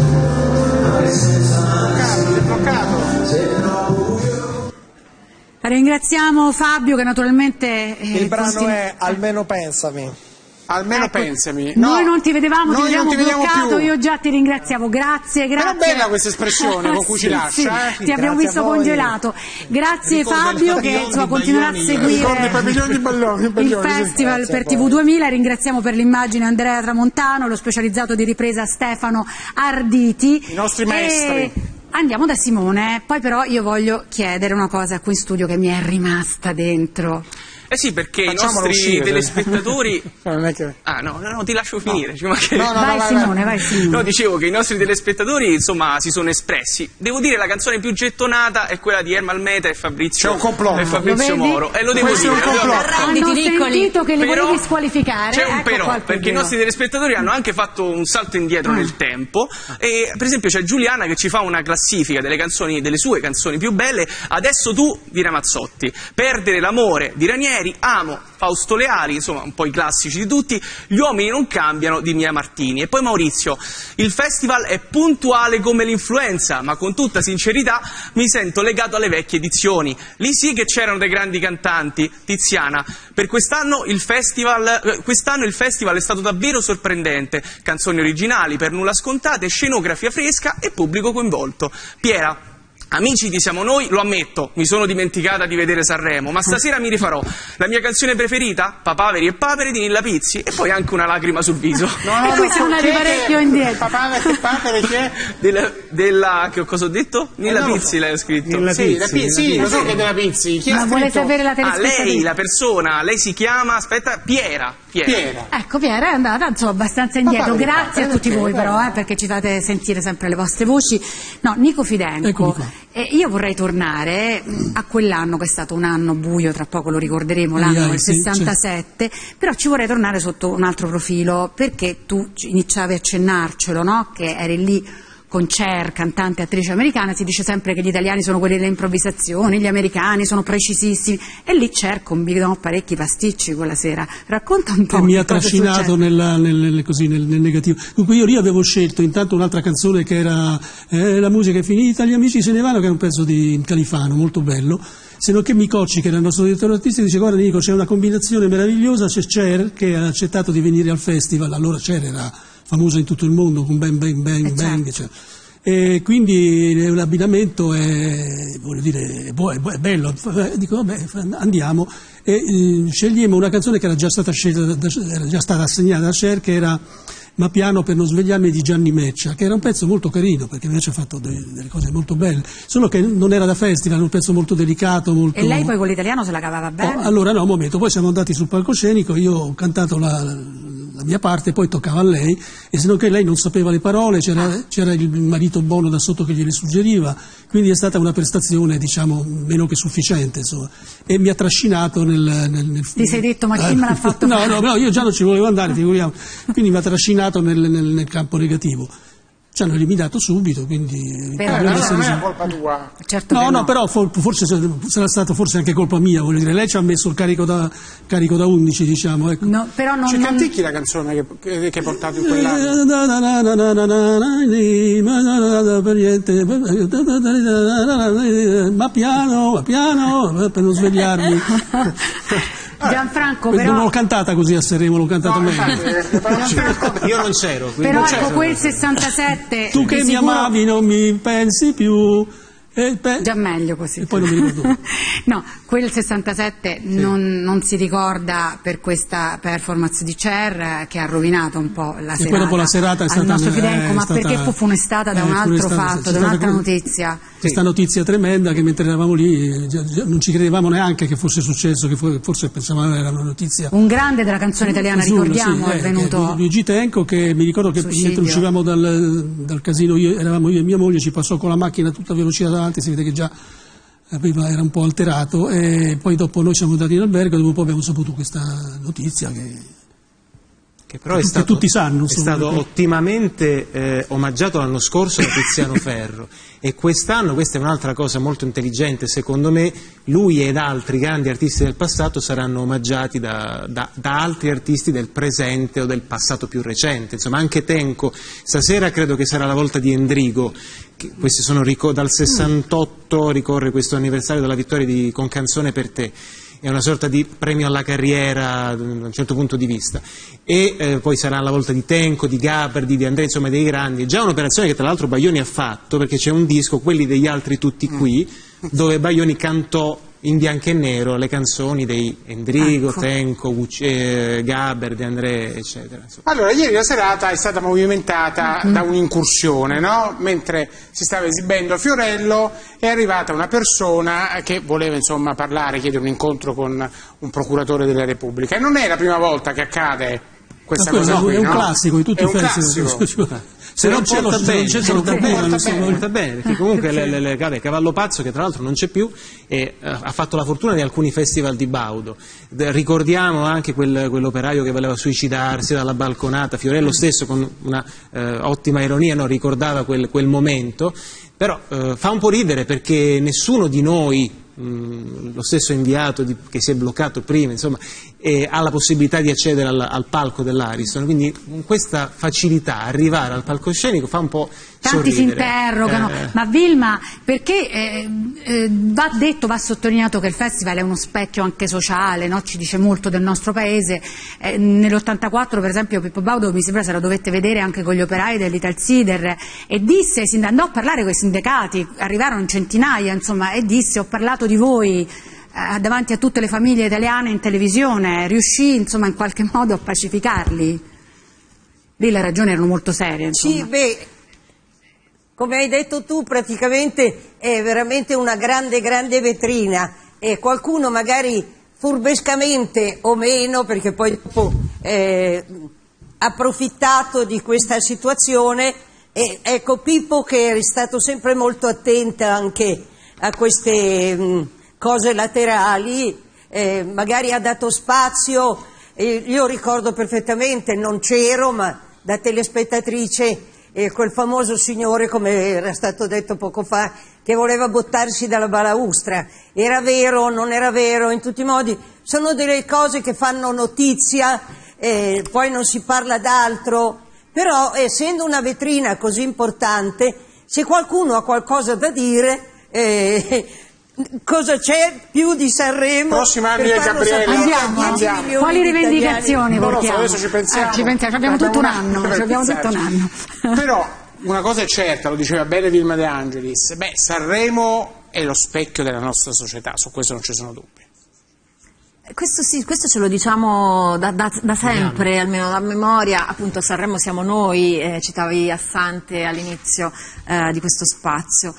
Speaker 1: Ringraziamo Fabio, che naturalmente eh,
Speaker 11: il brano
Speaker 1: continua...
Speaker 11: è Almeno pensami.
Speaker 4: Almeno
Speaker 1: ecco,
Speaker 4: pensami. No,
Speaker 1: noi non ti vedevamo, ti
Speaker 4: noi
Speaker 1: vediamo
Speaker 4: non ti vediamo
Speaker 1: bloccato,
Speaker 4: più.
Speaker 1: Io già ti ringraziavo, grazie, grazie.
Speaker 4: Però bella questa espressione con cui
Speaker 1: sì,
Speaker 4: ci lascia.
Speaker 1: Sì,
Speaker 4: eh?
Speaker 1: ti abbiamo visto congelato. Grazie Fabio, che insomma, continuerà a seguire
Speaker 4: di balloni,
Speaker 1: il
Speaker 4: baglioni,
Speaker 1: festival
Speaker 4: sì.
Speaker 1: per T V duemila. Ringraziamo per l'immagine Andrea Tramontano, lo specializzato di ripresa Stefano Arditi.
Speaker 4: I nostri maestri.
Speaker 1: E andiamo da Simone, poi però io voglio chiedere una cosa qui in studio che mi è rimasta dentro.
Speaker 14: Eh sì, perché
Speaker 4: Facciamolo
Speaker 14: i nostri
Speaker 4: uscire,
Speaker 14: telespettatori...
Speaker 4: non è che...
Speaker 14: Ah no, no, no, ti lascio finire.
Speaker 4: No.
Speaker 14: Ci
Speaker 4: no, no,
Speaker 1: vai,
Speaker 4: vai,
Speaker 1: Simone,
Speaker 4: vai.
Speaker 1: vai Simone.
Speaker 14: No, dicevo che i nostri telespettatori insomma si sono espressi. Devo dire la canzone più gettonata è quella di Ermal Meta e Fabrizio,
Speaker 4: C'è un complotto.
Speaker 14: e Fabrizio
Speaker 1: Lo vedi?
Speaker 14: Moro. E lo devo
Speaker 4: Questo
Speaker 14: dire.
Speaker 4: è un
Speaker 14: lo devo
Speaker 4: complotto.
Speaker 14: ammettere.
Speaker 1: Hanno sentito che li
Speaker 14: Però
Speaker 1: volevi squalificare.
Speaker 14: C'è un
Speaker 1: ecco
Speaker 14: però,
Speaker 1: qua il
Speaker 14: perché i
Speaker 1: problema.
Speaker 14: nostri telespettatori hanno anche fatto un salto indietro
Speaker 1: Ah.
Speaker 14: nel tempo. E per esempio c'è Giuliana che ci fa una classifica delle canzoni, delle sue canzoni più belle. Adesso tu di Ramazzotti, Perdere l'amore di Ranieri, Amo Fausto Leali, insomma un po' i classici di tutti. Gli uomini non cambiano di Mia Martini. E poi Maurizio, il festival è puntuale come l'influenza, ma con tutta sincerità mi sento legato alle vecchie edizioni. Lì sì che c'erano dei grandi cantanti. Tiziana, per quest'anno il festival quest'anno il festival è stato davvero sorprendente, canzoni originali per nulla scontate, scenografia fresca e pubblico coinvolto. Piera, amici di Siamo Noi, lo ammetto, mi sono dimenticata di vedere Sanremo, ma stasera mi rifarò. La mia canzone preferita? Papaveri e papere di Nilla Pizzi, e poi anche una lacrima sul viso.
Speaker 4: No, no,
Speaker 1: E qui
Speaker 4: no,
Speaker 1: siamo andati
Speaker 4: che-
Speaker 1: parecchio indietro.
Speaker 4: Papaveri e papere che è?
Speaker 14: Della, della che cosa ho detto? Nilla
Speaker 4: Eh, non lo
Speaker 14: Pizzi
Speaker 4: so.
Speaker 14: l'hai scritto.
Speaker 4: Nilla Sì, Pizzi, la Pizzi, sì, lo so che è della Pizzi. Chi
Speaker 1: Ma
Speaker 4: l'ha
Speaker 1: vuole
Speaker 4: scritto?
Speaker 1: sapere la
Speaker 14: Ah, lei,
Speaker 1: telespettatrice?
Speaker 14: la persona, lei si chiama, aspetta, Piera. Piera.
Speaker 4: Piera.
Speaker 1: Ecco, Piera è andata insomma abbastanza indietro.
Speaker 4: Papà,
Speaker 1: Grazie
Speaker 4: papà,
Speaker 1: a tutti
Speaker 4: perché?
Speaker 1: voi però, eh, perché ci fate sentire sempre le vostre voci. No, Nico Fidenco,
Speaker 9: Eccomi qua.
Speaker 1: eh, io vorrei tornare mh, a quell'anno che è stato un anno buio, tra poco lo ricorderemo, l'anno
Speaker 9: Ai,
Speaker 1: del
Speaker 9: sì,
Speaker 1: sessantasette, però ci vorrei tornare sotto un altro profilo, perché tu ci- iniziavi a accennarcelo, no? Che eri lì con Cher, cantante e attrice americana. Si dice sempre che gli italiani sono quelli delle improvvisazioni, gli americani sono precisissimi, e lì Cher combinò parecchi pasticci quella sera. Racconta un po'.
Speaker 9: E mi
Speaker 1: che
Speaker 9: ha
Speaker 1: cosa è
Speaker 9: trascinato
Speaker 1: successo.
Speaker 9: nella- nel, nel- così, nel, nel negativo. Dunque io lì avevo scelto intanto un'altra canzone che era eh, La musica è finita, gli amici se ne vanno, che è un pezzo di Califano molto bello, se non che Micocci, che era il nostro direttore artistico, dice: guarda Nico, c'è una combinazione meravigliosa, c'è Cher che ha accettato di venire al festival, allora Cher era famosa in tutto il mondo con Bang Bang Bang Bang, cioè. E quindi l'abbinamento è, voglio dire, è bello. Dico vabbè, andiamo e eh, scegliamo una canzone che era già stata scelta, era già stata assegnata da Cher, che era Ma piano per non svegliarmi di Gianni Meccia, che era un pezzo molto carino perché invece ha fatto delle, delle cose molto belle, solo che non era da festival, era un pezzo molto delicato, molto...
Speaker 1: E lei poi con l'italiano se la cavava bene?
Speaker 9: Oh, allora no, un momento, poi siamo andati sul palcoscenico, io ho cantato la, la mia parte, poi toccava a lei, e se non che lei non sapeva le parole, c'era, ah. c'era il marito buono da sotto che gliele suggeriva, quindi è stata una prestazione, diciamo, meno che sufficiente, insomma, e mi ha trascinato nel... nel, nel
Speaker 1: Ti sei detto, ma chi me l'ha fatto
Speaker 9: no,
Speaker 1: fare?
Speaker 9: No, no, io già non ci volevo andare, figuriamo, quindi mi ha trascinato Nel, nel, nel campo negativo. Ci hanno eliminato subito, quindi
Speaker 4: però non è una colpa tua.
Speaker 1: Certo
Speaker 9: no,
Speaker 1: no,
Speaker 9: no, però forse sarà stato forse anche colpa mia, voglio dire, lei ci ha messo il carico da, carico da undici, diciamo, ecco.
Speaker 1: No, però non,
Speaker 4: ci
Speaker 1: non...
Speaker 4: canticchi la canzone che, che, che hai portato in quell'anno?
Speaker 9: Ma piano, ma piano, per non svegliarmi.
Speaker 1: Gianfranco, però...
Speaker 9: Non l'ho cantata così a Sanremo, l'ho cantata
Speaker 4: no,
Speaker 9: meglio.
Speaker 10: Io non c'ero.
Speaker 1: Però
Speaker 10: non
Speaker 1: ecco,
Speaker 10: c'ero.
Speaker 1: quel sessantasette...
Speaker 9: Tu che mi
Speaker 1: sicuro...
Speaker 9: amavi non mi pensi più... Pe...
Speaker 1: Già meglio così.
Speaker 9: E poi non mi ricordo.
Speaker 1: No, quel sessantasette sì. non, non si ricorda per questa performance di Cher che ha rovinato un po' la
Speaker 9: e
Speaker 1: serata.
Speaker 9: E poi dopo la serata è stata...
Speaker 1: al nostro Fidenco, ma
Speaker 9: stata,
Speaker 1: perché fu funestata da eh, un altro fatto, da un'altra notizia.
Speaker 9: Questa sì. notizia tremenda che mentre eravamo lì già, già non ci credevamo neanche che fosse successo, che fu, forse pensavamo era una notizia.
Speaker 1: Un grande della canzone italiana, Azzurro, ricordiamo, sì, è venuto...
Speaker 9: Eh, Luigi Tenco, che mi ricordo che suicidio. Mentre uscivamo dal, dal casino, io, eravamo io e mia moglie, ci passò con la macchina a tutta velocità davanti, si vede che già aveva, era un po' alterato, e poi dopo noi siamo andati in albergo e dopo poi abbiamo saputo questa notizia che...
Speaker 10: che però
Speaker 9: che
Speaker 10: è stato,
Speaker 9: tutti sanno,
Speaker 10: è stato ottimamente eh, omaggiato l'anno scorso da Tiziano Ferro, e quest'anno, questa è un'altra cosa molto intelligente secondo me, lui ed altri grandi artisti del passato saranno omaggiati da, da, da altri artisti del presente o del passato più recente, insomma anche Tenco, stasera credo che sarà la volta di Endrigo, che questi sono dal sessantotto, ricorre questo anniversario della vittoria di Con Canzone per te. È una sorta di premio alla carriera da un certo punto di vista, e eh, poi sarà la volta di Tenco, di Gaberdi, di Andrea, insomma dei grandi. È già un'operazione che tra l'altro Baglioni ha fatto, perché c'è un disco, Quelli degli altri tutti qui, dove Baglioni cantò in bianco e nero le canzoni dei Endrigo, ecco. Tenco, eh, Gaberdi, Andrea, eccetera. Insomma.
Speaker 4: Allora, ieri la serata è stata movimentata mm-hmm. da un'incursione, no? Mentre si stava esibendo Fiorello è arrivata una persona che voleva insomma parlare, chiedere un incontro con un procuratore della Repubblica, e non è la prima volta che accade questa
Speaker 9: quello,
Speaker 4: cosa
Speaker 9: no,
Speaker 4: qui,
Speaker 9: è un
Speaker 4: no?
Speaker 9: classico di tutti
Speaker 4: è
Speaker 9: i
Speaker 4: festival.
Speaker 10: Se non c'è porta bene, se non
Speaker 4: porta bene,
Speaker 10: bene, porta bene, perché comunque le, le, le, vabbè, Cavallo Pazzo, che tra l'altro non c'è più, e uh, ha fatto la fortuna di alcuni festival di Baudo. De, ricordiamo anche quel, quell'operaio che voleva suicidarsi dalla balconata, Fiorello stesso con una uh, ottima ironia no, ricordava quel, quel momento, però uh, fa un po' ridere perché nessuno di noi, mh, lo stesso inviato di, che si è bloccato prima, insomma, e ha la possibilità di accedere al, al palco dell'Ariston, quindi con questa facilità arrivare al palcoscenico fa un po'
Speaker 1: tanti
Speaker 10: sorridere.
Speaker 1: si interrogano, eh. ma Vilma, perché eh, eh, va detto, va sottolineato che il festival è uno specchio anche sociale, no? Ci dice molto del nostro paese. Eh, nell'ottantaquattro per esempio Pippo Baudo mi sembra se la dovette vedere anche con gli operai dell'Italsider, e disse, si andò a parlare con i sindacati, arrivarono in centinaia insomma, e disse: ho parlato di voi eh, davanti a tutte le famiglie italiane in televisione, riuscì insomma in qualche modo a pacificarli. Lì le ragioni erano molto serie insomma.
Speaker 8: Sì, beh, come hai detto tu, praticamente è veramente una grande, grande vetrina, e qualcuno magari furbescamente o meno, perché poi dopo eh, approfittato di questa situazione, e ecco Pippo che è stato sempre molto attento anche a queste mh, cose laterali, eh, magari ha dato spazio, eh, io ricordo perfettamente, non c'ero, ma da telespettatrice, e quel famoso signore, come era stato detto poco fa, che voleva buttarsi dalla balaustra. Era vero, non era vero, in tutti i modi. Sono delle cose che fanno notizia, eh, poi non si parla d'altro, però essendo una vetrina così importante, se qualcuno ha qualcosa da dire, eh, cosa c'è più di Sanremo?
Speaker 4: Prossimo anno
Speaker 8: per
Speaker 4: e
Speaker 8: farlo
Speaker 4: Gabriele.
Speaker 8: sapere a
Speaker 4: Andiamo,
Speaker 8: dieci
Speaker 4: andiamo.
Speaker 8: milioni
Speaker 1: Quali
Speaker 8: di
Speaker 1: rivendicazioni
Speaker 8: italiani?
Speaker 4: Non lo so,
Speaker 1: portiamo?
Speaker 4: adesso ci pensiamo.
Speaker 1: Eh, ci pensiamo, abbiamo
Speaker 4: Abbiamo
Speaker 1: tutto un
Speaker 4: una-
Speaker 1: anno,
Speaker 4: per
Speaker 1: ci abbiamo tutto un
Speaker 4: pensarci.
Speaker 1: anno.
Speaker 4: Però una cosa è certa, lo diceva bene Vilma De Angelis, beh, Sanremo è lo specchio della nostra società, su questo non ci sono dubbi.
Speaker 13: Questo sì, questo ce lo diciamo da, da, da sempre, almeno da memoria, appunto a Sanremo siamo noi, eh, citavi Assante all'inizio eh, di questo spazio.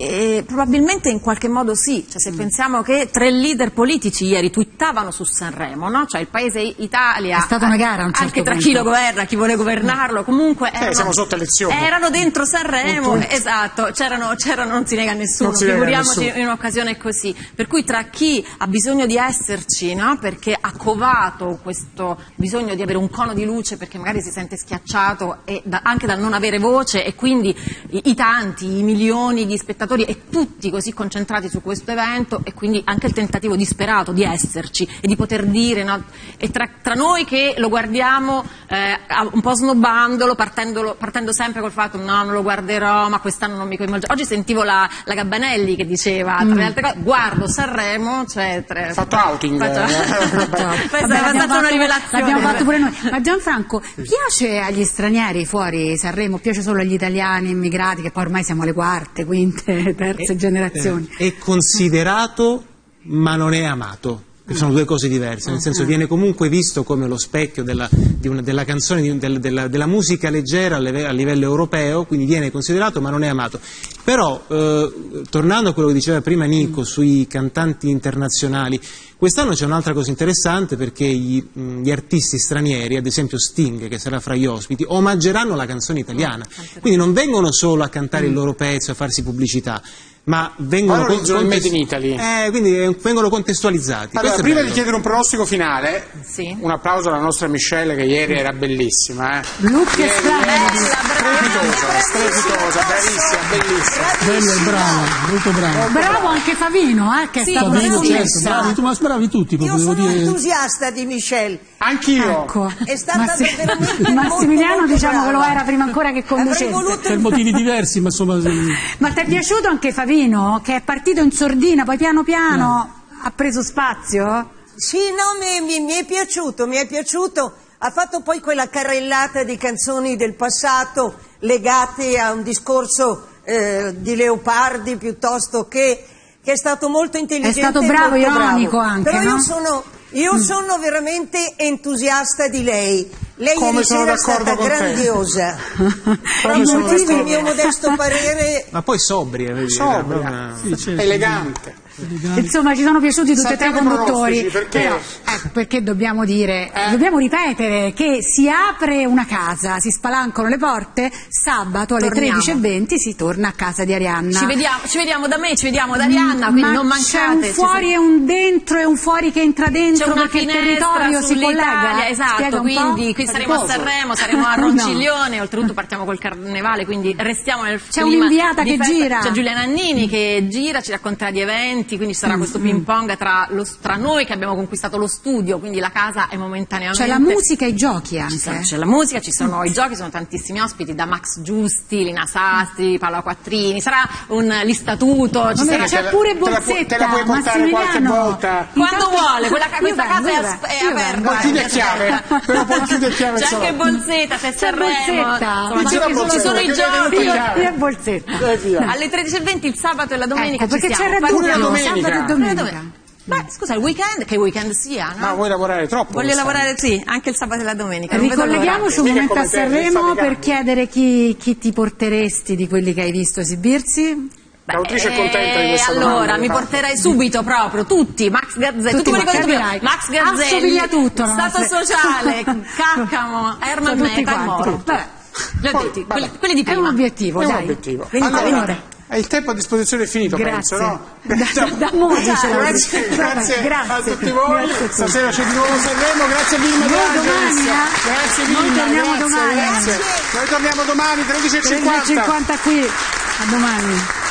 Speaker 13: E probabilmente in qualche modo sì, cioè se mm. pensiamo che tre leader politici ieri twittavano su Sanremo, no? Cioè il paese Italia,
Speaker 1: è stata una gara a un certo
Speaker 13: anche tra
Speaker 1: punto.
Speaker 13: chi lo governa, chi vuole governarlo, comunque erano,
Speaker 4: eh, siamo sotto elezioni.
Speaker 13: erano dentro Sanremo, esatto, c'erano, c'erano, non si nega a nessuno,
Speaker 4: si nega a
Speaker 13: figuriamoci
Speaker 4: nessuno.
Speaker 13: in un'occasione così, per cui tra chi ha bisogno di esserci, no? Perché ha covato questo bisogno di avere un cono di luce perché magari si sente schiacciato e da, anche dal non avere voce, e quindi i, i tanti, i milioni di spettatori e tutti così concentrati su questo evento, e quindi anche il tentativo disperato di esserci e di poter dire, no? E tra, tra noi che lo guardiamo eh, un po' snobbandolo, partendolo, partendo sempre col fatto no, non lo guarderò, ma quest'anno non mi coinvolge. Oggi sentivo la, la Gabbanelli che diceva, tra le altre cose, guardo Sanremo, cioè tre,
Speaker 4: fatto outing.
Speaker 13: Questa è abbastanza una rivelazione.
Speaker 1: L'abbiamo fatto pure noi. Ma Gianfranco, piace agli stranieri fuori Sanremo? Piace solo agli italiani immigrati, che poi ormai siamo alle quarte, quinte, terze
Speaker 10: è,
Speaker 1: generazioni?
Speaker 10: È considerato ma non è amato. Sono due cose diverse, nel senso viene comunque visto come lo specchio della, di una, della canzone, di, del, della, della musica leggera a livello, a livello europeo, quindi viene considerato ma non è amato. Però, eh, tornando a quello che diceva prima Nico sui cantanti internazionali, quest'anno c'è un'altra cosa interessante, perché gli, gli artisti stranieri, ad esempio Sting, che sarà fra gli ospiti, omaggeranno la canzone italiana, quindi non vengono solo a cantare il loro pezzo, a farsi pubblicità, ma vengono, con,
Speaker 4: con, made in Italy.
Speaker 10: Eh, quindi eh, vengono contestualizzati.
Speaker 4: Allora, prima di chiedere un pronostico finale,
Speaker 13: sì.
Speaker 4: un applauso alla nostra Michelle, che ieri era bellissima. Eh.
Speaker 1: Look
Speaker 4: ieri,
Speaker 1: strepitosa,
Speaker 4: strepitosa, strepitosa, bravissima, bellissima.
Speaker 9: Bella e brava, molto brava.
Speaker 1: Bravo anche Favino, eh, che
Speaker 9: sì,
Speaker 1: è stato
Speaker 9: Favino, certo,
Speaker 1: bravissimo.
Speaker 9: bravi, tu, ma bravi tutti,
Speaker 8: Io
Speaker 9: proprio,
Speaker 8: sono
Speaker 9: devo dire.
Speaker 8: entusiasta di Michelle.
Speaker 4: Anch'io.
Speaker 1: Ecco.
Speaker 8: È stata
Speaker 1: Massi-
Speaker 8: veramente
Speaker 1: Massimiliano
Speaker 8: molto, molto
Speaker 1: diciamo che lo
Speaker 8: brava.
Speaker 1: era prima ancora che conducesse.
Speaker 8: voluto-
Speaker 9: Per motivi diversi, ma insomma.
Speaker 1: Ma ti è piaciuto anche Favino, che è partito in sordina, poi piano piano ha preso spazio?
Speaker 8: Sì, no, mi, mi- mi è piaciuto, mi è piaciuto. Ha fatto poi quella carrellata di canzoni del passato legate a un discorso eh, di Leopardi piuttosto che, che è stato molto intelligente.
Speaker 1: È stato
Speaker 8: e
Speaker 1: bravo,
Speaker 8: molto
Speaker 1: ironico
Speaker 8: bravo.
Speaker 1: anche,
Speaker 8: Però
Speaker 1: no?
Speaker 8: io sono, io
Speaker 1: Mm.
Speaker 8: sono veramente entusiasta di lei. Lei
Speaker 4: Come
Speaker 8: ieri
Speaker 4: sono
Speaker 8: sera è
Speaker 4: d'accordo
Speaker 8: stata
Speaker 4: con te.
Speaker 8: grandiosa.
Speaker 4: Come sono
Speaker 8: Proprio questo è il
Speaker 4: d'accordo.
Speaker 8: mio modesto parere.
Speaker 10: Ma poi sobria, vedi,
Speaker 4: Sobria,
Speaker 10: una-
Speaker 9: Sì, certo.
Speaker 4: elegante.
Speaker 1: Insomma, ci sono piaciuti tutti e tre i
Speaker 4: Saltiamo i
Speaker 1: conduttori.
Speaker 4: pronostici, perché?
Speaker 1: Però, ecco, perché dobbiamo dire,
Speaker 4: Eh?
Speaker 1: dobbiamo ripetere che si apre una casa, si spalancano le porte, sabato alle
Speaker 13: Torniamo.
Speaker 1: tredici e venti si torna a casa di Arianna.
Speaker 13: Ci vediamo, ci vediamo da me, ci vediamo da Arianna, quindi
Speaker 1: Ma
Speaker 13: non
Speaker 1: c'è
Speaker 13: mancate.
Speaker 1: un
Speaker 13: ci
Speaker 1: fuori
Speaker 13: sono-
Speaker 1: e un dentro e un fuori che entra
Speaker 13: C'è
Speaker 1: dentro
Speaker 13: una
Speaker 1: perché il
Speaker 13: finestra
Speaker 1: territorio si collega.
Speaker 13: sull'Italia, esatto,
Speaker 1: Spiega un po'?
Speaker 13: quindi qui saremo a
Speaker 1: Faticoso.
Speaker 13: Sanremo, saremo a
Speaker 1: No.
Speaker 13: Ronciglione, oltretutto partiamo col carnevale, quindi restiamo nel
Speaker 1: C'è
Speaker 13: clima
Speaker 1: un'inviata
Speaker 13: di
Speaker 1: che
Speaker 13: festa.
Speaker 1: gira.
Speaker 13: C'è Giulia Nannini che gira, ci racconterà di eventi, quindi ci sarà questo ping pong tra, lo- tra noi che abbiamo conquistato lo studio, quindi la casa è momentaneamente...
Speaker 1: C'è la musica e i giochi
Speaker 13: Ci sono-
Speaker 1: anche.
Speaker 13: c'è la musica, ci sono i giochi, sono tantissimi ospiti, da Max Giusti, Lina Sastri, Paola Quattrini, sarà un listatuto, ci
Speaker 1: Vabbè,
Speaker 13: sarà...
Speaker 1: c'è
Speaker 4: te la-
Speaker 1: pure
Speaker 4: te la pu-
Speaker 1: Bolsetta,
Speaker 4: te la puoi portare qualche
Speaker 1: Massimiliano.
Speaker 4: volta.
Speaker 13: Quando
Speaker 1: Intanto-
Speaker 13: vuole, quella-
Speaker 1: Io
Speaker 13: questa
Speaker 1: vengo,
Speaker 13: casa è,
Speaker 1: io
Speaker 13: as- è
Speaker 1: vengo, io
Speaker 13: aperta.
Speaker 1: vengo.
Speaker 4: Poi chiudi a chiave, però poi chiudi a chiave il
Speaker 13: C'è anche
Speaker 4: salotto.
Speaker 13: Bolsetta, c'è
Speaker 1: C'è
Speaker 13: Sanremo,
Speaker 1: Bolsetta,
Speaker 13: insomma,
Speaker 1: ma
Speaker 13: ci
Speaker 4: c'è la
Speaker 13: sono- ci
Speaker 4: Bolsetta,
Speaker 13: sono i
Speaker 4: perché viene
Speaker 13: giochi.
Speaker 4: tutti
Speaker 1: Io,
Speaker 4: chiave.
Speaker 1: io e Bolsetta.
Speaker 4: Eh, via.
Speaker 13: Alle tredici e venti il sabato e la domenica
Speaker 1: Ecco,
Speaker 13: ci
Speaker 1: perché
Speaker 13: siamo.
Speaker 1: c'è
Speaker 13: Partiamo-
Speaker 4: Pure la
Speaker 1: Radunio,
Speaker 4: domenica.
Speaker 1: sabato e domenica.
Speaker 13: Beh, scusa, il weekend, che weekend sia, no?
Speaker 4: Ma vuoi lavorare troppo?
Speaker 13: Voglio
Speaker 4: quest'anno?
Speaker 13: lavorare, sì, anche il sabato e la domenica. non vedo l'ora.
Speaker 1: Ricolleghiamoci un
Speaker 4: Mica
Speaker 1: momento a
Speaker 4: come te,
Speaker 1: Sanremo
Speaker 4: Alessandro
Speaker 1: per
Speaker 4: Gambi.
Speaker 1: chiedere chi, chi ti porteresti di quelli che hai visto esibirsi.
Speaker 4: L'autrice è contenta di questa
Speaker 13: allora,
Speaker 4: domanda,
Speaker 13: mi
Speaker 4: infatti.
Speaker 13: porterei subito proprio, tutti, Max Gazzè, tutti quelli
Speaker 1: quanti,
Speaker 13: che ho
Speaker 1: capirai.
Speaker 13: Max Gazzelli,
Speaker 1: Assomiglia tutto, no?
Speaker 13: Stato
Speaker 1: Se-
Speaker 13: Sociale, Caccamo, Herman
Speaker 1: Tutti
Speaker 13: Meta e
Speaker 1: quanti.
Speaker 13: Moro.
Speaker 1: Vabbè.
Speaker 13: Li ho
Speaker 4: Poi,
Speaker 13: detti,
Speaker 4: vabbè.
Speaker 13: quelli, quelli di
Speaker 1: È
Speaker 13: prima.
Speaker 1: un obiettivo,
Speaker 4: È un
Speaker 1: dai.
Speaker 4: obiettivo.
Speaker 1: Quindi,
Speaker 4: Allora,
Speaker 1: signore.
Speaker 4: è il tempo a disposizione è finito, penso,
Speaker 1: Grazie.
Speaker 4: no?
Speaker 1: Da, da, da Modi ce l'ho
Speaker 4: Grazie,
Speaker 1: detto.
Speaker 4: grazie,
Speaker 1: Grazie.
Speaker 4: a tutti voi.
Speaker 1: Grazie a tutti.
Speaker 4: Stasera c'è di nuovo Sanremo, grazie a Vilma
Speaker 1: Noi
Speaker 4: De Angelis.
Speaker 1: domani, eh?
Speaker 4: Grazie
Speaker 1: Noi
Speaker 4: Vilma,
Speaker 1: torniamo
Speaker 4: grazie,
Speaker 1: domani.
Speaker 4: grazie. Noi torniamo domani, tredici e
Speaker 1: tredici e
Speaker 4: cinquanta.
Speaker 1: cinquanta qui. A domani.